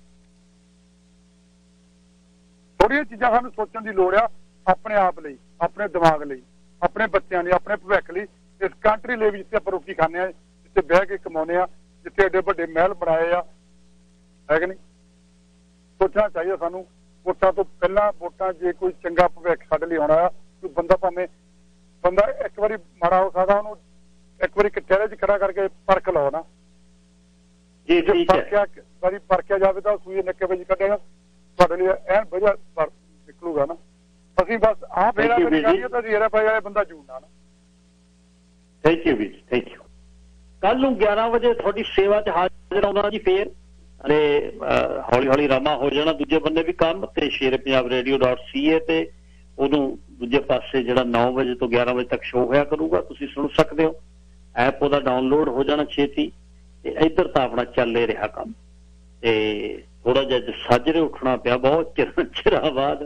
ਥੋੜ੍ਹੀਆਂ ਚੀਜ਼ਾਂ ਸਾਨੂੰ ਸੋਚਣ ਦੀ ਲੋੜ ਆ ਆਪਣੇ ਆਪ ਲਈ, ਆਪਣੇ ਦਿਮਾਗ ਲਈ, ਆਪਣੇ ਬੱਚਿਆਂ ਲਈ, ਆਪਣੇ ਭਵਿੱਖ ਲਈ, ਇਸ ਕੰਟਰੀ ਲਈ ਵੀ ਜਿੱਥੇ ਆਪਾਂ ਰੋਟੀ ਖਾਂਦੇ ਆ, ਜਿੱਥੇ ਬਹਿ ਕੇ ਕਮਾਉਂਦੇ ਆ, ਜਿੱਥੇ ਐਡੇ ਵੱਡੇ ਮਹਿਲ ਬਣਾਏ ਆ, ਹੈ ਕਿ ਨਹੀਂ। ਸੋਚਣਾ ਚਾਹੀਦਾ ਸਾਨੂੰ ਵੋਟਾਂ ਤੋਂ ਪਹਿਲਾਂ। ਵੋਟਾਂ ਜੇ ਕੋਈ ਚੰਗਾ ਭਵਿੱਖ ਸਾਡੇ ਲਈ ਆਉਣਾ ਆ, ਕੋਈ ਬੰਦਾ ਭਾਵੇਂ ਬੰਦਾ ਇੱਕ ਵਾਰੀ ਮਾੜਾ ਹੋ ਸਕਦਾ, ਉਹਨੂੰ ਇੱਕ ਵਾਰੀ ਕਚਹਿਰੇ 'ਚ ਖੜਾ ਕਰਕੇ ਪਰਖ ਲਓ ਨਾ। ਜੇ ਪਰਖਿਆ ਜਾਵੇ ਤਾਂ ਸੂਈ ਨਿੱਕੇ ਵਿੱਚ ਕੱਢੇਗਾ, ਤੁਹਾਡੇ ਲਈ ਐਨ ਵਧੀਆ ਨਿਕਲੂਗਾ ਨਾ। ਅਸੀਂ ਬਸ ਆਹ ਫੇਰਾ ਕਰੀਏ ਤਾਂ ਜੇਰਾ ਪਾਈ ਵਾਲੇ ਬੰਦਾ ਜੂੜਨਾ ਨਾ। ਥੈਂਕ ਯੂ ਵੀਰ, ਥੈਂਕ ਯੂ। ਕੱਲ ਨੂੰ 11 ਵਜੇ ਤੁਹਾਡੀ ਸੇਵਾ 'ਚ ਹਾਜ਼ਰ ਆਉਣਾ ਜੀ। ਫੇਰ ਹਲੇ ਹੌਲੀ ਹੌਲੀ ਰਾਮਾ ਹੋ ਜਾਣਾ ਦੂਜੇ ਬੰਦੇ ਵੀ ਕੰਮ, ਤੇ sherpunjabradio.ca ਤੇ ਉਹਨੂੰ ਦੂਜੇ ਪਾਸੇ ਜਿਹੜਾ 9 ਵਜੇ ਤੋਂ 11 ਵਜੇ ਤੱਕ ਸ਼ੋਅ ਹੋਇਆ ਕਰੂਗਾ, ਤੁਸੀਂ ਸੁਣ ਸਕਦੇ ਹੋ। ਐਪ ਉਹਦਾ ਡਾਊਨਲੋਡ ਹੋ ਜਾਣਾ ਛੇਤੀ। ਤੇ ਇੱਧਰ ਤਾਂ ਆਪਣਾ ਚੱਲੇ ਰਿਹਾ ਕੰਮ, ਤੇ ਥੋੜਾ ਜਿਹਾ ਸਾਜਰੇ ਉੱਠਣਾ ਪਿਆ ਬਹੁਤ ਚਿਰਾਂ ਬਾਅਦ,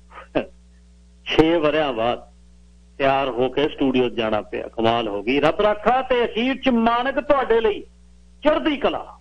6 ਵਰਿਆਂ ਬਾਅਦ ਤਿਆਰ ਹੋ ਕੇ ਸਟੂਡੀਓ ਜਾਣਾ ਪਿਆ। ਕਮਾਲ ਹੋ ਗਈ। ਰੱਬ ਰਾਖਾ ਤੇ ਅਖੀਰ 'ਚ ਮਾਨਕ ਤੁਹਾਡੇ ਲਈ, ਚੜ੍ਹਦੀ ਕਲਾ।